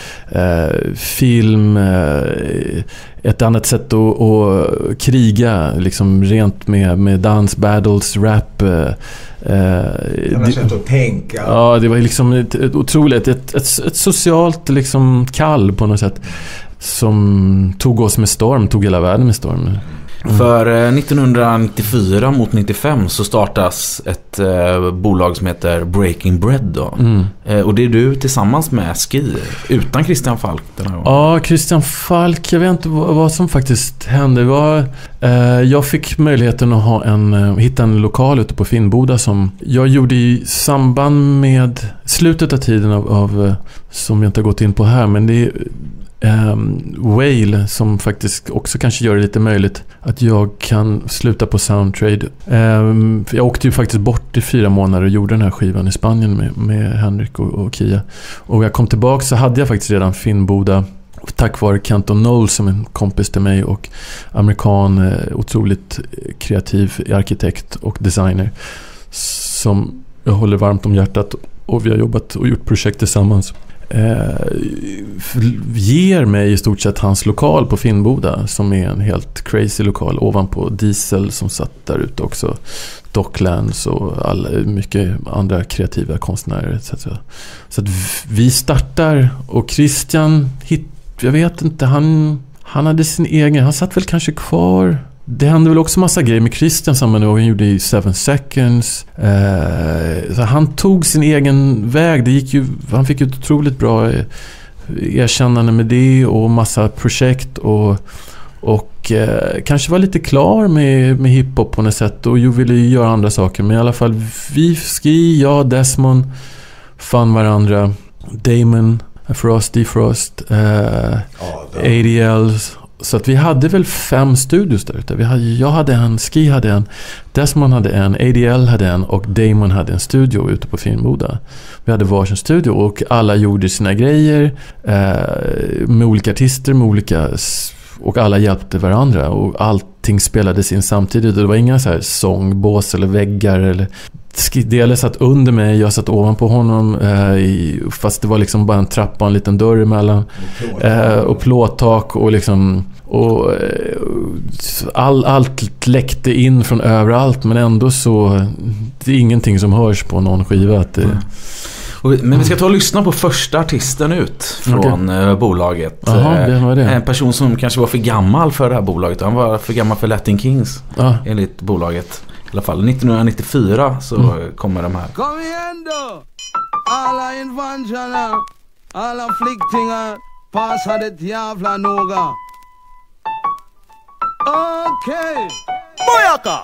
film, ett annat sätt att kriga liksom rent med dans, battles, rap, ett sätt att tänka. Ja, det var liksom ett otroligt ett socialt liksom kall på något sätt som tog oss med storm, tog hela världen med storm. För 1994 mot 95 så startas ett bolag som heter Breaking Bread då. Och det är du tillsammans med Ski, utan Christian Falk den här gången. Ja, Christian Falk, jag vet inte vad som faktiskt hände. Jag fick möjligheten att hitta en lokal ute på Finnboda som jag gjorde i samband med slutet av tiden av som jag inte har gått in på här, men det är Whale som faktiskt också kanske gör det lite möjligt att jag kan sluta på Soundtrade. Jag åkte ju faktiskt bort i 4 månader och gjorde den här skivan i Spanien med Henrik och Kia. Och jag kom tillbaka så hade jag faktiskt redan Finnboda tack vare Kent O'Neill som en kompis till mig och amerikan, otroligt kreativ arkitekt och designer som jag håller varmt om hjärtat, och vi har jobbat och gjort projekt tillsammans. Ger mig i stort sett hans lokal på Finnboda som är en helt crazy lokal ovanpå Diesel som satt där ute också, Docklands och mycket andra kreativa konstnärer etc. Så att vi startar, och Christian jag vet inte, han hade sin egen, han satt väl kanske kvar. Det hände väl också massa grejer med Christian samma år. Han gjorde i 7 Seconds. Så han tog sin egen väg. Han fick ju ett otroligt bra erkännande med det och massa projekt och kanske var lite klar med hiphop på något sätt och ville göra andra saker. Men i alla fall vi, Ski, jag, Desmond fann varandra. Damon, Frost, Defrost, ADL. Så att vi hade väl 5 studios där ute. Jag hade en, Ski hade en, Desmond hade en, ADL hade en och Damon hade en studio ute på Finnboda. Vi hade varsin studio och alla gjorde sina grejer med olika artister, och alla hjälpte varandra och allting spelades in samtidigt. Det var inga så här sångbås eller väggar eller Dele satt under mig, jag satt ovanpå honom fast det var liksom bara en trappa och en liten dörr emellan och plåttak och liksom allt läckte in från överallt, men ändå så det är ingenting som hörs på någon skiva att Men vi ska ta och lyssna på första artisten ut från bolaget. Aha, var det. En person som kanske var för gammal för det här bolaget. Han var för gammal för Latin Kings enligt bolaget. I alla fall 1994 så kommer de här. Kom igen då! Alla invandrarna, alla flyktingar, passa det jävla noga. Okej! Boyaka!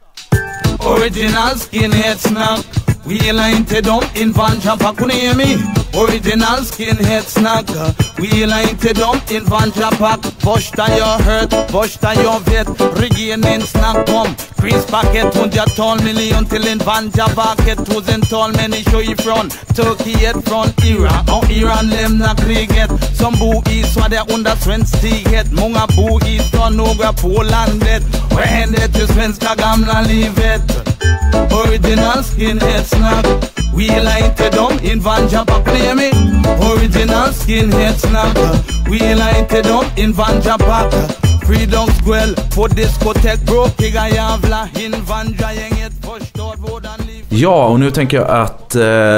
Original skinhead snack. Vi gillar inte dem invandrarpack, hon är med. Original skinhead snack. Vi gillar inte dem invandrarpack. Första jag hört, första jag vet. Regeringen snack om krispaket, 100 miljoner till invandrarpacket. 1000 människor ifrån Turkiet, från Iran. Och Iran lämnar kriget. Som bor i Sverige under svensk stighet. Många bor i stan, några på landet. Vad händer till svenska gamla livet? Original skinhead snack. Vi gillar inte dem invandrarpack, nej mig. Original skinhead snack. Vi gillar inte dem invandrarpack. Freedomskväll på diskotek, bråkiga jävla invandrargänget förstår våran liv. Ja, och nu tänker jag att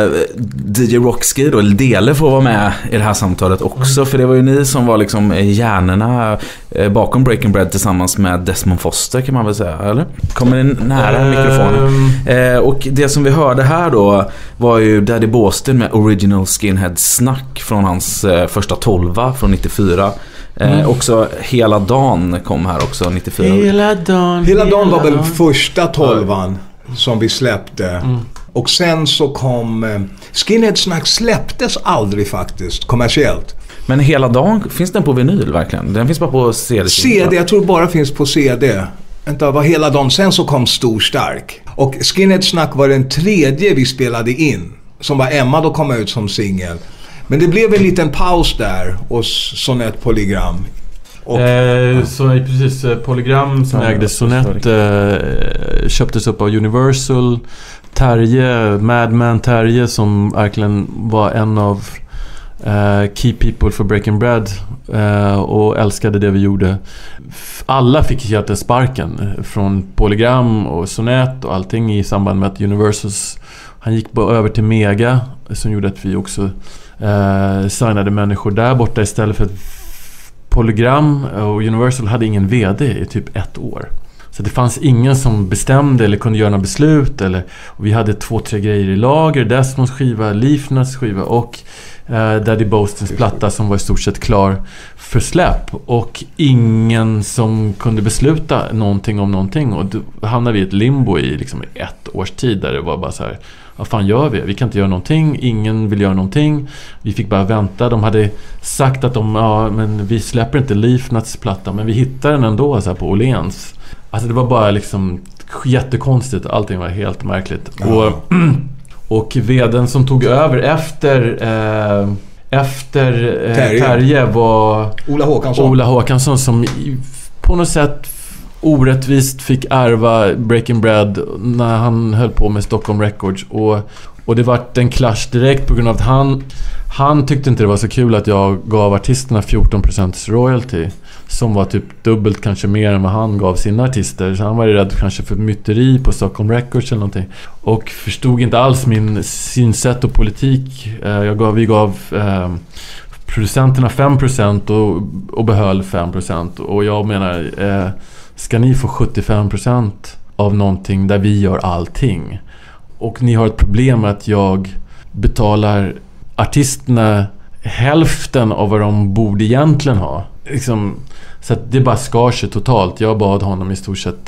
DJ Rockski då, eller Dele, får vara med i det här samtalet också. För det var ju ni som var liksom hjärnorna bakom Breaking Bread tillsammans med Desmond Foster, kan man väl säga, eller? Kommer ni nära mikrofonen? Och det som vi hörde här då var ju Daddy Boston med Original Skinhead snack från hans första 12 från 94. Också Hela dagen kom här också 94. Hela dagen var väl första 12:an som vi släppte. Och sen så kom Skinhead Snack släpptes aldrig faktiskt kommersiellt. Men Hela dagen, finns den på vinyl verkligen? Den finns bara på CD. Jag tror bara finns på CD. Inte var Hela dagen. Sen så kom Stor Stark. Och Skinhead Snack var den 3:e vi spelade in, som var Emma då kom ut som singel. Men det blev en liten paus där och Sonett Polygram. Och, så precis, Polygram som ägde Sonett köptes upp av Universal. Terje, Madman Terje, som verkligen var en av key people för Breaking Bread och älskade det vi gjorde. Alla fick hjärta sparken från Polygram och Sonett och allting i samband med att Universals, han gick bara över till Mega, som gjorde att vi också signade människor där borta istället för att Polygram och Universal hade ingen vd i typ 1 år. Så det fanns ingen som bestämde eller kunde göra några beslut. Och vi hade 2-3 grejer i lager. Desmonds skiva, Leafnuts skiva och Daddy Bostons platta som var i stort sett klar för släpp. Och ingen som kunde besluta någonting om någonting. Och då hamnade vi i ett limbo i liksom 1 års tid där det var bara så här: vad fan gör vi? Vi kan inte göra någonting. Ingen vill göra någonting. Vi fick bara vänta. De hade sagt att men vi släpper inte Leafnuts platta, men vi hittar den ändå så här på Åhléns. Alltså det var bara liksom jättekonstigt. Allting var helt märkligt. Ja. Och vdn som tog över efter Terje var Ola Håkansson som på något sätt orättvist fick ärva Breaking Bread när han höll på med Stockholm Records. Och det var en clash direkt på grund av att han tyckte inte det var så kul att jag gav artisterna 14% royalty, som var typ dubbelt kanske mer än vad han gav sina artister. Så han var rädd kanske för myteri på Stockholm Records eller någonting. Och förstod inte alls min synsätt och politik. Vi gav producenterna 5% och behöll 5%. Och jag menar, ska ni få 75% av någonting där vi gör allting? Och ni har ett problem med att jag betalar artisterna hälften av vad de borde egentligen ha. Liksom, så att det bara skar sig totalt. Jag bad honom i stort sett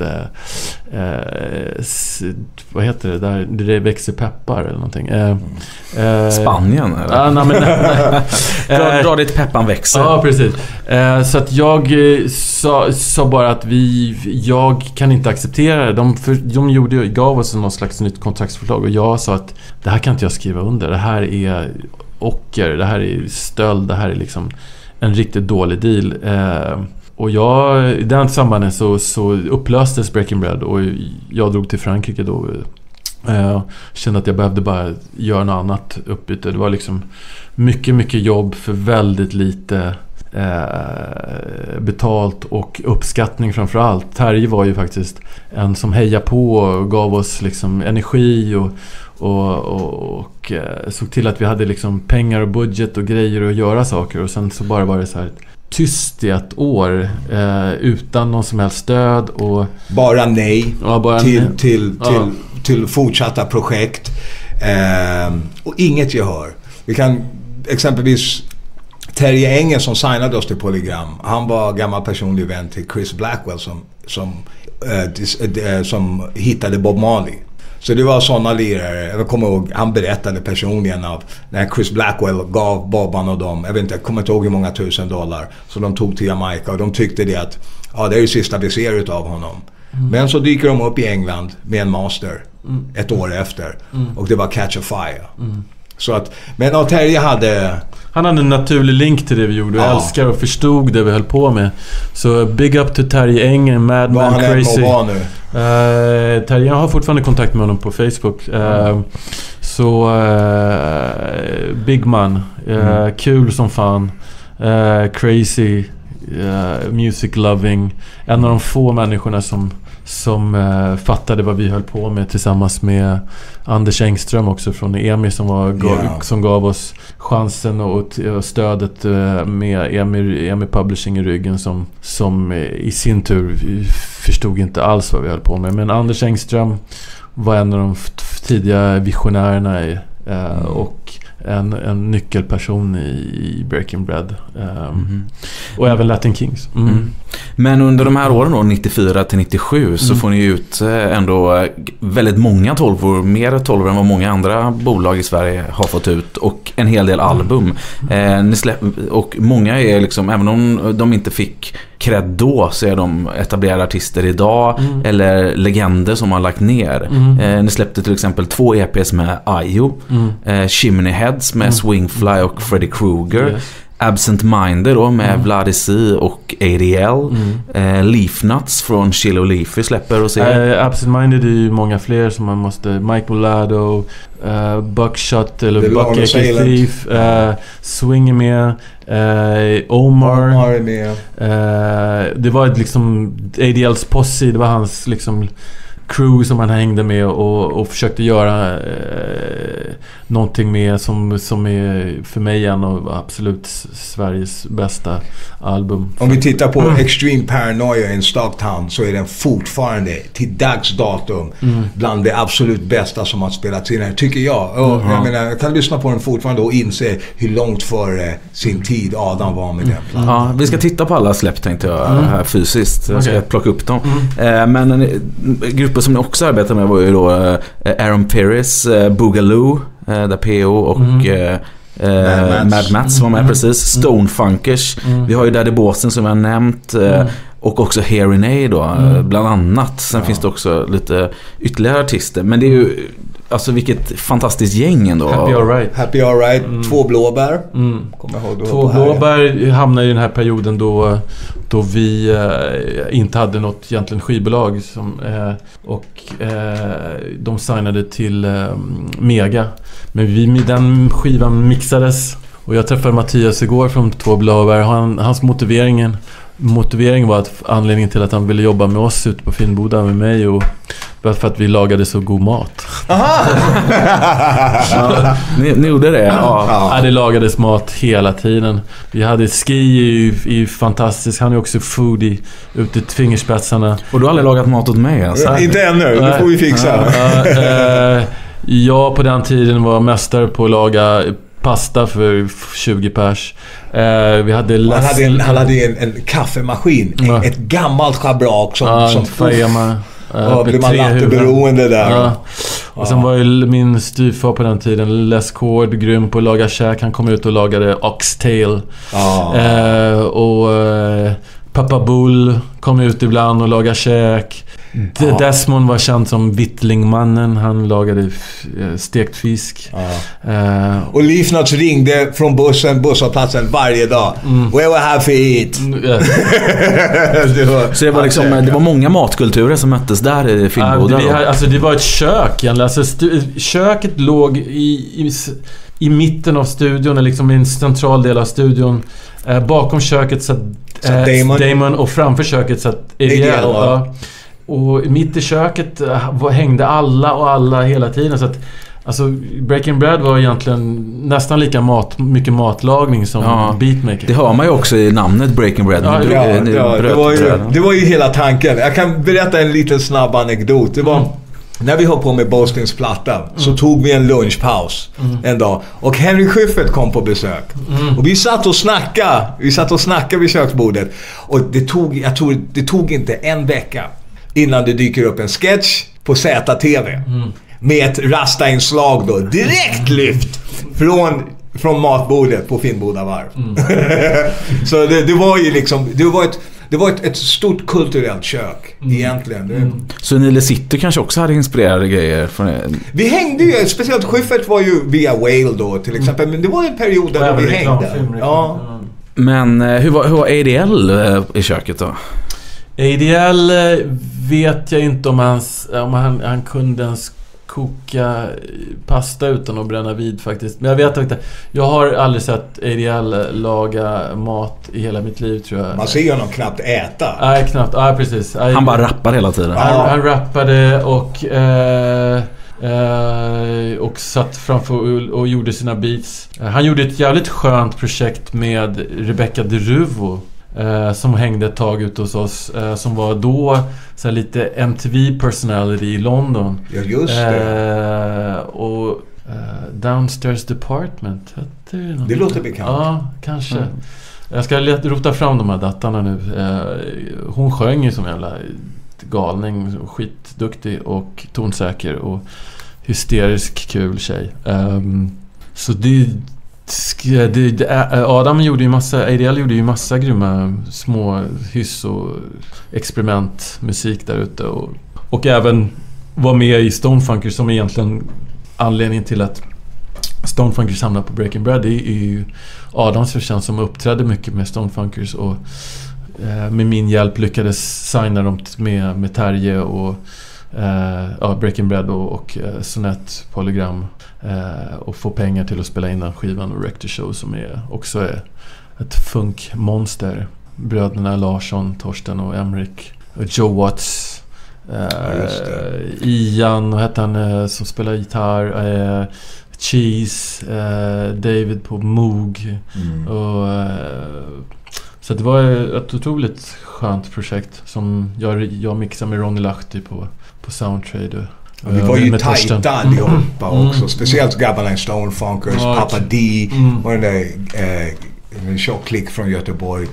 vad heter det där det växer peppar eller någonting. Spanien eller? Dra dit peppan växer. Ja, precis. Så att jag sa bara att jag kan inte acceptera det. De gav oss någon slags nytt kontraktsförslag och jag sa att det här kan inte jag skriva under. Det här är ocker, det här är stöld, det här är liksom en riktigt dålig deal. Och i den sambanden så upplöstes Breaking Bread och jag drog till Frankrike då. Kände att jag behövde bara göra något annat uppbyte. Det var liksom mycket, mycket jobb för väldigt lite betalt och uppskattning framförallt. Terje var ju faktiskt en som hejade på och gav oss liksom energi och såg till att vi hade liksom pengar och budget och grejer att göra saker. Och sen så bara var det så här tyst i 1 år utan någon som helst stöd och bara nej till fortsatta projekt och inget gehör. Vi kan exempelvis Terje Engel som signade oss till Polygram. Han var gammal personlig vän till Chris Blackwell som hittade Bob Marley. Så det var sådana lirare. Jag kommer ihåg, han berättade personligen av när Chris Blackwell gav Bobban och dem, jag kommer inte ihåg hur många $1000 så de tog till Jamaica och de tyckte det att det är det sista vi ser utav honom. Men så dyker de upp i England med en master 1 år efter och det var Catch a Fire. Så att, men Terje hade en naturlig link till det vi gjorde och älskar och förstod det vi höll på med. Så big up to Terje Engel, Madman Crazy. Terje, jag har fortfarande kontakt med honom på Facebook. Så big man, kul som fan, crazy, music loving. En av de få människorna som fattade vad vi höll på med tillsammans med Anders Engström också från EMI som gav oss chansen och stödet med EMI Publishing i ryggen som i sin tur förstod inte alls vad vi höll på med. Men Anders Engström var en av de tidiga visionärerna och en nyckelperson i Breaking Bread och även Latin Kings. Men under de här åren då, 94-97 så får ni ut ändå väldigt många 12-år, mer 12 än vad många andra bolag i Sverige har fått ut och en hel del album. Och många är liksom, även om de inte fick cred då, så är de etablerade artister idag eller legender som har lagt ner. Ni släppte till exempel 2 EPs med Ayo, Chimney Heads med Swingfly och Freddy Krueger, Absent Minder då med Vladi C och ADL, Leafnuts från Chill och Leafy släpper och ser. Absent Minder är ju många fler som man måste, Mike Bolado, Buckshot eller Buck Thief, Swing är med, Omar är med. Det var liksom ADLs posse, det var hans liksom crew som han hängde med och försökte göra någonting med som är för mig en av absolut Sveriges bästa album. Om vi tittar på Extreme Paranoia in Stocktown så är den fortfarande till dags datum bland det absolut bästa som har spelats in här, tycker jag. Och jag menar, jag kan lyssna på den fortfarande och inse hur långt före sin tid Adam var med den plattan. Ja, vi ska titta på alla släpp, tänkte jag, här fysiskt. Jag ska plocka upp dem. Men grupper som ni också arbetar med var ju då Aaron Paris, Boogaloo, där P.O. och Mad Mats var med, precis. Stonefunkers. Vi har ju Daddy Boston som jag har nämnt. Och också Hearing då, bland annat. Sen finns det också lite ytterligare artister. Men det är ju, alltså vilket fantastiskt gäng ändå. Happy Alright. Två blåbär. Kommer jag ihåg, Två blåbär hamnade i den här perioden då vi inte hade något egentligen skivbolag de signade till Mega. Men den skivan mixades och jag träffade Mattias igår från Två blåbär. Hans motivering var att anledningen till att han ville jobba med oss ute på Finnboda med mig och för att vi lagade så god mat. Aha! Ni gjorde det? Ja, det lagades mat hela tiden. Vi hade ski i fantastiskt. Han är också foodie ute i fingerspetsarna. Och du har aldrig lagat mat åt mig alltså? Inte ännu, det får vi fixa. Jag på den tiden var mästare på att laga pasta för 20 pers. Vi hade han hade en kaffemaskin. Ett gammalt schabrak som Fajama. blir man latteberoende där. Ja. Och sen var ju min styvfar på den tiden, Les Cord, grym på att laga käk. Han kom ut och lagade oxtail. Pappa Bull kom ut ibland och lagade käk. Desmond var känd som Vittlingmannen. Han lagade stekt fisk. Och Leafnuts ringde från busshållplatsen varje dag. Where we have to eat. Så det var liksom, det var många matkulturer som möttes där i Finnboda. Alltså det var ett kök. Alltså köket låg i mitten av studion, liksom i en central del av studion. Bakom köket satt Damon och framför köket satt ADL. Och mitt i köket hängde alla hela tiden. Så att, alltså, Breaking Bread var egentligen nästan lika mycket matlagning som beatmaker. Det hör man ju också i namnet Breaking Bread. Det var ju hela tanken. Jag kan berätta en liten snabb anekdot. Det var när vi höll på med Bostons platta så tog vi en lunchpaus en dag. Och Henry Schyffert kom på besök. Och vi satt och snackade vid köksbordet. Och det tog inte en vecka innan det dyker upp en sketch på ZTV med ett rasta-inslag då, direkt lyft från matbordet på Finnboda varv. Så det var ju liksom, det var ett stort kulturellt kök egentligen. Så Nile City kanske också hade inspirerade grejer från det. Vi hängde ju, speciellt Schyffert var ju via Whale då till exempel, men det var en period där vi hängde. Men hur var ADL i köket då? ADL vet jag inte om han kunde ens koka pasta utan att bränna vid faktiskt. Men jag vet inte. Jag har aldrig sett ADL laga mat i hela mitt liv, tror jag. Man ser ju honom knappt äta. Nej, knappt. Ja, precis. Han bara rappar hela tiden. Han rappade och satt framför och gjorde sina beats. Han gjorde ett jävligt skönt projekt med Rebecca Deruvo. Som hängde ett tag ut hos oss, som var då så här, lite MTV personality i London. Ja, just det. Och Downstairs Department hette det låter bekant. Ja, kanske. Jag ska rota fram de här datarna nu. Hon sjöng ju som jävla galning, skitduktig och tonsäker och hysterisk kul tjej. Så Adam gjorde ju ADL gjorde ju massa grymma små hyss och experimentmusik där ute och även var med i Stonefunkers, som egentligen anledningen till att Stonefunkers hamnade på Breaking Bread. Det är ju Adams förtjänst, som uppträdde mycket med Stonefunkers och med min hjälp lyckades signa dem med Terje och Breaking Bread och Sonett Polygram och få pengar till att spela in den skivan och Rector Show, som också är ett funkmonster. Bröderna Larsson, Torsten och Emrik och Joe Watts Ian, vad hette han som spelar gitarr, Cheese, David på Moog och så det var ett otroligt skönt projekt som jag mixade med Ronnie Lahti på Soundtrade. Vi var ju tajta allihopa också. Speciellt Gabaline Stonefunkers, Papa D och den där en tjockklick från Göteborg.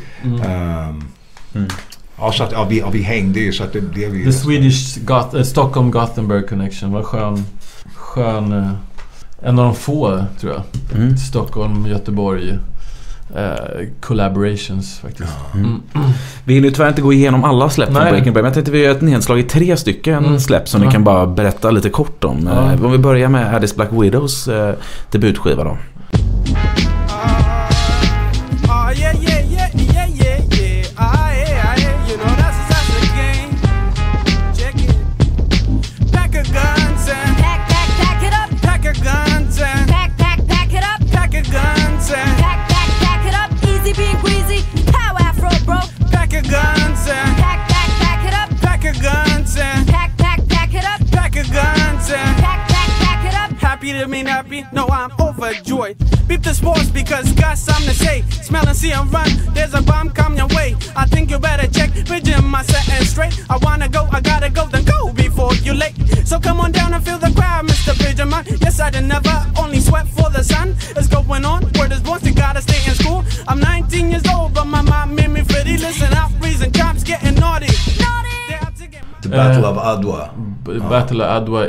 Ja, så att vi hängde ju så att det blev ju... The Swedish Stockholm Gothenburg Connection var skön en av de få, tror jag. Stockholm, Göteborg collaborations faktiskt. Vi hinner tyvärr inte gå igenom alla släpp från Breaking Bread, men jag tänkte vi gör ett nedslag i 3 stycken släpp som ni kan bara berätta lite kort om. Om vi börjar med Addis Black Widows debutskiva då. Happy, no, I'm overjoyed. Beep the sports because got something to say. Smell and see and run, there's a bomb coming your way. I think you better check, vision my setting straight. I wanna go, I gotta go, then go before you late. So come on down and feel the crowd, Mr. Bridgerman. Yes, I did never only sweat for the sun. It's going on, word is born, you gotta stay in school. I'm 19 years old, but my mom made me pretty. Listen up, reason cops getting naughty. The Battle of Adwa. Battle of Adwa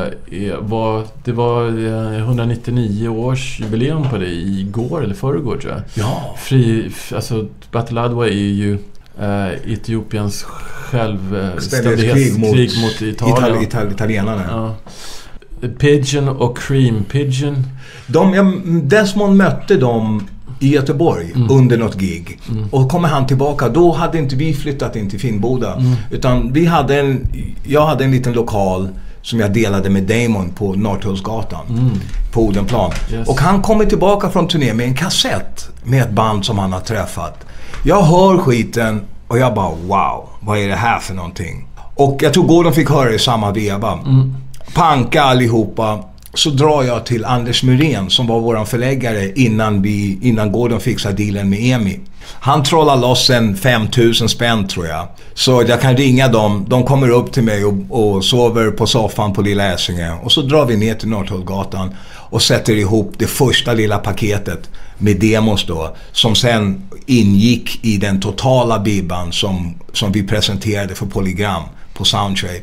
det var 199 års jubileum på det igår eller förrgår, tror jag. Ja. Alltså Battle of Adwa är ju Etiopiens självständighetskrig mot Italien. Italienarna. Ja. Pigeon och Cream. Pigeon. Desmond mötte dem i Göteborg under något gig. Och kommer han tillbaka, då hade inte vi flyttat in till Finnboda. Utan jag hade en liten lokal som jag delade med Damon på Norrtullsgatan på Odenplan. Yes. Och han kommer tillbaka från turné med en kassett med ett band som han har träffat. Jag hör skiten och jag bara wow, vad är det här för någonting? Och jag tror Gordon fick höra i samma veva. Panka allihopa. Så drar jag till Anders Muren som var våran förläggare innan Gordon fixade dealen med EMI. Han trollar loss en 5000 spänn, tror jag. Så jag kan ringa dem. De kommer upp till mig och sover på soffan på Lilla Äsinge. Och så drar vi ner till Norrtullgatan och sätter ihop det första lilla paketet med demos då. Som sen ingick i den totala bibban som vi presenterade för Polygram på Soundtrade.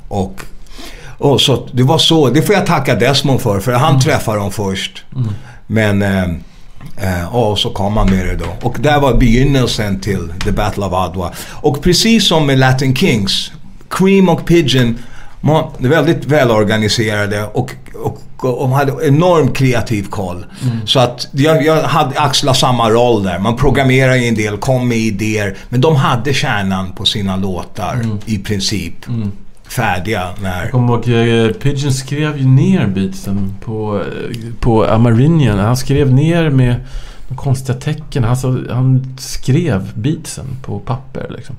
Och så det var så, det får jag tacka Desmond för han träffade dem först. Men så kom han med det då. Och där var begynnelsen till The Battle of Adwa. Och precis som med Latin Kings, Cream och Pigeon är väldigt välorganiserade och hade enorm kreativ koll. Så att jag hade axlat samma roll där. Man programmerade en del, kom med idéer, men de hade kärnan på sina låtar i princip. Färdiga när... Jag kommer ihåg, Pigeon skrev ju ner beatsen på Amarinian. Han skrev ner med konstiga tecken. Han skrev beatsen på papper liksom.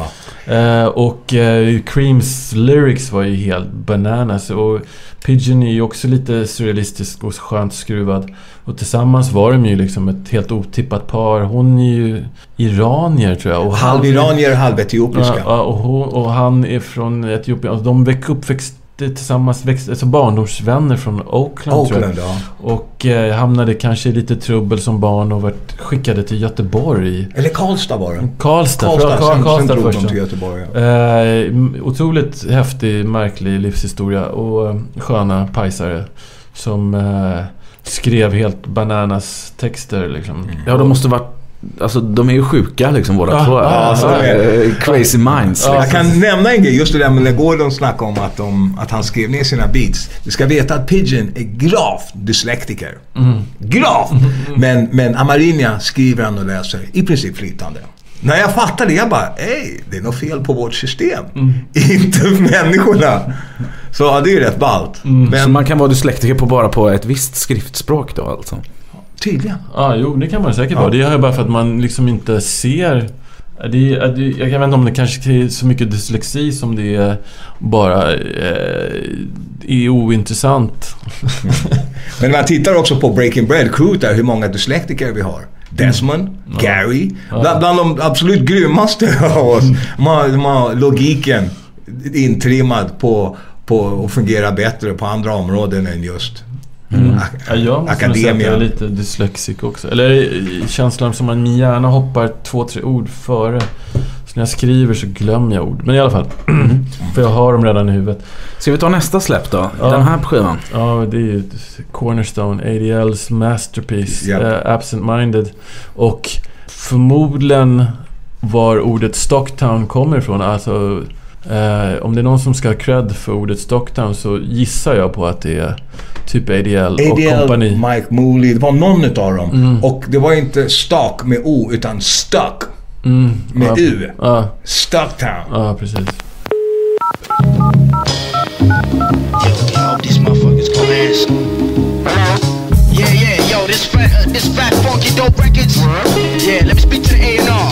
Och Creams lyrics var ju helt bananas. Och Pigeon är ju också lite surrealistisk och skönt skruvad. Och tillsammans var de ju liksom ett helt otippat par. Hon är ju iranier, tror jag. Och halv iranier, halv etiopiska. Och han är från Etiopien. Och de uppväxte tillsammans, alltså barndomsvänner från Oakland, tror jag. Ja. Och hamnade kanske i lite trubbel som barn och vart skickade till Göteborg. Eller Karlstad var det. Karlstad sen först. Till Göteborg. Otroligt häftig, märklig livshistoria och sköna pajsare som skrev helt bananas texter liksom. Ja, de måste varit, alltså de är ju sjuka liksom, båda två. Crazy minds. Jag kan nämna en grej, just det där med när Gordon snackade om att han skrev ner sina beats. Du ska veta att Pigeon är gravt dyslektiker. Gravt! Men Amarinia skriver han och läser i princip flytande. När jag fattade det, jag bara, det är något fel på vårt system. Inte människorna. Så ja, det är ju rätt ballt. Men så man kan vara dyslektiker bara på ett visst skriftspråk då alltså? Tydligen. Jo, det kan man säkert vara. Det är bara för att man liksom inte ser Jag vet inte om det kanske är så mycket dyslexi som det är bara är ointressant. Men man tittar också på Breaking Bread Crew där, hur många dyslektiker vi har. Desmond, Gary, bland de absolut grymmaste av oss. De har logiken intrimmad på att fungera bättre på andra områden än just akademia. Jag är lite dyslexisk också. Eller känslan som man gärna hoppar 2-3 ord före. Så när jag skriver så glömmer jag ord. Men i alla fall, för jag har dem redan i huvudet. Ska vi ta nästa släpp då? Den här skivan. Ja, det är ju Cornerstone, ADL's masterpiece, Absent Minded. Och förmodligen var ordet Stocktown kommer ifrån. Alltså, om det är någon som ska ha cred för ordet Stocktown så gissar jag på att det är typ ADL och kompani. Mike Mooley, det var någon utav dem. Och det var inte stock med O utan stuck med U. Stocktown. Ja, precis. Yo, these motherfuckers gonna ask. Yeah, yo, this fat funky dope records. Yeah, let me speak to the A&R.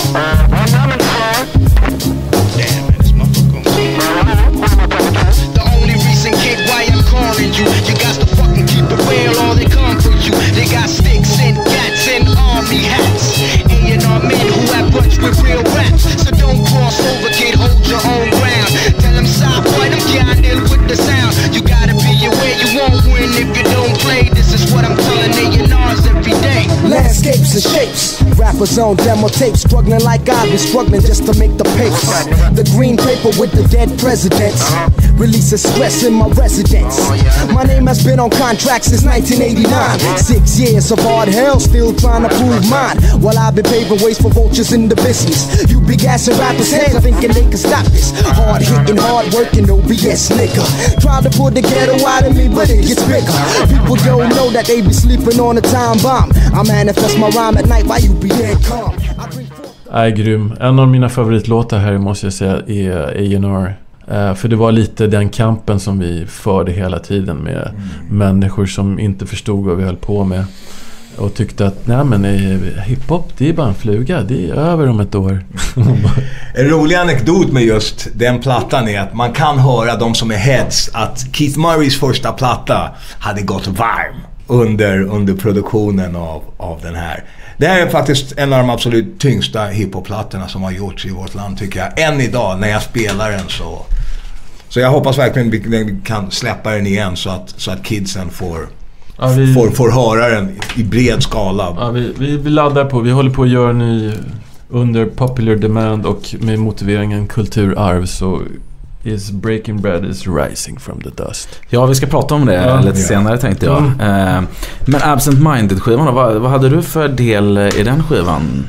Damn, man, this motherfucker gonna see. The only reason, kid, why I'm calling you, you got to fucking keep it real, or they come for you. They got sticks and cats and army hats. A&R men who have brunch with real raps. So don't cross over, kid, hold your own ground. Tell them stop, boy, them can't deal with the sound. You gotta be aware you won't win if you don't play. This is what I'm telling A&Rs every day. Landscapes and shapes, rappers on demo tapes, struggling like I've been struggling just to make the papers. The green paper with the dead presidents, releases stress in my residence. My name has been on contract since 1989. 6 years of hard hell, still trying to prove mine. While I've been paving ways for vultures in the business. You be gassing rappers' heads thinking they can stop this. Hard hitting, hard working, OBS nigga. Try to put the ghetto out of me, but it gets bigger. People don't know that they be sleeping on a time bomb. I manifest my rhyme at night while you be dead calm. Är grym. En av mina favoritlåtar här måste jag säga är A&R. För det var lite den kampen som vi förde hela tiden med människor som inte förstod vad vi höll på med. Och tyckte att nej men hiphop, det är bara en fluga, det är över om ett år. En rolig anekdot med just den plattan är att man kan höra de som är heads att Keith Murrays första platta hade gått varm under produktionen av den här. Det här är faktiskt en av de absolut tyngsta hiphop-plattorna som har gjorts i vårt land, tycker jag. Än idag när jag spelar den så jag hoppas verkligen vi kan släppa den igen så att kidsen får höra den i bred skala. Ja, vi laddar på. Vi håller på att göra ny under popular demand och med motiveringen kulturarv, så is breaking bread is rising from the dust. Ja, vi ska prata om det lite senare tänkte jag. Men Absent Minded-skivan, vad hade du för del i den skivan?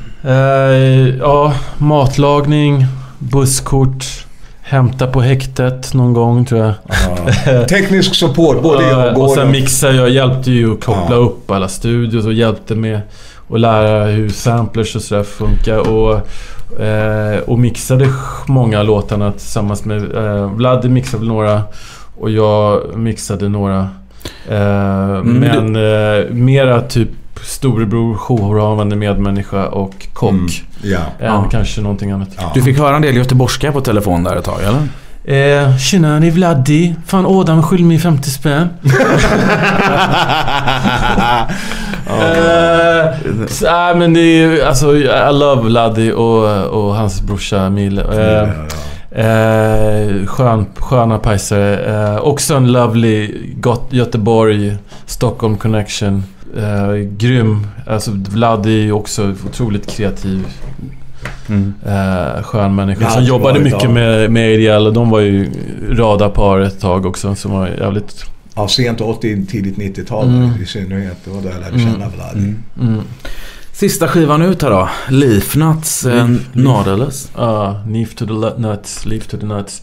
Matlagning, busskort, hämta på häktet någon gång tror jag. Teknisk support, både jag och sen jag hjälpte ju att koppla upp alla studios och hjälpte med att lära hur samplers och sådär funkar och mixade många låtarna tillsammans med Vlad mixade några och jag mixade några men mera typ storebror, jourhavande medmänniska och kock. Kanske någonting annat. Du fick höra en del göteborgska på telefon där ett tag, eller? Tjena, ni Vladdi. Fan, Adam skyll mig 50 spänn. Men det är alltså, I love Vladdi och hans brorsa Mille. Sköna pajsare. Också en lovely Göteborg Stockholm connection. Grym. Alltså Vladdi är också otroligt kreativ. Skön människa som jobbade mycket med ADL, och de var ju radarpar ett tag också som var jävligt sent 80, tidigt 90-tal i synnerhet. Det var då jag lärde känna Vladdi. Sista skivan ut här då, Leaf Nuts Nautilus. Leaf to the nuts, Leaf to the nuts.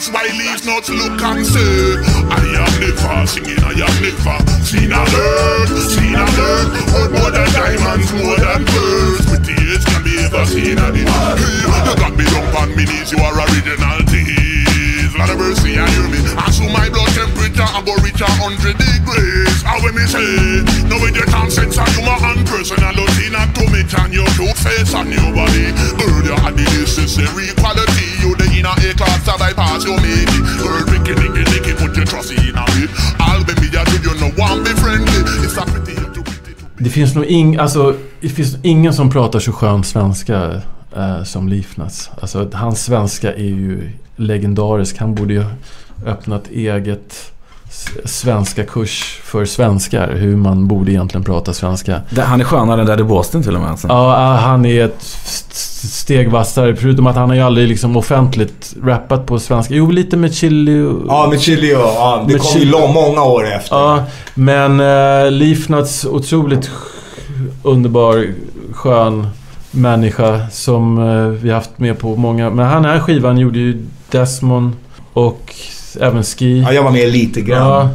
That's why leaves not look and say, I am never singing, I am never seen a bird, oh, more than diamonds, more than birds. Pretty age can be ever seen at it. You got me up on me knees, you are original tease. Lot of mercy, I hear me. I saw my blood temperature, I go reach 100 degrees. How when me say, no with your time sense, you my hand personal, don't see not to me, and your cute face on your body. Girl, you had the necessary quality. You the inner A-class, I bypass your mate. Girl, nicky, put your trust in a bit. I'll be me, you know, want be friendly. It's a pretty. Det finns nog det finns ingen som pratar så skön svenska som Leifnats. Alltså hans svenska är ju legendarisk. Han borde ju öppnat eget svenska kurs för svenskar, hur man borde egentligen prata svenska. Han är skönare än Daddy Boston till och med. Alltså. Ja, han är ett steg vassare, förutom att han har ju aldrig liksom offentligt rappat på svenska. Jo, lite med Chili. Ja, med Chili, ja. Det kom ju många år efter. Ja, men Leifnats otroligt underbar, skön människa som vi haft med på många. Men han här skivan gjorde ju Desmond och även Ski. Ja, jag var med lite grann.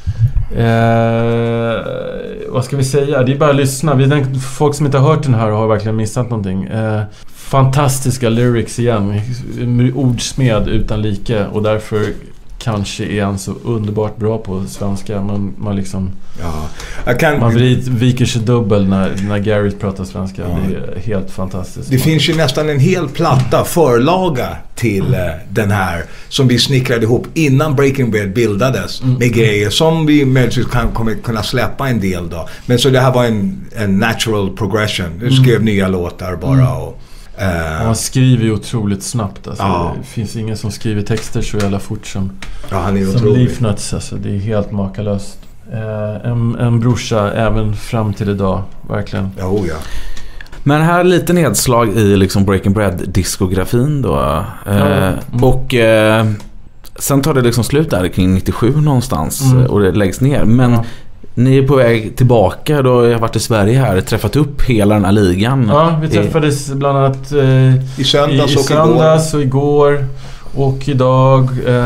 Ja. Vad ska vi säga? Det är bara att lyssna. Folk som inte har hört den här har verkligen missat någonting. Fantastiska lyrics igen. Ordsmed utan like. Och därför kanske är han så underbart bra på svenska. Man liksom... Ja. Man viker sig dubbel när Garrett pratar svenska. Ja. Det är helt fantastiskt. Det finns ju nästan en hel platta förlaga till den här som vi snickrade ihop innan Breaking Bread bildades med grejer som vi möjligtvis kommer kunna släppa en del då. Men så det här var en natural progression. Du skrev nya låtar bara och... Han skriver ju otroligt snabbt alltså. Det finns ingen som skriver texter så jävla fort som Leifnats alltså. Det är helt makalöst. En brorsa även fram till idag, verkligen. Ja. Men här är lite nedslag i liksom Breaking Bread-diskografin då. Och sen tar det liksom slut där kring 97 någonstans och det läggs ner. Men ni är på väg tillbaka då. Jag har varit i Sverige här, träffat upp hela den här ligan. Ja, vi träffades bland annat i söndags, i söndags och igår och idag.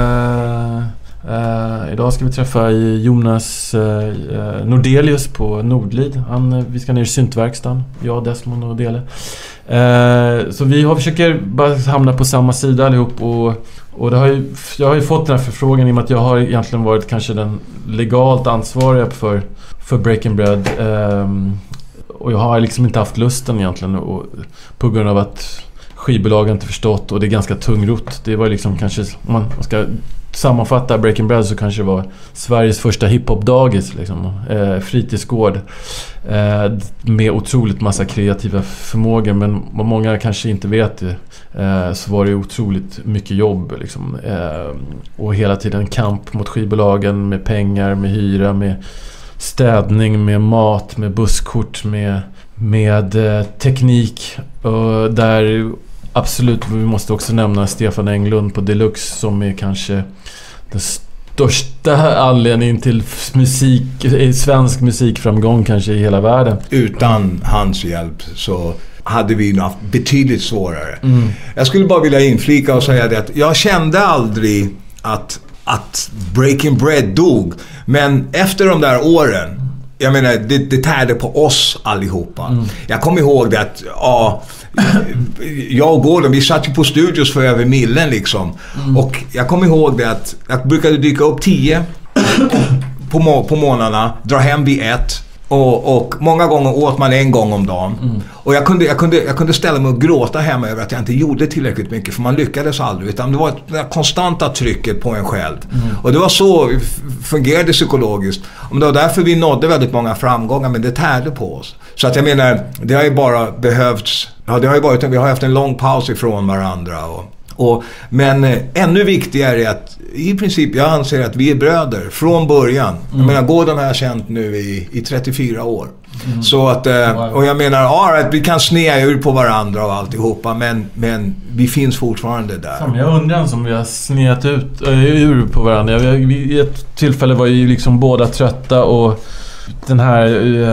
Idag ska vi träffa Jonas Nordelius på Nordlid. Vi ska ner i syntverkstan, jag, Desmond och Dele. Så vi försöker bara hamna på samma sida allihop och jag har ju fått den här förfrågan i och med att jag har egentligen varit kanske den legalt ansvariga för Breaking Bread. Och jag har liksom inte haft lusten egentligen på grund av att skivbolagen inte förstått och det är ganska tungrott. Det var liksom kanske, om man ska sammanfatta Breaking Bread så kanske det var Sveriges första hiphop-dagis liksom, fritidsgård med otroligt massa kreativa förmågor, men vad många kanske inte vet så var det otroligt mycket jobb liksom, och hela tiden kamp mot skivbolagen med pengar, med hyra, med städning, med mat, med busskort, med teknik, och där absolut, vi måste också nämna Stefan Englund på Deluxe som är kanske den största anledningen till svensk musikframgång kanske i hela världen. Utan hans hjälp så hade vi haft betydligt svårare. Jag skulle bara vilja inflika och säga det att jag kände aldrig att Breaking Bread dog, men efter de där åren, jag menar, det tärde på oss allihopa. Jag kommer ihåg det att jag och Gordon, vi satt ju på studios för över millen liksom. Och jag kommer ihåg det att jag brukade dyka upp 10 på månaderna, dra hem vid 1 och många gånger åt man en gång om dagen. Och jag kunde ställa mig och gråta hemma över att jag inte gjorde tillräckligt mycket, för man lyckades aldrig, utan det var det konstanta trycket på en själv. Och det var så vi fungerade psykologiskt. Och det var därför vi nådde väldigt många framgångar, men det tärde på oss. Så att jag menar, det har ju bara behövts, vi har haft en lång paus ifrån varandra men ännu viktigare är att i princip jag anser att vi är bröder från början. Jag menar, Gordon har jag känt nu i 34 år. Så att, och jag menar att vi kan snea ur på varandra och alltihopa, men vi finns fortfarande där. Jag undrar som vi har sneat ur på varandra. I ett tillfälle var ju liksom båda trötta och den här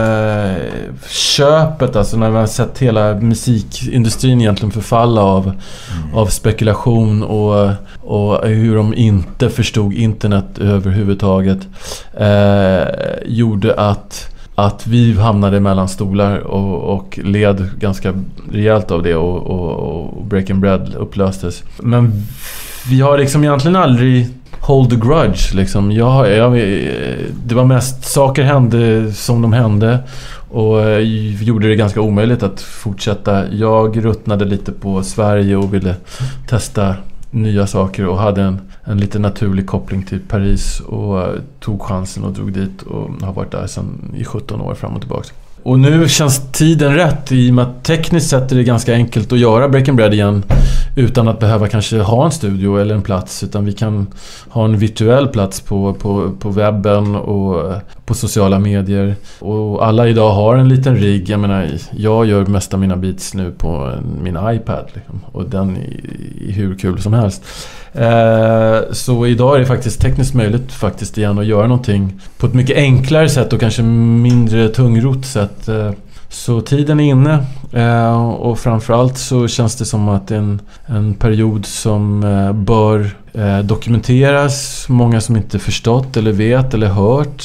köpet, alltså när man har sett hela musikindustrin egentligen förfalla av spekulation och hur de inte förstod internet överhuvudtaget, gjorde att vi hamnade mellan stolar och led ganska rejält av det, och Breaking Bread upplöstes. Men vi har liksom egentligen aldrig hold the grudge liksom. Det var mest saker hände som de hände, och gjorde det ganska omöjligt att fortsätta. Jag ruttnade lite på Sverige och ville testa nya saker och hade en lite naturlig koppling till Paris, och tog chansen och drog dit och har varit där sedan i 17 år fram och tillbaka. Och nu känns tiden rätt, i och med att tekniskt sett är det ganska enkelt att göra Breaking Bread igen utan att behöva kanske ha en studio eller en plats, utan vi kan ha en virtuell plats på webben och på sociala medier. Och alla idag har en liten rigg. Jag menar, jag gör mest av mina beats nu på min iPad liksom, och den är hur kul som helst. Så idag är det faktiskt tekniskt möjligt faktiskt igen att göra någonting på ett mycket enklare sätt och kanske mindre tungrot sätt. Så tiden är inne, och framförallt så känns det som att det är en period som bör dokumenteras. Många som inte förstått eller vet eller hört.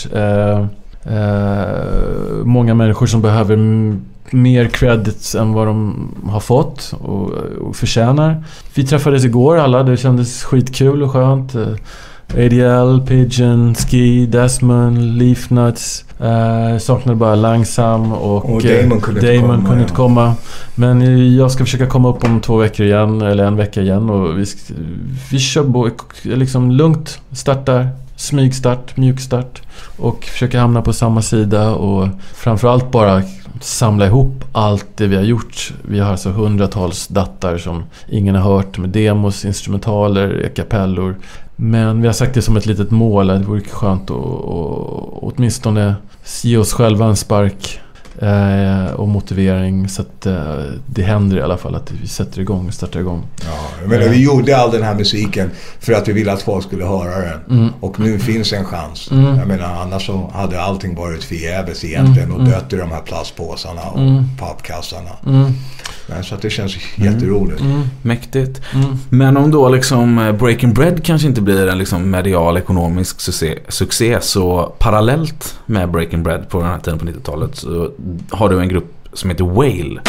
Många människor som behöver mer credits än vad de har fått och förtjänar. Vi träffades igår alla, det kändes skitkul och skönt. ADL, Pigeon, Ski, Desmond, Leaf Nuts, saknade bara Langsam och Damon kunde inte komma. Men jag ska försöka komma upp om 2 veckor igen, eller en vecka igen, och vi kör liksom lugnt, startar, smygstart, mjukstart, och försöka hamna på samma sida, och framförallt bara samla ihop allt det vi har gjort. Vi har alltså 100-tals dattar som ingen har hört, med demos, instrumentaler, kapellor. Men vi har sagt det som ett litet mål, att det vore skönt att åtminstone ge oss själva en spark och motivering, så att det händer i alla fall, att vi sätter igång och startar igång. Ja, men vi gjorde all den här musiken för att vi ville att folk skulle höra den. Och nu finns en chans. Jag menar, annars så hade allting varit förgäves egentligen och dött i de här plastpåsarna och pappkassarna. Men så att det känns jätteroligt. Mäktigt. Men om då liksom Breaking Bread kanske inte blir en liksom medial ekonomisk succé, så parallellt med Breaking Bread på den här tiden på 90-talet så har du en grupp som heter Whale.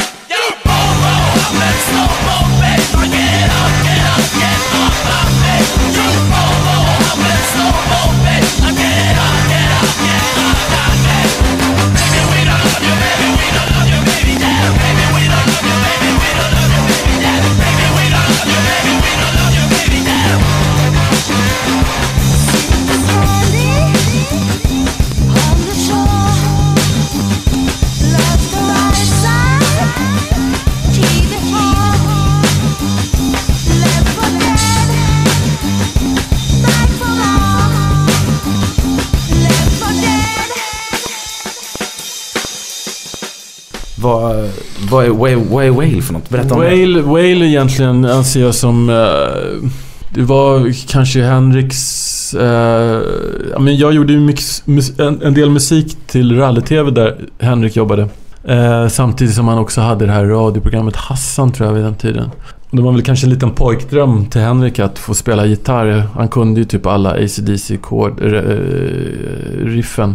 Vad är Whale för något? Berätta om Whale egentligen anser jag som det var kanske Henriks men jag gjorde ju en del musik till rally-tv där Henrik jobbade, samtidigt som han också hade det här radioprogrammet Hassan, tror jag, vid den tiden. Det var väl kanske en liten pojkdröm till Henrik att få spela gitarr. Han kunde ju typ alla AC/DC-kord, riffen.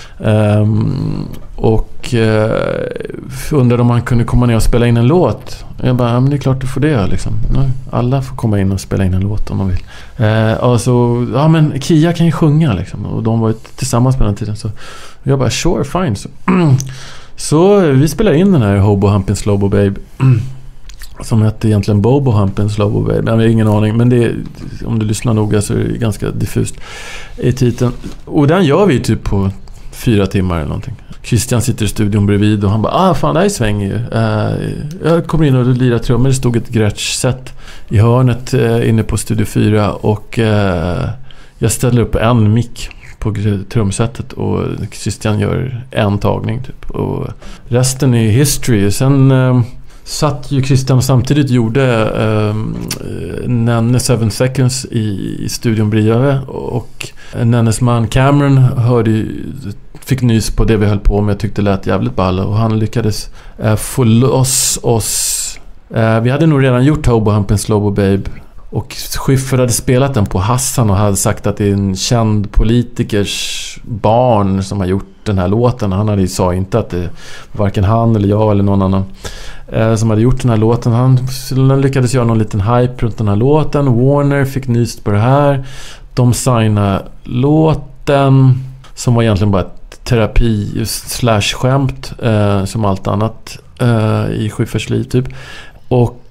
Och undrade om han kunde komma ner och spela in en låt. Jag bara, men det är klart du får det liksom. Alla får komma in och spela in en låt om de vill. Alltså, ja men Kia kan ju sjunga liksom. Och de var tillsammans på den tiden. Så jag bara, sure, fine. Så vi spelar in den här Hobo Humpin' Slowbo Babe, som hette egentligen Bobo Humpin' Slowbo Babe. Jag har ingen aning, men det är, om du lyssnar noga så är det ganska diffust i titeln. Och den gör vi typ på 4 timmar eller någonting. Christian sitter i studion bredvid och han bara, fan det här är sväng ju. Jag kommer in och lirar trummor. Det stod ett Gretsch-set i hörnet inne på Studio 4 och jag ställer upp en mick på trumsetet och Christian gör en tagning typ. Och resten är history. Sen satt ju Christian och samtidigt gjorde Nenne 7 Seconds i studion bredvid, och Nennes man Cameron hörde fick nys på det vi höll på med och tyckte lät jävligt ball, och han lyckades få loss oss. Vi hade nog redan gjort Hobo Hump and Slobo Babe, och Schyffert hade spelat den på Hassan och hade sagt att det är en känd politikers barn som har gjort den här låten. Han sa inte att det var varken han eller jag eller någon annan som hade gjort den här låten. Han lyckades göra någon liten hype runt den här låten. Warner fick nyst på det här. De signade låten, som var egentligen bara ett terapi / skämt som allt annat i Schyfferts liv typ. Och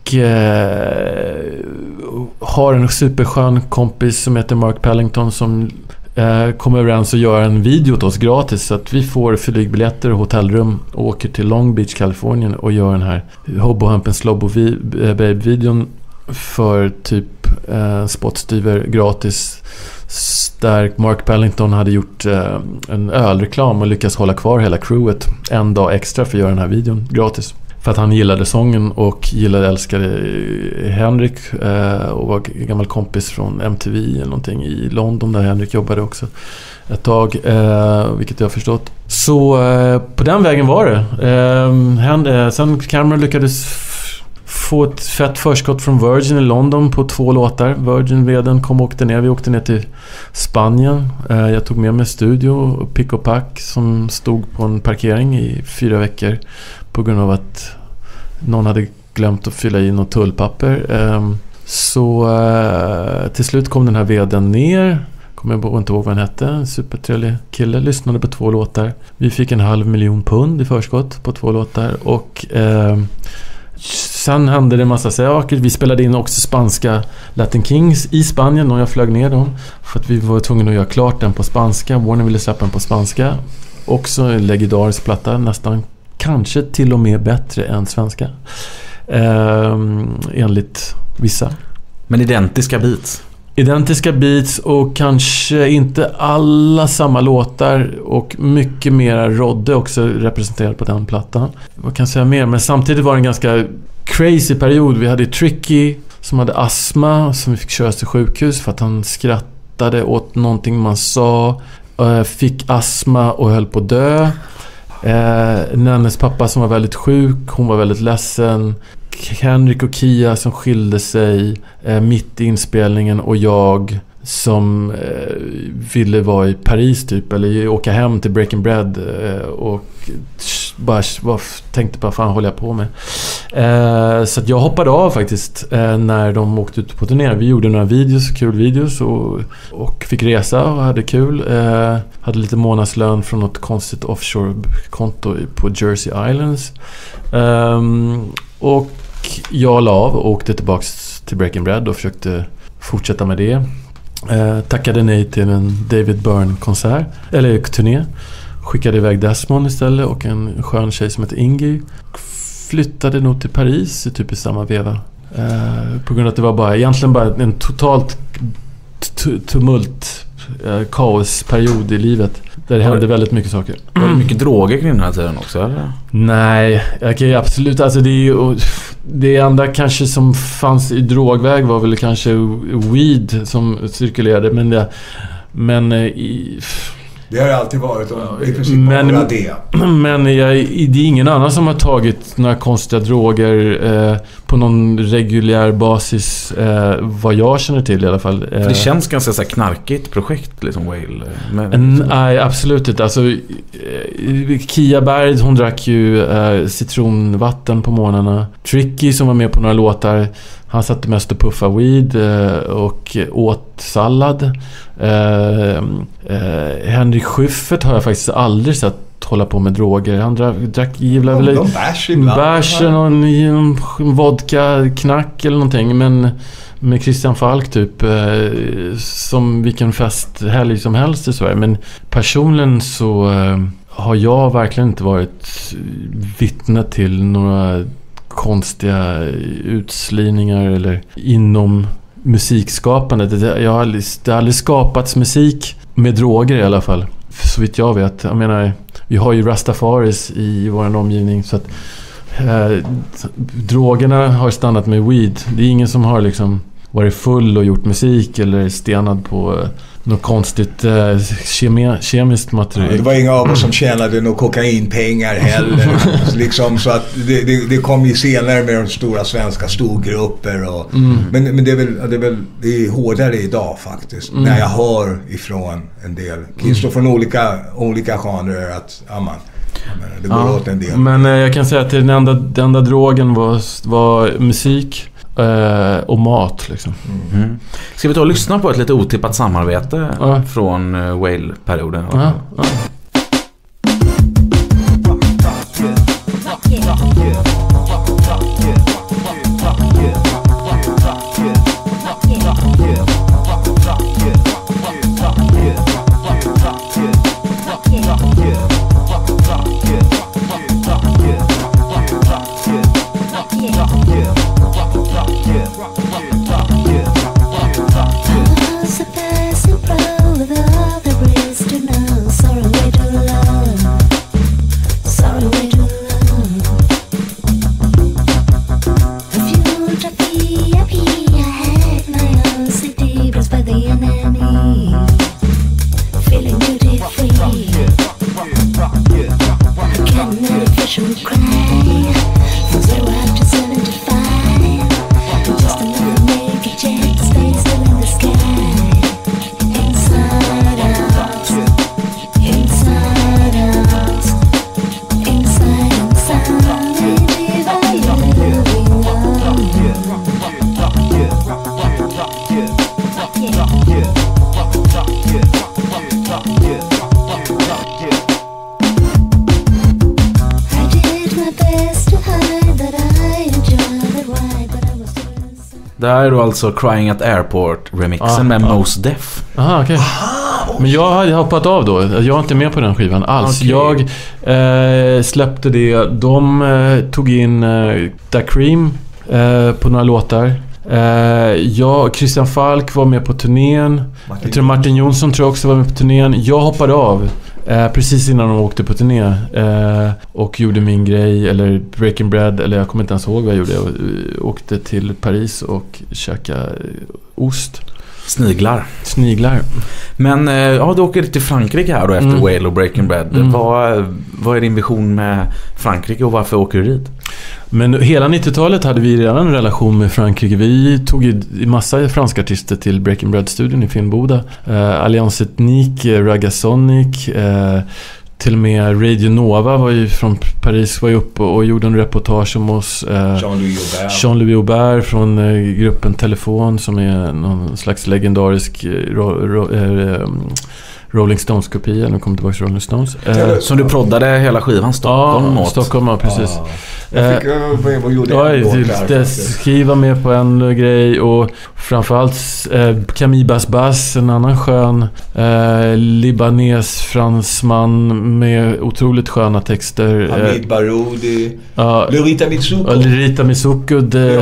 har en superskön kompis som heter Mark Pellington som kommer överens och gör en video åt oss gratis, så att vi får flygbiljetter och hotellrum och åker till Long Beach, Kalifornien och gör den här Hobo Hump and Slobo Babe-videon för typ spottstyver gratis, där Mark Pellington hade gjort en ölreklam och lyckats hålla kvar hela crewet en dag extra för att göra den här videon gratis. För att han gillade sången och älskade Henrik och var gammal kompis från MTV eller någonting i London, där Henrik jobbade också ett tag, vilket jag har förstått. Så på den vägen var det. Sen Cameron lyckades få ett fett förskott från Virgin i London på 2 låtar. Virgin-veden kom och åkte ner. Vi åkte ner till Spanien. Jag tog med mig studio och pick och pack som stod på en parkering i 4 veckor på grund av att någon hade glömt att fylla i något tullpapper. Så till slut kom den här veden ner. Kommer jag inte ihåg vad han hette. En supertrevlig kille. Lyssnade på 2 låtar. Vi fick 500 000 pund i förskott på 2 låtar. Och sen hände det en massa saker. Vi spelade in också spanska Latin Kings i Spanien, och jag flög ner dem för att vi var tvungna att göra klart den på spanska. Warner ville släppa den på spanska. Också en legendarisk platta, nästan kanske till och med bättre än svenska, enligt vissa. Men identiska beats? Identiska beats, och kanske inte alla samma låtar, och mycket mera Rodde också representerat på den plattan. Vad kan jag säga mer? Men samtidigt var det en ganska crazy period. Vi hade Tricky som hade astma, som vi fick köra till sjukhus för att han skrattade åt någonting man sa, fick astma och höll på att dö. Nannes pappa som var väldigt sjuk, hon var väldigt ledsen. Henrik och Kia som skilde sig mitt i inspelningen, och jag som ville vara i Paris typ, eller åka hem till Breaking Bread och bara tänkte på fan håller jag på med. Så att jag hoppade av faktiskt när de åkte ut på turné. Vi gjorde några kul videos och fick resa och hade kul. Hade lite månadslön från något konstigt offshore-konto på Jersey Islands. Och jag la av och åkte tillbaks till Breaking Bread och försökte fortsätta med det. Tackade nej till en David Byrne-konsert, eller turné. Skickade iväg Desmond istället och en skön tjej som heter Ingy. Flyttade nog till Paris typ i samma veva. På grund av att det var egentligen bara en totalt tumult kaosperiod i livet. Där det hände väldigt mycket saker. Var det mycket droger kring den här tiden också, eller? Nej, absolut. Alltså det enda kanske som fanns i drogväg var väl kanske weed som cirkulerade. Det har alltid varit i princip bara det. Men det är ingen annan som har tagit några konstiga droger på någon reguljär basis, vad jag känner till i alla fall. För det känns ganska så här knarkigt projekt liksom, Whale. Nej, absolut inte. Alltså, Kia Berg, hon drack ju citronvatten på morgnarna. Tricky som var med på några låtar, han satt mest och puffade weed och åt sallad. Henrik Schyffert har jag faktiskt aldrig sett hålla på med droger. Han drack bärs och en vodka, knack eller någonting. Men med Christian Falk typ, som vilken festhelg som helst i Sverige. Men personligen så har jag verkligen inte varit vittne till några konstiga utslirningar eller inom musikskapandet. Det har aldrig skapats musik med droger i alla fall, så vitt jag vet. Jag menar, vi har ju Rastafaris i vår omgivning, så att drogerna har stannat med weed. Det är ingen som har liksom varit full och gjort musik eller stenad på något konstigt kemiskt material. Ja, det var inga av oss som tjänade några kokainpengar heller. Liksom, så att det kom ju senare med de stora svenska storgrupper. Och, men det är hårdare idag faktiskt. När jag hör ifrån en del killar från olika genrer att det går åt en del. Men jag kan säga att den enda drogen var musik och mat liksom. Ska vi ta och lyssna på ett lite otippat samarbete från Whale-perioden? Det här är då alltså Crying at Airport-remixen med Mos Def. Aha, okej. Men jag hade hoppat av då. Jag är inte med på den skivan alls. Jag släppte det. De tog in Da Cream på några låtar. Christian Falk var med på turnén. Jag tror Martin Jonsson också var med på turnén. Jag hoppade av precis innan de åkte på turné och gjorde min grej, eller Breaking Bread, eller jag kommer inte ens ihåg vad jag gjorde. Jag åkte till Paris och käkade ost. Sniglar. Men du åker till Frankrike här då efter Whale och Breaking Bread. Vad är din vision med Frankrike och varför åker du dit? Men hela 90-talet hade vi redan en relation med Frankrike. Vi tog ju massa franska artister till Breaking Bread-studion i Finnboda. Alliance Ethnique, Ragasonic, till och med Radio Nova var ju från Paris, var ju uppe och gjorde en reportage om oss. Jean-Louis Aubert från gruppen Telefon, som är någon slags legendarisk Rolling Stones-kopia. Nu kommer tillbaka till Rolling Stones. Som du proddade hela skivan Stockholm åt. Stockholm, precis. Vad gjorde skriva med på en grej, och framförallt Camille Bas, en annan skön libanes fransman med otroligt sköna texter. Hamid Baroudi, Lurita Mitsuko.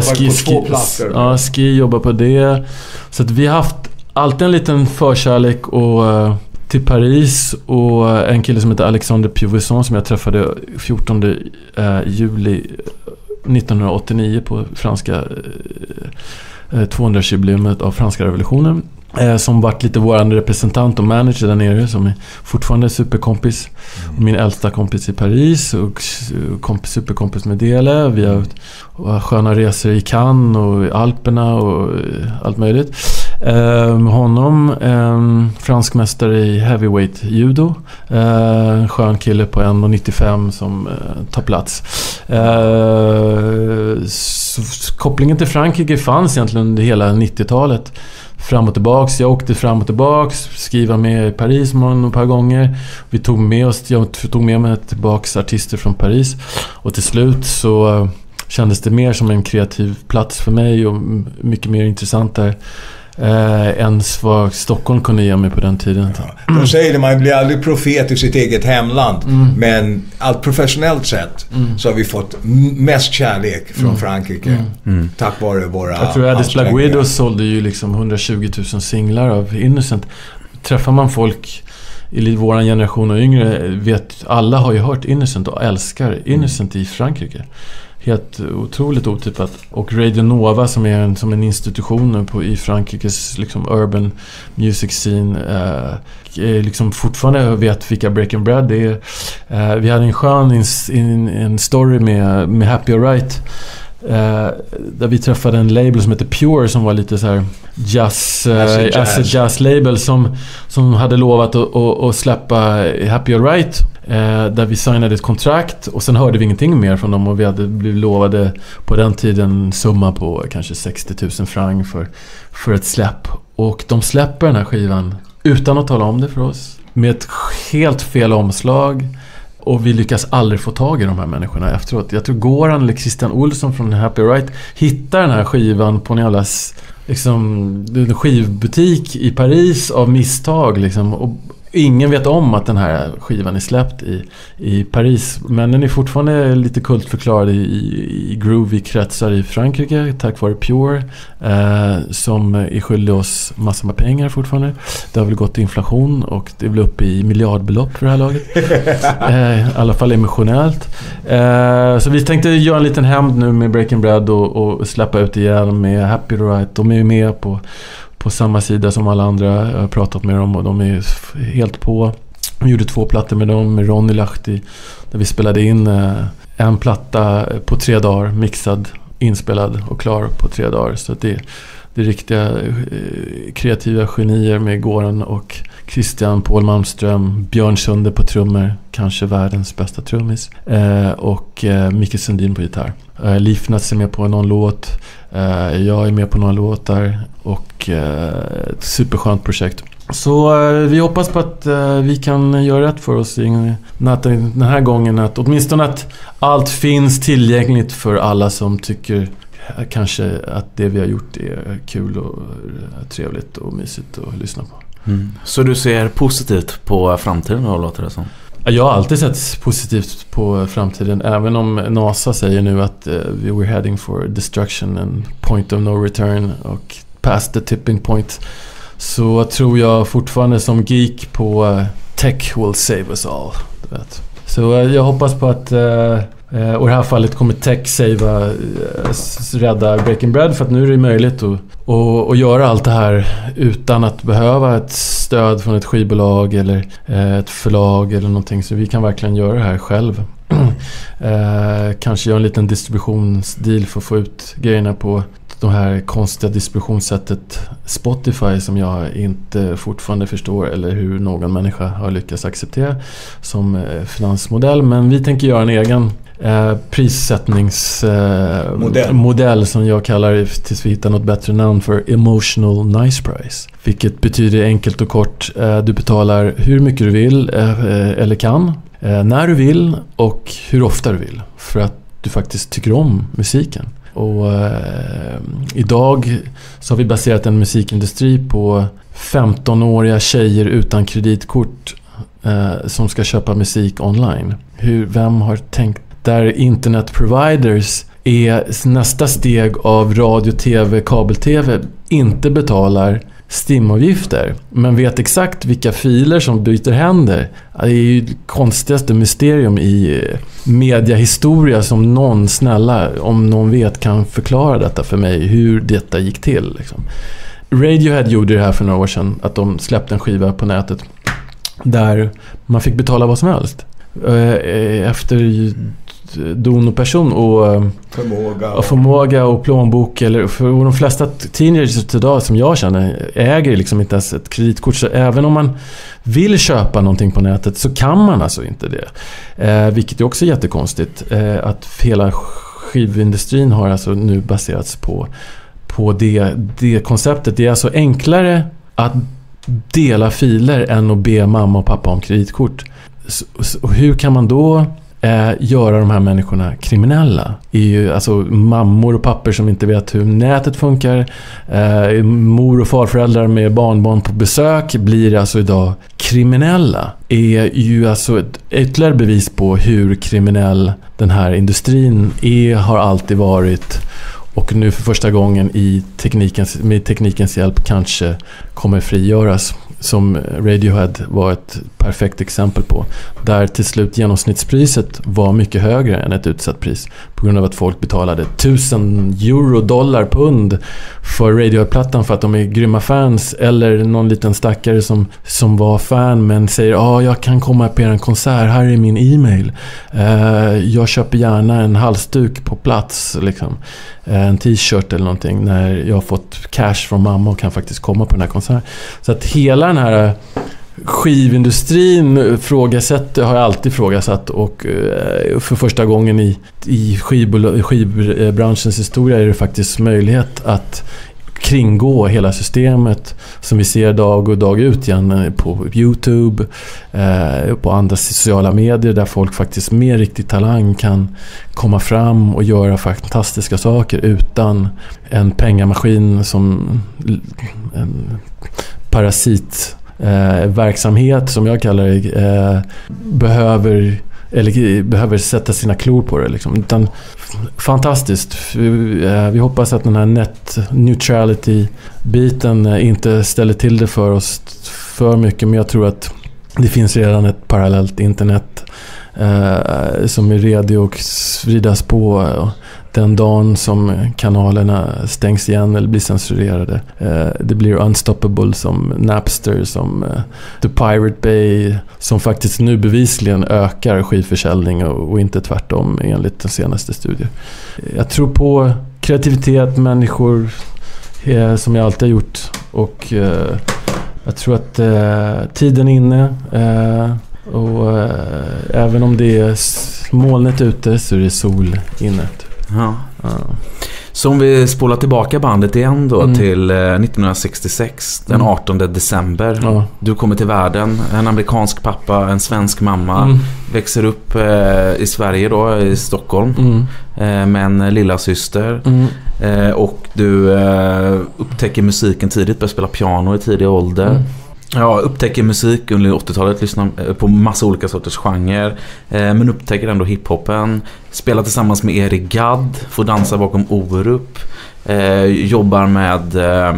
Ski jobbar på det. Så att vi har haft alltid en liten förkärlek och till Paris, och en kille som heter Alexander Piovisson som jag träffade 14 juli 1989 på franska 200-jubileumet av franska revolutionen, som varit lite våran representant och manager där nere, som är fortfarande superkompis. Min äldsta kompis i Paris och superkompis med Dele. Vi har sköna resor i Cannes och Alperna och allt möjligt. Med honom, fransk mästare i heavyweight judo, en skön kille på 1,95 som tar plats. Kopplingen till Frankrike fanns egentligen under hela 90-talet, fram och tillbaks. Jag åkte fram och tillbaks, skriva med i Paris ett par gånger. Jag tog med mig tillbaks artister från Paris, och till slut så kändes det mer som en kreativ plats för mig, och mycket mer intressant där än vad Stockholm kunde ge mig på den tiden. De säger det, man blir aldrig profet i sitt eget hemland, men allt professionellt sett så har vi fått mest kärlek från Frankrike tack vare våra. Jag tror att Black Widows sålde ju liksom 120 000 singlar av Innocent. Träffar man folk i våran generation och yngre, vet alla har ju hört Innocent och älskar Innocent i Frankrike. helt otroligt otippat. Och Radio Nova som är som en institution i Frankrikes liksom urban music scene liksom fortfarande vet vilka Breaking Bread är. Vi hade en skön en story med Happy Right där vi träffade en label som heter Pure som var lite så här acid jazz label som hade lovat att släppa Happy Right, där vi signade ett kontrakt och sen hörde vi ingenting mer från dem och vi hade blivit lovade på den tiden summa på kanske 60 000 franc för ett släpp, och de släpper den här skivan utan att tala om det för oss med ett helt fel omslag. Och vi lyckas aldrig få tag i de här människorna efteråt. Jag tror Goran eller Christian Olsson från Happy Right hittar den här skivan på en jävla liksom, skivbutik i Paris av misstag. Liksom. Och ingen vet om att den här skivan är släppt i Paris. Men den är fortfarande lite kultförklarad i groovy kretsar i Frankrike tack vare Pure, som är skyldig oss massor med pengar fortfarande. Det har väl gått inflation och det blir uppe i miljardbelopp för det här laget. I alla fall emotionellt. Så vi tänkte göra en liten hämnd nu med Breaking Bread och släppa ut igen med Happy Right. De är ju med på samma sida som alla andra. Jag har pratat med dem och de är helt på. Vi gjorde 2 plattor med dem, med Ronny Lahti, där vi spelade in en platta på 3 dagar, mixad, inspelad och klar på 3 dagar. Så det är riktiga kreativa genier med Goran och Christian, Paul Malmström, Björn Sunde på trummor, kanske världens bästa trummis, och Micke Sundin på gitarr. Lifnats är med på någon låt, jag är med på några låtar och ett superskönt projekt. Så vi hoppas på att vi kan göra rätt för oss den här gången, att åtminstone att allt finns tillgängligt för alla som tycker kanske att det vi har gjort är kul och trevligt och mysigt att lyssna på. Så du ser positivt på framtiden då, låter det som? Jag har alltid sett positivt på framtiden, även om NASA säger nu att we were heading for destruction and point of no return och past the tipping point, så tror jag fortfarande som geek på tech will save us all, du vet. Så jag hoppas på att och i det här fallet kommer tech rädda Breaking Bread, för att nu är det möjligt att göra allt det här utan att behöva ett stöd från ett skivbolag eller ett förlag eller någonting, så vi kan verkligen göra det här själv. Kanske göra en liten distributionsdeal för att få ut grejerna på det här konstiga distributionssättet Spotify, som jag inte fortfarande förstår eller hur någon människa har lyckats acceptera som finansmodell. Men vi tänker göra en egen prissättningsmodell som jag kallar, tills vi hittar något bättre namn, för Emotional Nice Price. Vilket betyder enkelt och kort, du betalar hur mycket du vill eller kan, när du vill och hur ofta du vill, för att du faktiskt tycker om musiken. Och idag så har vi baserat en musikindustri på 15-åriga tjejer utan kreditkort som ska köpa musik online. Vem har tänkt där internet providers är nästa steg av radio, tv, kabel-tv inte betalar STIM-avgifter, men vet exakt vilka filer som byter händer. Det är ju det konstigaste mysterium i mediahistoria som någon, snälla, om någon vet, kan förklara detta för mig, hur detta gick till liksom. Radiohead gjorde det här för några år sedan, att de släppte en skiva på nätet där man fick betala vad som helst efter don och person och förmåga och plånbok, eller för de flesta teenagers idag som jag känner äger liksom inte ens ett kreditkort, så även om man vill köpa någonting på nätet så kan man alltså inte det, vilket är också jättekonstigt, att hela skivindustrin har alltså nu baserats på det konceptet. Det är alltså enklare att dela filer än att be mamma och pappa om kreditkort. Så hur kan man då göra de här människorna kriminella? Är ju alltså mammor och pappor som inte vet hur nätet funkar, mor- och farföräldrar med barnbarn på besök blir alltså idag kriminella. Är ju alltså ett ytterligare bevis på hur kriminell den här industrin har alltid varit, och nu för första gången med teknikens hjälp kanske kommer frigöras. som Radiohead var ett perfekt exempel på. Där till slut genomsnittspriset var mycket högre än ett utsatt pris. På grund av att folk betalade 1000 euro, dollar, pund för Radiohead-plattan för att de är grymma fans. Eller någon liten stackare som var fan men säger jag kan komma på en konsert, här är min e-mail. Jag köper gärna en halsduk på plats, liksom. En t-shirt eller någonting när jag har fått cash från mamma och kan faktiskt komma på den här konserten. Så att hela den här skivindustrin har jag alltid ifrågasatt, och för första gången i skivbranschens historia är det faktiskt möjlighet att kringgå hela systemet som vi ser dag och dag ut igen på YouTube, på andra sociala medier, där folk faktiskt med riktig talang kan komma fram och göra fantastiska saker utan en pengamaskin som en parasitverksamhet som jag kallar det, behöver sätta sina klor på det, liksom. Utan fantastiskt. Vi hoppas att den här net neutrality-biten inte ställer till det för oss för mycket, men jag tror att det finns redan ett parallellt internet som är redo att spridas på den dagen som kanalerna stängs igen eller blir censurerade. Det blir Unstoppable som Napster, som The Pirate Bay, som faktiskt nu bevisligen ökar skivförsäljning och inte tvärtom enligt den senaste studien. Jag tror på kreativitet, människor, som jag alltid har gjort, och jag tror att tiden är inne, och även om det är molnet ute så är det sol inne. Ja. Så om vi spolar tillbaka bandet igen då till 1966, den 18 december. Ja. Du kommer till världen, en amerikansk pappa, en svensk mamma, växer upp i Sverige då, i Stockholm, med en lilla syster. Och du upptäcker musiken tidigt, börjar spela piano i tidig ålder. Ja, upptäcker musik under 80-talet, lyssnar på massa olika sorters genre, men upptäcker ändå hiphopen, spelar tillsammans med Eric Gadd, får dansa bakom Orup, jobbar med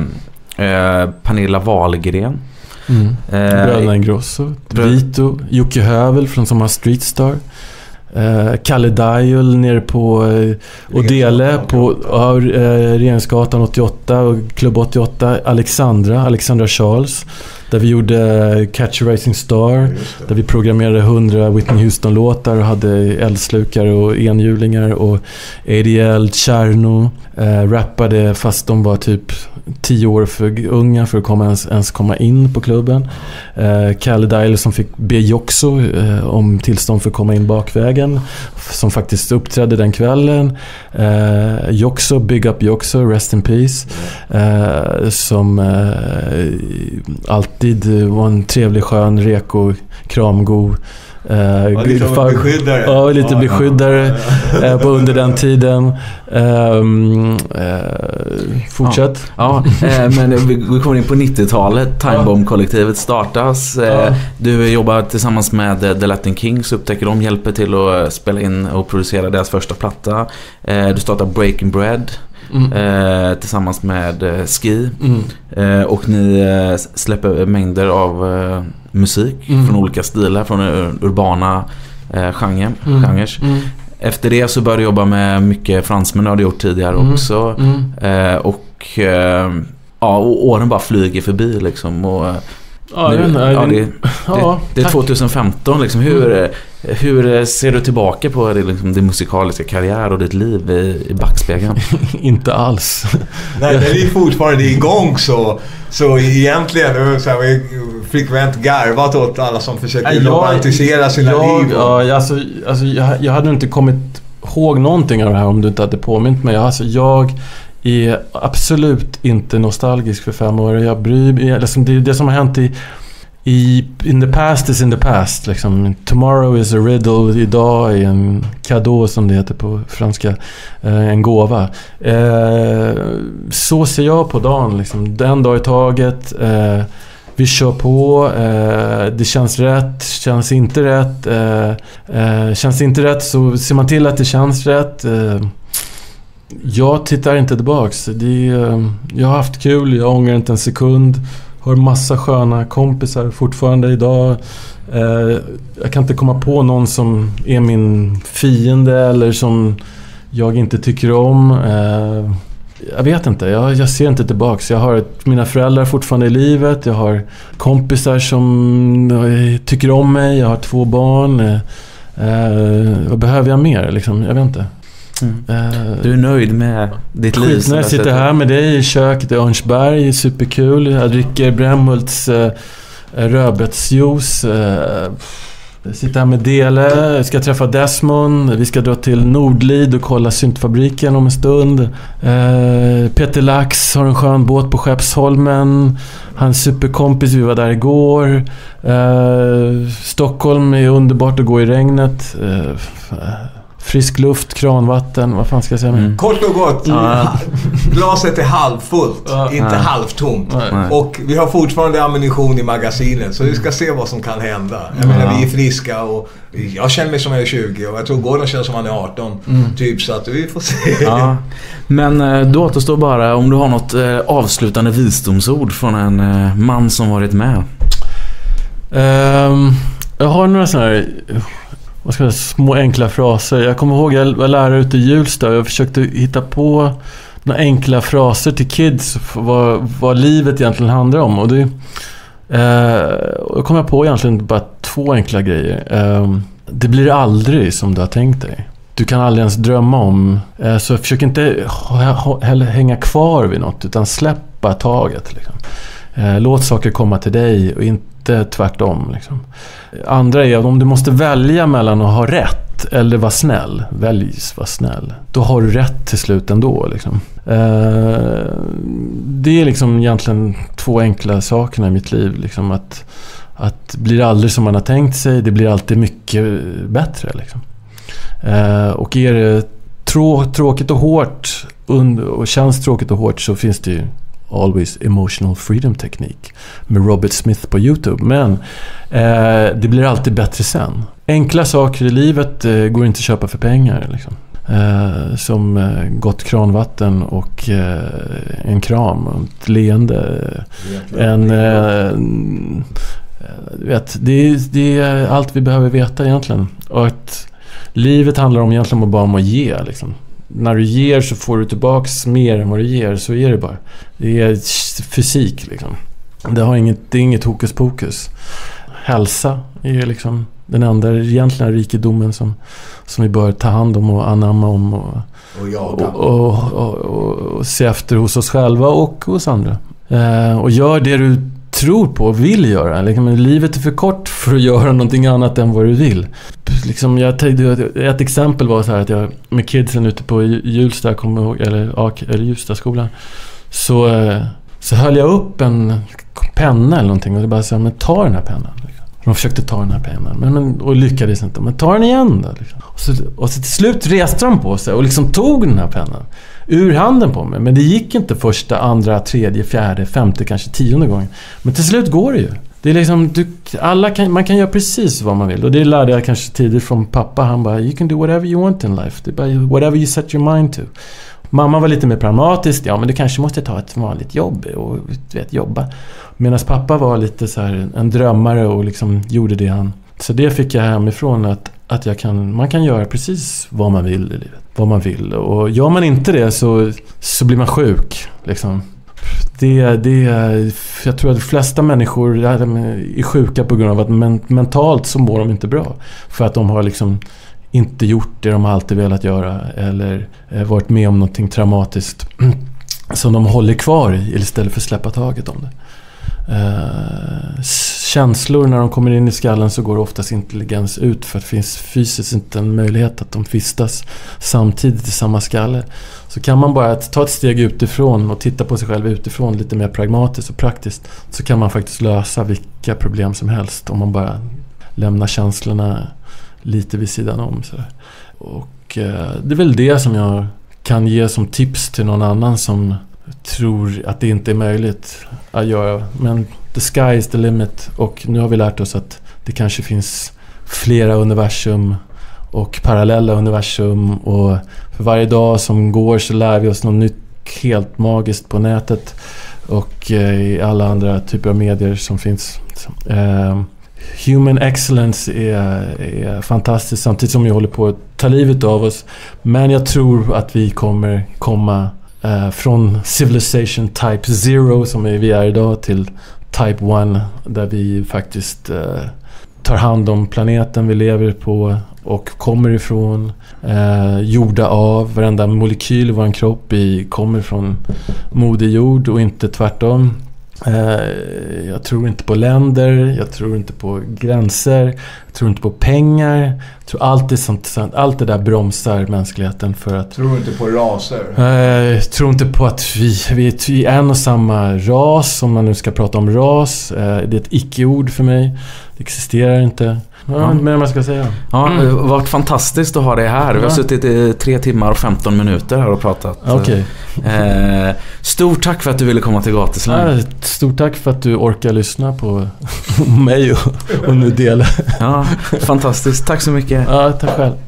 Pernilla Wahlgren, Bröderna Ingrosso, Vito, Jocke Hövel från som har Street Star, Kalle Dial nere på Odele på Regeringsgatan 88 och Klubb 88, Alexandra Charles, där vi gjorde Catch a Rising Star, där vi programmerade 100 Whitney Houston-låtar och hade eldslukare och enhjulingar, och ADL, Cherno rappade fast de var typ 10 år för unga för att ens komma in på klubben. Kalle Dial som fick be Joxo om tillstånd för att komma in bakvägen, som faktiskt uppträdde den kvällen. Joxo, Big Up Joxo, Rest in Peace, som alltid var en trevlig, skön, reko, kramgo, lite beskyddare på under den tiden. Fortsätt. Men vi kommer in på 90-talet. Timebomb-kollektivet startas. Du jobbar tillsammans med The Latin Kings, upptäcker de, hjälper till att spela in och producera deras första platta. Du startar Breaking Bread tillsammans med Ski, och ni släpper mängder av musik från olika stilar, från urbana genrer. Efter det så började jag jobba med mycket fransmän, har du gjort tidigare också, och åren bara flyger förbi liksom, och det är 2015 liksom. Hur ser du tillbaka på det, liksom, din musikaliska karriär och ditt liv i backspegeln? Inte alls. Nej, det är fortfarande igång, så egentligen så här, vi frekvent garvat åt alla som försöker romantisera sina liv. Jag hade inte kommit ihåg någonting av det här om du inte hade påmint mig. Jag är absolut inte nostalgisk för 5 år. Jag bryr mig, liksom, det som har hänt in the past is in the past, liksom. Tomorrow is a riddle. Idag är en cadeau, som det heter på franska, en gåva. Så ser jag på dagen, liksom. Den dag i taget. Vi kör på, det känns rätt, känns inte rätt. Känns inte rätt så ser man till att det känns rätt. Jag tittar inte tillbaks. Jag har haft kul, jag ångrar inte en sekund. har massa sköna kompisar fortfarande idag. Jag kan inte komma på någon som är min fiende eller som jag inte tycker om. Jag vet inte, jag ser inte tillbaks. Jag har mina föräldrar fortfarande i livet. Jag har kompisar som tycker om mig. Jag har 2 barn. Vad behöver jag mer? Liksom? Jag vet inte. Du är nöjd med ditt liv? När jag sitter här med dig i köket i Örnsberg, superkul. Jag dricker Brämhults rödbetsjuice. Jag sitter här med Dele. Jag ska träffa Desmond. Vi ska dra till Nordlid och kolla syntfabriken om en stund. Peter Lax har en skön båt på Skeppsholmen. Hans superkompis, vi var där igår. Stockholm är underbart att gå i regnet. Frisk luft, kranvatten, vad fan ska jag säga? Kort och gott, glaset är halvfullt, inte halvtomt. Och vi har fortfarande ammunition i magasinet, så vi ska se vad som kan hända. Jag menar, vi är friska och jag känner mig som jag är 20 och jag tror Gordon känns som han är 18 typ, så att vi får se. Ja. Men då återstår bara om du har något avslutande visdomsord från en man som varit med. Jag har några sådana här små enkla fraser. Jag kommer ihåg jag var lärare ute i Hjulsta och jag försökte hitta på några enkla fraser till kids vad livet egentligen handlar om. Och då kom jag på egentligen bara 2 enkla grejer. Det blir aldrig som du har tänkt dig. Du kan aldrig ens drömma om. Så försök inte hänga kvar vid något, utan släppa taget. Liksom. Låt saker komma till dig och inte tvärtom. Liksom. Andra är att om du måste välja mellan att ha rätt eller vara snäll, väljs vara snäll. Då har du rätt till slut ändå. Liksom. Det är liksom egentligen 2 enkla sakerna i mitt liv. Liksom, att blir aldrig som man har tänkt sig, det blir alltid mycket bättre. Liksom. Och är det tråkigt och hårt och känns tråkigt och hårt, så finns det ju Always Emotional Freedom Technique med Robert Smith på YouTube. Men det blir alltid bättre sen. Enkla saker i livet går inte att köpa för pengar. Liksom. Som gott kranvatten och en kram och ett leende. Det är allt vi behöver veta egentligen. Och att livet handlar om egentligen bara om att ge. Liksom. När du ger så får du tillbaks mer än vad du ger, så är det bara. Det är fysik liksom. Det är inget hokus pokus. Hälsa är liksom den enda egentligen rikedomen som vi bör ta hand om och anamma om och se efter hos oss själva och hos andra. Och gör det du tror på och vill göra. Liksom, livet är för kort för att göra någonting annat än vad du vill. Liksom, ett exempel var så här att jag med kidsen ute på Hjulsta, kommer ihåg, eller Hjulstaskolan, så höll jag upp en penna eller någonting och så bara sa, men ta den här pennan. Liksom. De försökte ta den här pennan och lyckades inte. Men ta den igen då. Liksom. Och så till slut reste de på sig och liksom tog den här pennan ur handen på mig. Men det gick inte första, andra, tredje, fjärde, femte, kanske 10:e gången. Men till slut går det ju. Det är liksom, man kan göra precis vad man vill. Och det lärde jag kanske tidigt från pappa. Han bara, you can do whatever you want in life. Det är bara whatever you set your mind to. Mamma var lite mer pragmatisk. Ja, men du kanske måste ta ett vanligt jobb och jobba. Medan pappa var lite så här en drömmare och liksom gjorde det han. Så det fick jag hemifrån att man kan göra precis vad man vill i livet. Vad man vill. Och gör man inte det så blir man sjuk liksom. Jag tror att de flesta människor är sjuka på grund av att mentalt så mår de inte bra. För att de har liksom inte gjort det de alltid velat göra eller varit med om någonting traumatiskt som de håller kvar i istället för att släppa taget om det. Känslor, när de kommer in i skallen så går oftast intelligens ut, för att det finns fysiskt inte en möjlighet att de vistas samtidigt i samma skalle. Så kan man bara ta ett steg utifrån och titta på sig själv utifrån lite mer pragmatiskt och praktiskt, så kan man faktiskt lösa vilka problem som helst om man bara lämnar känslorna lite vid sidan om. Så. Och det är väl det som jag kan ge som tips till någon annan som tror att det inte är möjligt att göra. Men the sky is the limit, och nu har vi lärt oss att det kanske finns flera universum och parallella universum, och för varje dag som går så lär vi oss något nytt helt magiskt på nätet. och i alla andra typer av medier som finns. Human excellence är fantastiskt, samtidigt som vi håller på att ta livet av oss. Men jag tror att vi kommer komma från civilization type 0 som vi är idag till type 1, där vi faktiskt tar hand om planeten vi lever på och kommer ifrån, gjorda av. Varenda molekyl i vår kropp kommer från moder jord och inte tvärtom. Jag tror inte på länder, jag tror inte på gränser, jag tror inte på pengar. Jag tror allt det där bromsar mänskligheten för att... Tror inte på raser? Jag tror inte på att vi är en och samma ras, om man nu ska prata om ras. Det är ett icke-ord för mig. Det existerar inte. Men man ska säga. Ja, det har varit fantastiskt att ha dig här. Vi har suttit i 3 timmar och 15 minuter här och pratat. Okej. Stort tack för att du ville komma till Gatuslang. Stort tack för att du orkar lyssna på mig och nu dela. Ja, fantastiskt. Tack så mycket. Ja, tack själv.